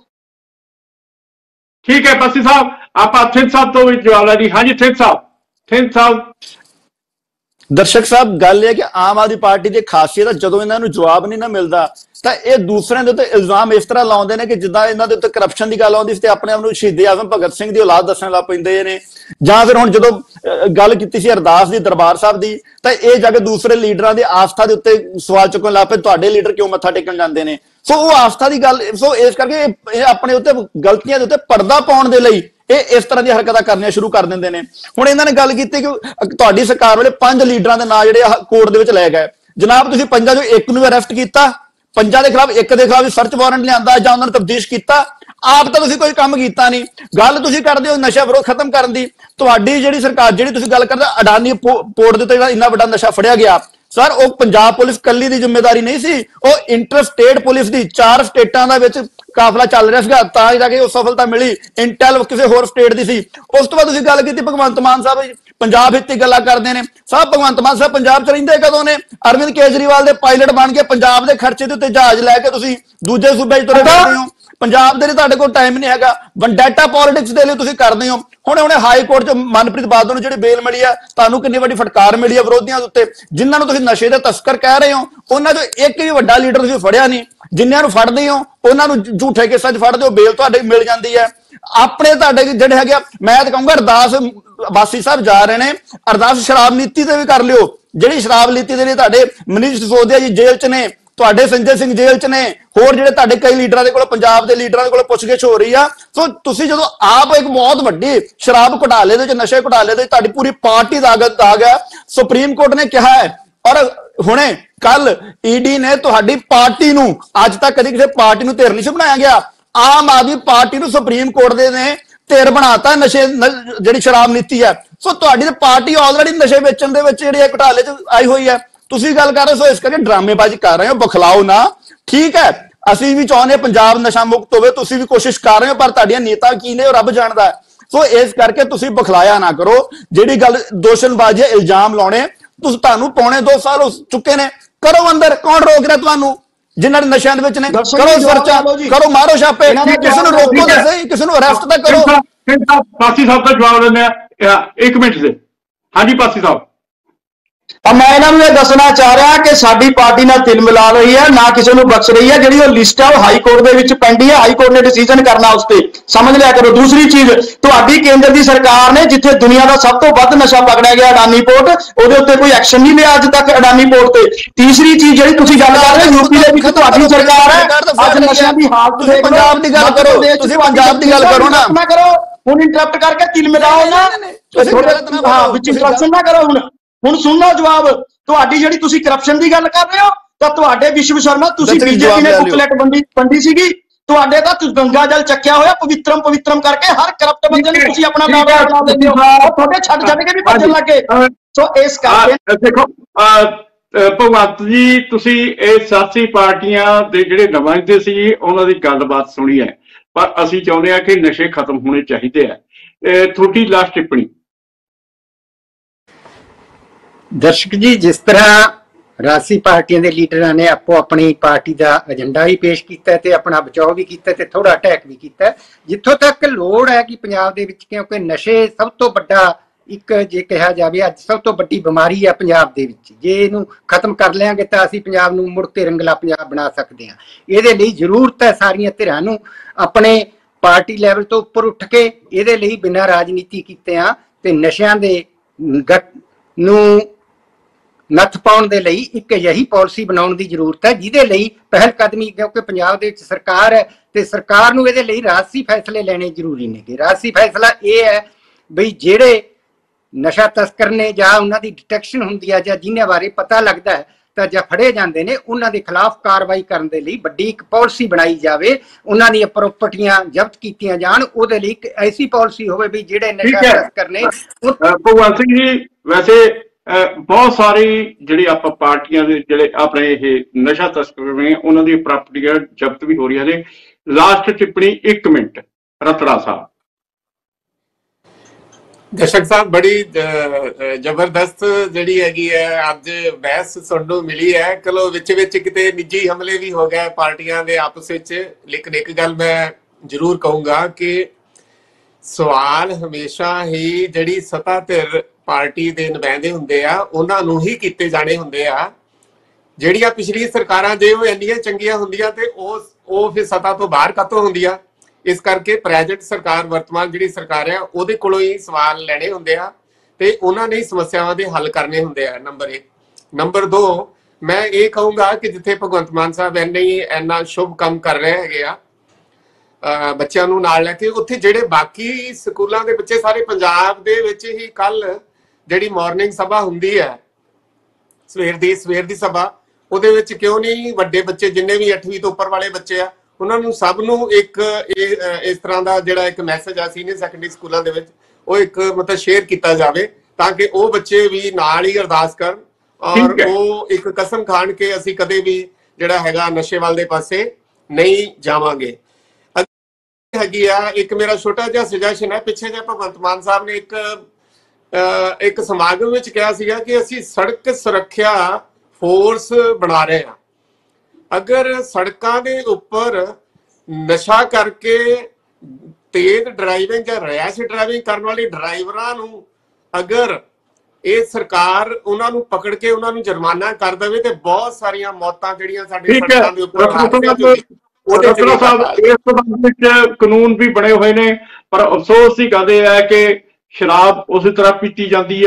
ਠੀਕ ਹੈ ਪਾਸੀ ਸਾਹਿਬ, ਆਪਾਂ ਥਿੰਦ ਸਾਹਿਬ ਤੋਂ ਵੀ ਜਵਾਬ ਲੈ ਜੀ। ਹਾਂਜੀ ਥਿੰਦ ਸਾਹਿਬ। ਥਿੰਦ ਸਾਹਿਬ। ਦਰਸ਼ਕ ਸਾਹਿਬ, ਗੱਲ ਇਹ ਕਿ ਆਮ ਆਦਮੀ ਪਾਰਟੀ ਦੀ ਖਾਸੀਅਤ ਹੈ, ਜਦੋਂ ਇਹਨਾਂ ਨੂੰ ਜਵਾਬ ਨਹੀਂ ਨਾ ਮਿਲਦਾ ਤਾਂ ਇਹ ਦੂਸਰਿਆਂ ਦੇ ਉੱਤੇ ਇਲਜ਼ਾਮ ਇਸ ਤਰ੍ਹਾਂ ਲਾਉਂਦੇ ਨੇ ਕਿ ਜਿੱਦਾਂ ਇਹਨਾਂ ਦੇ ਉੱਤੇ ਕਰਪਸ਼ਨ ਦੀ ਗੱਲ ਆਉਂਦੀ ਸੀ ਤੇ ਆਪਣੇ ਆਪ ਨੂੰ ਸ਼ਹੀਦ ਆਜ਼ਮ ਭਗਤ ਸਿੰਘ ਦੀ ਔਲਾਦ ਦੱਸਣ ਲੱਗ ਪੈਂਦੇ ਨੇ। ਜਾਂ ਫਿਰ ਹੁਣ ਜਦੋਂ ਗੱਲ ਕੀਤੀ ਸੀ ਅਰਦਾਸ ਦੀ ਦਰਬਾਰ ਸਾਹਿਬ ਦੀ, ਤਾਂ ਇਹ ਜਾ ਕੇ ਦੂਸਰੇ ਲੀਡਰਾਂ ਦੀ ਆਸਥਾ ਦੇ ਉੱਤੇ ਸਵਾਲ ਚੁੱਕਣ ਲੱਗ ਪਏ, ਤੁਹਾਡੇ ਲੀਡਰ ਕਿਉਂ ਮੱਥਾ ਟੇਕਣ ਜਾਂਦੇ ਨੇ। ਸੋ ਉਹ ਆਸਥਾ ਦੀ ਗੱਲ, ਸੋ ਇਸ ਕਰਕੇ ਇਹ ਆਪਣੇ ਉੱਤੇ ਗਲਤੀਆਂ ਦੇ ਉੱਤੇ ਪਰਦਾ ਪਾਉਣ ਦੇ ਲਈ ਇਹ ਇਸ ਤਰ੍ਹਾਂ ਦੀਆਂ ਹਰਕਤਾਂ ਕਰਨੀਆਂ ਸ਼ੁਰੂ ਕਰ ਦਿੰਦੇ ਨੇ। ਹੁਣ ਇਹਨਾਂ ਨੇ ਗੱਲ ਕੀਤੀ ਕਿ ਤੁਹਾਡੀ ਸਰਕਾਰ ਵੇਲੇ ਪੰਜ ਲੀਡਰਾਂ ਦੇ ਨਾਂ ਜਿਹੜੇ ਕੋਰਟ ਦੇ ਵਿੱਚ ਲੈ ਗਏ। ਜਨਾਬ ਤੁਸੀਂ ਪੰਜਾਂ ਚੋਂ ਇੱਕ ਨੂੰ ਅਰੈਸਟ ਕੀਤਾ, ਪੰਜਾਂ ਦੇ ਖਿਲਾਫ ਇੱਕ ਦੇ ਖਿਲਾਫ ਸਰਚ ਵਾਰੰਟ ਲਿਆਂਦਾ ਜਾਂ ਉਹਨਾਂ ਨੂੰ ਤਬਦੀਸ਼ ਕੀਤਾ। ਆਪ ਤਾਂ ਤੁਸੀਂ ਕੋਈ ਕੰਮ ਕੀਤਾ ਨਹੀਂ। ਗੱਲ ਤੁਸੀਂ ਕਰਦੇ ਹੋ ਨਸ਼ਾ ਵਿਰੋਧ ਖਤਮ ਕਰਨ ਦੀ। ਤੁਹਾਡੀ ਜਿਹੜੀ ਸਰਕਾਰ, ਜਿਹੜੀ ਤੁਸੀਂ ਗੱਲ ਕਰਦੇ ਅਡਾਨੀ ਪੋਰਟ ਦੇ ਉੱਤੇ ਜਿਹੜਾ ਇੰਨਾ ਵੱਡਾ ਨਸ਼ਾ ਫੜਿਆ ਗਿਆ, ਸਰ ਉਹ ਪੰਜਾਬ ਪੁਲਿਸ ਕੱਲੀ ਦੀ ਜ਼ਿੰਮੇਵਾਰੀ ਨਹੀਂ ਸੀ, ਉਹ ਇੰਟਰ ਸਟੇਟ ਪੁਲਿਸ ਦੀ। ਚਾਰ ਸਟੇਟਾਂ ਦਾ ਵਿੱਚ ਕਾਫਲਾ ਚੱਲ ਰਿਹਾ ਸੀਗਾ, ਤਾਂ ਜਾ ਕੇ ਉਹ ਸਫਲਤਾ ਮਿਲੀ। ਇੰਟੈਲ ਕਿਸੇ ਹੋਰ ਸਟੇਟ ਦੀ ਸੀ। ਉਸ ਤੋਂ ਬਾਅਦ ਤੁਸੀਂ ਗੱਲ ਕੀਤੀ ਭਗਵੰਤ ਮਾਨ ਸਾਹਿਬ ਪੰਜਾਬ ਹਿੱਤ ਦੀ ਗੱਲਾਂ ਕਰਦੇ ਨੇ। ਸਾਹਿਬ ਭਗਵੰਤ ਮਾਨ ਸਾਹਿਬ ਪੰਜਾਬ ਚ ਰਹਿੰਦੇ ਕਦੋਂ ਨੇ? ਅਰਵਿੰਦ ਕੇਜਰੀਵਾਲ ਦੇ ਪਾਇਲਟ ਬਣ ਕੇ ਪੰਜਾਬ ਦੇ ਖਰਚੇ ਦੇ ਉੱਤੇ ਜਹਾਜ਼ ਲੈ ਕੇ ਤੁਸੀਂ ਦੂਜੇ ਸੂਬੇ ਚ ਤੁਰੇ ਫਿਰਦੇ ਹੋ। ਪੰਜਾਬ ਦੇ ਲਈ ਤੁਹਾਡੇ ਕੋਲ ਟਾਈਮ ਨਹੀਂ ਹੈਗਾ। ਵੰਡੈਟਾ ਪੋਲਿਟਿਕਸ ਦੇ ਲਈ ਤੁਸੀਂ ਕਰਦੇ ਹੋ। ਹੁਣੇ ਹੁਣੇ ਹਾਈ ਕੋਰਟ ਚ ਮਨਪ੍ਰੀਤ ਬਾਦਲ ਨੂੰ ਜਿਹੜੀ ਬੇਲ ਮਿਲੀ ਆ, ਤੁਹਾਨੂੰ ਕਿੰਨੀ ਵੱਡੀ ਫਟਕਾਰ ਮਿਲੀ ਆ ਵਿਰੋਧੀਆਂ ਦੇ ਉੱਤੇ। ਜਿਨ੍ਹਾਂ ਨੂੰ ਤੁਸੀਂ ਨਸ਼ੇ ਦੇ ਤਸਕਰ ਕਹਿ ਰਹੇ ਹੋ, ਉਹਨਾਂ ਚੋਂ ਇੱਕ ਵੀ ਵੱਡਾ ਲੀਡਰ ਤੁਸੀਂ ਫੜਿਆ ਨਹੀਂ। ਜਿਨ੍ਹਾਂ ਨੂੰ ਫੜਦੇ ਹੋ ਉਹਨਾਂ ਨੂੰ ਝੂਠੇ ਕੇਸਾਂ 'ਚ ਫੜਦੇ ਹੋ, ਬੇਲ ਤੁਹਾਡੇ ਮਿਲ ਜਾਂਦੀ ਹੈ। ਆਪਣੇ ਤੁਹਾਡੇ ਜਿਹੜੇ ਹੈਗੇ, ਮੈਂ ਤਾਂ ਕਹੂੰਗਾ ਅਰਦਾਸ ਬਾਸੀ ਸਾਹਿਬ ਜਾ ਰਹੇ ਨੇ, ਅਰਦਾਸ ਸ਼ਰਾਬ ਨੀਤੀ ਤੇ ਵੀ ਕਰ ਲਿਓ। ਜਿਹੜੀ ਸ਼ਰਾਬ ਨੀਤੀ ਦੇ ਲਈ ਤੁਹਾਡੇ ਮਨੀਸ਼ ਸਿਸੋਦੀਆ ਜੀ ਜੇਲ੍ਹ 'ਚ ਨੇ, ਤੁਹਾਡੇ ਸੰਜੇ ਸਿੰਘ ਜੇਲ੍ਹ 'ਚ ਨੇ, ਹੋਰ ਜਿਹੜੇ ਤੁਹਾਡੇ ਕਈ ਲੀਡਰਾਂ ਦੇ ਕੋਲ, ਪੰਜਾਬ ਦੇ ਲੀਡਰਾਂ ਦੇ ਕੋਲ ਪੁੱਛਗਿੱਛ ਹੋ ਰਹੀ ਆ। ਸੋ ਤੁਸੀਂ ਜਦੋਂ ਆਪ ਇੱਕ ਬਹੁਤ ਵੱਡੀ ਸ਼ਰਾਬ ਘੁਟਾਲੇ ਦੇ ਵਿੱਚ, ਨਸ਼ੇ ਘੁਟਾਲੇ ਦੇ ਤੁਹਾਡੀ ਪੂਰੀ ਪਾਰਟੀ ਦਾ ਆ ਗਿਆ, ਸੁਪਰੀਮ ਕੋਰਟ ਨੇ ਕਿਹਾ ਹੈ, ਔਰ ਹੁਣੇ ਕੱਲ ਈਡੀ ਨੇ ਤੁਹਾਡੀ ਪਾਰਟੀ ਨੂੰ, ਅੱਜ ਤੱਕ ਕਦੀ ਕਿਸੇ ਪਾਰਟੀ ਨੂੰ ਧਿਰ ਨਹੀਂ ਬਣਾਇਆ ਗਿਆ, ਆਮ ਆਦਮੀ ਪਾਰਟੀ ਨੂੰ ਸੁਪਰੀਮ ਕੋਰਟ ਦੇ ਨੇ ਧਿਰ ਬਣਾਤਾ ਨਸ਼ੇ ਜਿਹੜੀ ਸ਼ਰਾਬ ਨੀਤੀ ਹੈ। ਸੋ ਤੁਹਾਡੀ ਪਾਰਟੀ ਆਲਰੇਡੀ ਨਸ਼ੇ ਵੇਚਣ ਦੇ ਵਿੱਚ ਜਿਹੜੀ ਘੁਟਾਲੇ 'ਚ ਆਈ ਹੋਈ ਹੈ, ਤੁਸੀਂ ਗੱਲ ਕਰ ਰਹੇ ਹੋ। ਇਸ ਕਰਕੇ ਡਰਾਮੇਬਾਜ਼ੀ ਕਰ ਰਹੇ ਹੋ, ਬਖਲਾਓ ਨਾ। ਠੀਕ ਹੈ, ਅਸੀਂ ਵੀ ਚਾਹੁੰਦੇ ਪੰਜਾਬ ਨਸ਼ਾ ਮੁਕਤ ਹੋਵੇ, ਤੁਸੀਂ ਵੀ ਕੋਸ਼ਿਸ਼ ਕਰ ਰਹੇ ਹੋ, ਪਰ ਤੁਹਾਡੀਆਂ ਨੀਤਾਂ ਕੀ ਨੇ ਉਹ ਰੱਬ ਜਾਣਦਾ ਹੈ। ਸੋ ਇਸ ਕਰਕੇ ਤੁਸੀਂ ਬਖਲਾਇਆ ਨਾ ਕਰੋ। ਜਿਹੜੀ ਗੱਲ ਦੋਸ਼ਨਬਾਜ਼ੀ, ਇਲਜ਼ਾਮ ਲਾਉਣੇ, ਤੁਸੀਂ ਤੁਹਾਨੂੰ ਪੌਣੇ ਦੋ ਸਾਲ ਹੋ ਚੁੱਕੇ ਨੇ, ਕਰੋ ਅੰਦਰ, ਕੌਣ ਰੋਕ ਰਿਹਾ ਤੁਹਾਨੂੰ? ਜਿਨ੍ਹਾਂ ਦੇ ਨਸ਼ਿਆਂ ਦੇ ਵਿੱਚ ਨੇ ਕਰੋ ਸਰਚਾ, ਕਰੋ, ਮਾਰੋ ਛਾਪੇ, ਕਿਸੇ ਨੂੰ ਰੋਕੋ ਤਾਂ ਸਹੀ, ਕਿਸੇ ਨੂੰ ਅਰੈਸਟ ਤਾਂ ਕਰੋ। ਪਾਸੀ ਸਾਹਿਬ ਦਾ ਜਵਾਬ ਦਿੰਦੇ ਆ ਇੱਕ ਮਿੰਟ ਦੇ। ਹਾਂਜੀ ਪਾਸੀ ਸਾਹਿਬ। मैं इन्होंने ये दसना चाह रहा कि साडी पार्टी नाल तिल मिला रही है, ना किसी को बख्श रही है। जिहड़ी वो लिस्ट है वो हाई कोर्ट दे विच पेंडी है, हाई कोर्ट ने डिसीजन करना उस पर, समझ लिया करो। दूसरी चीज, तुहाडी केंद्र की सरकार ने जिथे दुनिया का सब तो वध नशा पकड़ा गया अडानी पोर्ट, उहदे उत्ते कोई एक्शन नहीं लिया अज तक अडानी पोर्ट ते। तीसरी चीज जिहड़ी तुसीं गल कर रहे हो, यूपी दे विच तुहाडी सरकार है, अज नशा दी हालत देख लो। पंजाब दी गल करो, तुसीं पंजाब दी गल करो ना, ना करो हुण इंटरप्ट करके तिल मिलाओ ना, हां विच इंटरप्शन ना करो। हुण हुण सुन लो जवाब। ਤੁਹਾਡੀ ਜਿਹੜੀ ਤੁਸੀਂ ਕਰਪਸ਼ਨ ਦੀ ਗੱਲ ਕਰ ਰਹੇ ਹੋ, ਤਾਂ ਤੁਹਾਡੇ ਵਿਸ਼ਵ ਸ਼ਰਮਾ ਤੁਸੀਂ ਬੀਜੇਪੀ ਨੇ ਬੁਕਲੈਟ ਵੰਡੀ ਵੰਡੀ ਸੀਗੀ, ਤੁਹਾਡੇ ਤਾਂ ਗੰਗਾ ਜਲ ਚੱਕਿਆ ਹੋਇਆ ਪਵਿੱਤਰਮ ਪਵਿੱਤਰਮ ਕਰਕੇ ਹਰ ਕਰਪਟ ਬੰਦੇ ਨੂੰ ਤੁਸੀਂ ਆਪਣਾ ਨਾਮ ਬਣਾ ਦਿੰਦੇ ਹੋ, ਤੁਹਾਡੇ ਛੱਡ ਛੱਡ ਕੇ ਵੀ ਭੱਜਣ ਲੱਗੇ। ਸੋ ਇਸ ਕਰਕੇ ਦੇਖੋ ਭਗਵੰਤ ਜੀ, ਤੁਸੀਂ ਇਹ ਸਿਆਸੀ ਪਾਰਟੀਆਂ ਦੇ ਜਿਹੜੇ ਨੁਮਾਇੰਦੇ ਸੀ ਉਹਨਾਂ ਦੀ ਗੱਲਬਾਤ ਸੁਣੀ ਹੈ, ਪਰ ਅਸੀਂ ਚਾਹੁੰਦੇ ਹਾਂ ਕਿ ਨਸ਼ੇ ਖਤਮ ਹੋਣੇ ਚਾਹੀਦੇ ਆ। ਤੁਹਾਡੀ ਲਾਸਟ ਟਿੱਪਣੀ। ਦਰਸ਼ਕ ਜੀ, ਜਿਸ ਤਰ੍ਹਾਂ ਰਾਜਸੀ ਪਾਰਟੀਆਂ ਦੇ ਲੀਡਰਾਂ ਨੇ ਆਪੋ ਆਪਣੀ ਪਾਰਟੀ ਦਾ ਏਜੰਡਾ ਵੀ ਪੇਸ਼ ਕੀਤਾ ਤੇ ਆਪਣਾ ਬਚਾਓ ਵੀ ਕੀਤਾ ਤੇ ਥੋੜਾ ਅਟੈਕ ਵੀ ਕੀਤਾ, ਜਿੱਥੋਂ ਤੱਕ ਲੋੜ ਹੈ ਕਿ ਪੰਜਾਬ ਦੇ ਵਿੱਚ, ਕਿਉਂਕਿ ਨਸ਼ੇ ਸਭ ਤੋਂ ਵੱਡਾ ਇੱਕ ਜੇ ਕਿਹਾ ਜਾਵੇ ਅੱਜ ਸਭ ਤੋਂ ਵੱਡੀ ਬਿਮਾਰੀ ਹੈ ਪੰਜਾਬ ਦੇ ਵਿੱਚ, ਜੇ ਇਹਨੂੰ ਖਤਮ ਕਰ ਲਿਆਂਗੇ ਤਾਂ ਅਸੀਂ ਪੰਜਾਬ ਨੂੰ ਮੁੜ ਕੇ ਰੰਗਲਾ ਪੰਜਾਬ ਬਣਾ ਸਕਦੇ ਹਾਂ। ਇਹਦੇ ਲਈ ਜ਼ਰੂਰਤ ਹੈ ਸਾਰੀਆਂ ਧਿਰਾਂ ਨੂੰ ਆਪਣੇ ਪਾਰਟੀ ਲੈਵਲ ਤੋਂ ਉੱਪਰ ਉੱਠ ਕੇ ਇਹਦੇ ਲਈ ਬਿਨਾਂ ਰਾਜਨੀਤੀ ਕੀਤਿਆਂ ਤੇ ਨਸ਼ਿਆਂ ਦੇ ਗੱਟ ਨੂੰ ਨੱਥ ਪਾਉਣ ਦੇ ਲਈ ਇੱਕ ਅਜਿਹੀ ਪਾਲਿਸੀ ਬਣਾਉਣ ਦੀ ਜ਼ਰੂਰਤ ਹੈ ਜਿਹਦੇ ਲਈ ਪਹਿਲ ਕਦਮੀ, ਕਿਉਂਕਿ ਪੰਜਾਬ ਦੇ ਵਿੱਚ ਸਰਕਾਰ ਹੈ ਤੇ ਸਰਕਾਰ ਨੂੰ ਇਹਦੇ ਲਈ ਰਾਜਸੀ ਫੈਸਲੇ ਲੈਣੇ ਜ਼ਰੂਰੀ ਨੇਗੇ। ਰਾਜਸੀ ਫੈਸਲਾ ਇਹ ਹੈ ਬਈ ਜਿਹੜੇ ਨਸ਼ਾ ਤਸਕਰ ਨੇ ਜਾਂ ਉਹਨਾਂ ਦੀ ਡਿਟੈਕਸ਼ਨ ਹੁੰਦੀ ਹੈ ਜਾਂ ਜਿਨ੍ਹਾਂ ਬਾਰੇ ਪਤਾ ਲੱਗਦਾ ਹੈ ਤਾਂ ਜਾਂ ਫੜੇ ਜਾਂਦੇ ਨੇ, ਉਹਨਾਂ ਦੇ ਖਿਲਾਫ ਕਾਰਵਾਈ ਕਰਨ ਦੇ ਲਈ ਵੱਡੀ ਇੱਕ ਪਾਲਿਸੀ ਬਣਾਈ ਜਾਵੇ, ਉਹਨਾਂ ਦੀਆਂ ਪ੍ਰਾਪਰਟੀਆਂ ਜ਼ਬਤ ਕੀਤੀਆਂ ਜਾਣ, ਉਹਦੇ ਲਈ ਇੱਕ ਐਸੀ ਪਾਲਿਸੀ ਹੋਵੇ ਵੀ ਜਿਹੜੇ ਨਸ਼ਾ ਤਸਕਰ ਨੇ। ਭਗਵੰਤ ਸਿੰਘ ਜੀ, ਵੈਸੇ ਬਹੁਤ ਸਾਰੀ ਜਿਹੜੀ ਆਪਾਂ ਪਾਰਟੀਆਂ ਦੇ ਜਿਹੜੇ ਆਪਣੇ ਇਹ ਨਸ਼ਾ ਤਸਕਰ ਨੇ ਉਹਨਾਂ ਦੀ ਪ੍ਰਾਪਰਟੀਆਂ ਜ਼ਬਤ ਵੀ ਹੋ ਰਹੀਆਂ ਨੇ। ਲਾਸਟ ਟਿੱਪਣੀ ਇੱਕ ਮਿੰਟ, ਰਤੜਾ ਸਾਹਿਬ। ਦਰਸ਼ਕ ਸਾਹਿਬ, ਬੜੀ ਜ਼ਬਰਦਸਤ ਜਿਹੜੀ ਹੈਗੀ ਹੈ ਅੱਜ ਬਹਿਸ ਸੁਣਨ ਨੂੰ ਮਿਲੀ ਹੈ। ਚਲੋ ਵਿੱਚ ਵਿੱਚ ਕਿਤੇ ਨਿੱਜੀ ਹਮਲੇ ਵੀ ਹੋ ਗਏ ਪਾਰਟੀਆਂ ਦੇ ਆਪਸ ਵਿੱਚ, ਲੇਕਿਨ ਇੱਕ ਗੱਲ ਮੈਂ ਜ਼ਰੂਰ ਕਹੂੰਗਾ ਕਿ ਸਵਾਲ ਹਮੇਸ਼ਾ ਹੀ ਜਿਹੜੀ ਸੱਤਾ ਧਿਰ ਪਾਰਟੀ ਦੇ ਨੁਮਾਇੰਦੇ ਹੁੰਦੇ ਆ ਉਹਨਾਂ ਨੂੰ ਹੀ ਕੀਤੇ ਜਾਣੇ ਹੁੰਦੇ ਆ। ਜਿਹੜੀਆਂ ਪਿਛਲੀਆਂ ਸਰਕਾਰਾਂ ਜੇ ਉਹ ਇੰਨੀਆਂ ਚੰਗੀਆਂ ਹੁੰਦੀਆਂ ਤੇ ਉਹ ਉਹ ਫਿਰ ਸੱਤਾ ਤੋਂ ਬਾਹਰ ਕਾਤੋਂ ਹੁੰਦੀਆਂ। ਇਸ ਕਰਕੇ ਪ੍ਰੈਜ਼ੈਂਟ ਸਰਕਾਰ, ਵਰਤਮਾਨ ਜਿਹੜੀ ਸਰਕਾਰ ਆ, ਉਹਦੇ ਕੋਲੋਂ ਹੀ ਸਵਾਲ ਲੈਣੇ ਹੁੰਦੇ ਆ ਤੇ ਉਹਨਾਂ ਨੇ ਸਮੱਸਿਆਵਾਂ ਦੇ ਹੱਲ ਕਰਨੇ ਹੁੰਦੇ ਆ। ਨੰਬਰ ਇੱਕ। ਨੰਬਰ ਦੋ, ਮੈਂ ਇਹ ਕਹੂੰਗਾ ਕਿ ਜਿੱਥੇ ਭਗਵੰਤ ਮਾਨ ਸਾਹਿਬ ਇੰਨੇ ਹੀ ਇੰਨਾ ਸ਼ੁਭ ਕੰਮ ਕਰ ਰਹੇ ਹੈਗੇ ਆ ਬੱਚਿਆਂ ਨੂੰ ਨਾਲ ਲੈ ਕੇ, ਉੱਥੇ ਜਿਹੜੇ ਬਾਕੀ ਸਕੂਲਾਂ ਦੇ ਬੱਚੇ ਸਾਰੇ ਪੰਜਾਬ ਦੇ ਵਿੱਚ ਹੀ ਕੱਲ ਜਿਹੜੀ ਮਾਰਨਿੰਗ ਸਭਾ ਹੁੰਦੀ ਹੈ ਸਵੇਰ ਦੀ ਸਵੇਰ ਦੀ ਸਭਾ, ਉਹਦੇ ਵਿੱਚ ਕਿਉਂ ਨਹੀਂ ਵੱਡੇ ਬੱਚੇ ਜਿੰਨੇ ਵੀ ਅੱਠਵੀਂ ਤੋਂ ਉੱਪਰ ਵਾਲੇ ਬੱਚੇ ਆ ਉਹਨਾਂ ਨੂੰ ਸਭ ਨੂੰ ਇੱਕ ਇਸ ਤਰ੍ਹਾਂ ਦਾ ਜਿਹੜਾ ਇੱਕ ਮੈਸੇਜ ਆ ਸੀਨੀਅਰ ਸੈਕੰਡਰੀ ਸਕੂਲਾਂ ਦੇ ਵਿੱਚ ਉਹ ਇੱਕ ਮਤਲਬ ਸ਼ੇਅਰ ਕੀਤਾ ਜਾਵੇ ਤਾਂ ਕਿ ਉਹ ਬੱਚੇ ਵੀ ਨਾਲ ਹੀ ਅਰਦਾਸ ਕਰਨ ਔਰ ਉਹ ਇੱਕ ਕਸਮ ਖਾਣ ਕੇ ਅਸੀਂ ਕਦੇ ਵੀ ਜਿਹੜਾ ਹੈਗਾ ਨਸ਼ੇ ਵੱਲ ਦੇ ਪਾਸੇ ਨਹੀਂ ਜਾਵਾਂਗੇ। ਹੈਗੀ ਆ ਇੱਕ ਮੇਰਾ ਛੋਟਾ ਜਿਹਾ ਸੁਜੈਸ਼ਨ ਹੈ। ਪਿੱਛੇ ਜੇ ਭਗਵੰਤ ਮਾਨ ਸਾਹਿਬ ਨੇ ਇੱਕ ਇੱਕ ਸਮਾਗਮ ਵਿੱਚ ਕਿਹਾ ਸੀਗਾ ਕਿ ਅਸੀਂ ਸੜਕ ਸੁਰੱਖਿਆ ਫੋਰਸ ਬਣਾ ਰਹੇ ਹਾਂ। ਅਗਰ ਸੜਕਾਂ ਦੇ ਉੱਪਰ ਨਸ਼ਾ ਕਰਕੇ ਤੇਜ਼ ਡਰਾਈਵਿੰਗ ਜਾਂ ਰੈਸ਼ ਡਰਾਈਵਿੰਗ ਕਰਨ ਵਾਲੇ ਡਰਾਈਵਰਾਂ ਨੂੰ ਅਗਰ ਇਹ ਸਰਕਾਰ ਉਹਨਾਂ ਨੂੰ ਪਕੜ ਕੇ ਉਹਨਾਂ ਨੂੰ ਜੁਰਮਾਨਾ ਕਰ ਦੇਵੇ ਤੇ ਬਹੁਤ ਸਾਰੀਆਂ ਮੌਤਾਂ ਜਿਹੜੀਆਂ ਸਾਡੇ ਸੜਕਾਂ ਦੇ ਉੱਪਰ ਉਹਦੇ ਸਾਹਿਬ ਇਸ ਸੰਬੰਧ ਵਿੱਚ ਕਾਨੂੰਨ ਵੀ ਬਣੇ ਹੋਏ ਨੇ, ਪਰ ਅਫਸੋਸ ਦੀ ਗੱਲ ਇਹ ਹੈ ਕਿ ਸ਼ਰਾਬ ਉਸੇ ਤਰ੍ਹਾਂ ਪੀਤੀ ਜਾਂਦੀ ਹੈ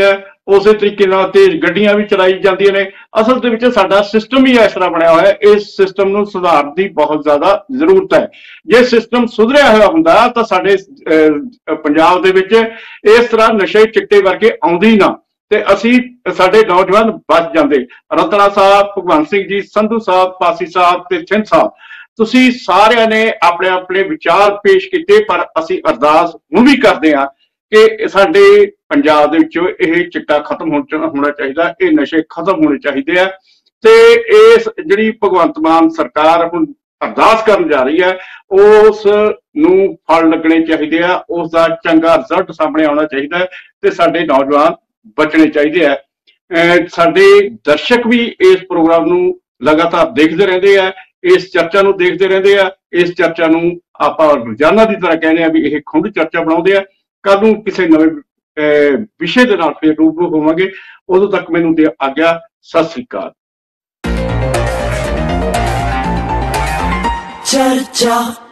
ਉਸੇ ਤਰੀਕੇ ਨਾਲ ਤੇਜ਼ ਗੱਡੀਆਂ ਵੀ ਚਲਾਈ ਜਾਂਦੀਆਂ ਨੇ। ਅਸਲ ਦੇ ਵਿੱਚ ਸਾਡਾ ਸਿਸਟਮ ਹੀ ਇਸ ਤਰ੍ਹਾਂ ਬਣਿਆ ਹੋਇਆ ਹੈ। ਇਸ ਸਿਸਟਮ ਨੂੰ ਸੁਧਾਰਨ ਦੀ ਬਹੁਤ ਜ਼ਿਆਦਾ ਜ਼ਰੂਰਤ ਹੈ। ਜੇ ਸਿਸਟਮ ਸੁਧਰਿਆ ਹੋਇਆ ਹੁੰਦਾ ਤਾਂ ਸਾਡੇ ਪੰਜਾਬ ਦੇ ਵਿੱਚ ਇਸ ਤਰ੍ਹਾਂ ਨਸ਼ੇ ਚਿੱਟੇ ਵਰਗੇ ਆਉਂਦੇ ਹੀ ਨਾ, ਤੇ ਅਸੀਂ ਸਾਡੇ ਨੌਜਵਾਨ ਬਚ ਜਾਂਦੇ। ਰਤਨਾ ਸਾਹਿਬ, ਭਗਵੰਤ ਸਿੰਘ ਜੀ, ਸੰਧੂ ਸਾਹਿਬ, ਪਾਸੀ ਸਾਹਿਬ ਤੇ ਥਿੰਦ ਸਾਹਿਬ, ਤੁਸੀਂ ਸਾਰਿਆਂ ਨੇ ਆਪਣੇ ਆਪਣੇ ਵਿਚਾਰ ਪੇਸ਼ ਕੀਤੇ, ਪਰ ਅਸੀਂ ਅਰਦਾਸ ਹੁਣ ਵੀ ਕਰਦੇ ਹਾਂ ਕਿ ਸਾਡੇ ਪੰਜਾਬ ਦੇ ਵਿੱਚੋਂ ਇਹ ਚਿੱਟਾ ਖਤਮ ਹੋਣਾ ਚਾਹੀਦਾ, ਇਹ ਨਸ਼ੇ ਖਤਮ ਹੋਣੇ ਚਾਹੀਦੇ ਆ। ਤੇ ਇਸ ਜਿਹੜੀ ਭਗਵੰਤ ਮਾਨ ਸਰਕਾਰ ਹੁਣ ਅਰਦਾਸ ਕਰਨ ਜਾ ਰਹੀ ਹੈ, ਉਸ ਨੂੰ ਫਲ ਲੱਗਣੇ ਚਾਹੀਦੇ ਆ, ਉਸ ਦਾ ਚੰਗਾ ਰਿਜ਼ਲਟ ਸਾਹਮਣੇ ਆਉਣਾ ਚਾਹੀਦਾ ਹੈ ਤੇ ਸਾਡੇ ਨੌਜਵਾਨ ਬਚਣੇ ਚਾਹੀਦੇ ਆ। ਸਾਡੇ ਦਰਸ਼ਕ ਵੀ ਇਸ ਪ੍ਰੋਗਰਾਮ ਨੂੰ ਲਗਾਤਾਰ ਦੇਖਦੇ ਰਹਿੰਦੇ ਆ, ਇਸ ਚਰਚਾ ਨੂੰ ਦੇਖਦੇ ਰਹਿੰਦੇ ਆ। ਇਸ ਚਰਚਾ ਨੂੰ ਆਪਾਂ ਰੋਜ਼ਾਨਾ ਦੀ ਤਰ੍ਹਾਂ ਕਹਿੰਦੇ ਆ ਵੀ ਇਹ ਖੁੰਡ ਚਰਚਾ ਬਣਾਉਂਦੇ ਆ। ਕੱਲ ਨੂੰ ਕਿਸੇ ਨਵੇਂ ਵਿਸ਼ੇ ਦੇ ਨਾਲ ਫਿਰ ਰੂਬਰੂ ਹੋਵਾਂਗੇ। ਉਦੋਂ ਤੱਕ ਮੈਨੂੰ ਦੇ ਆਗਿਆ। ਸਤਿ ਸ੍ਰੀ ਅਕਾਲ। ਚਰਚਾ।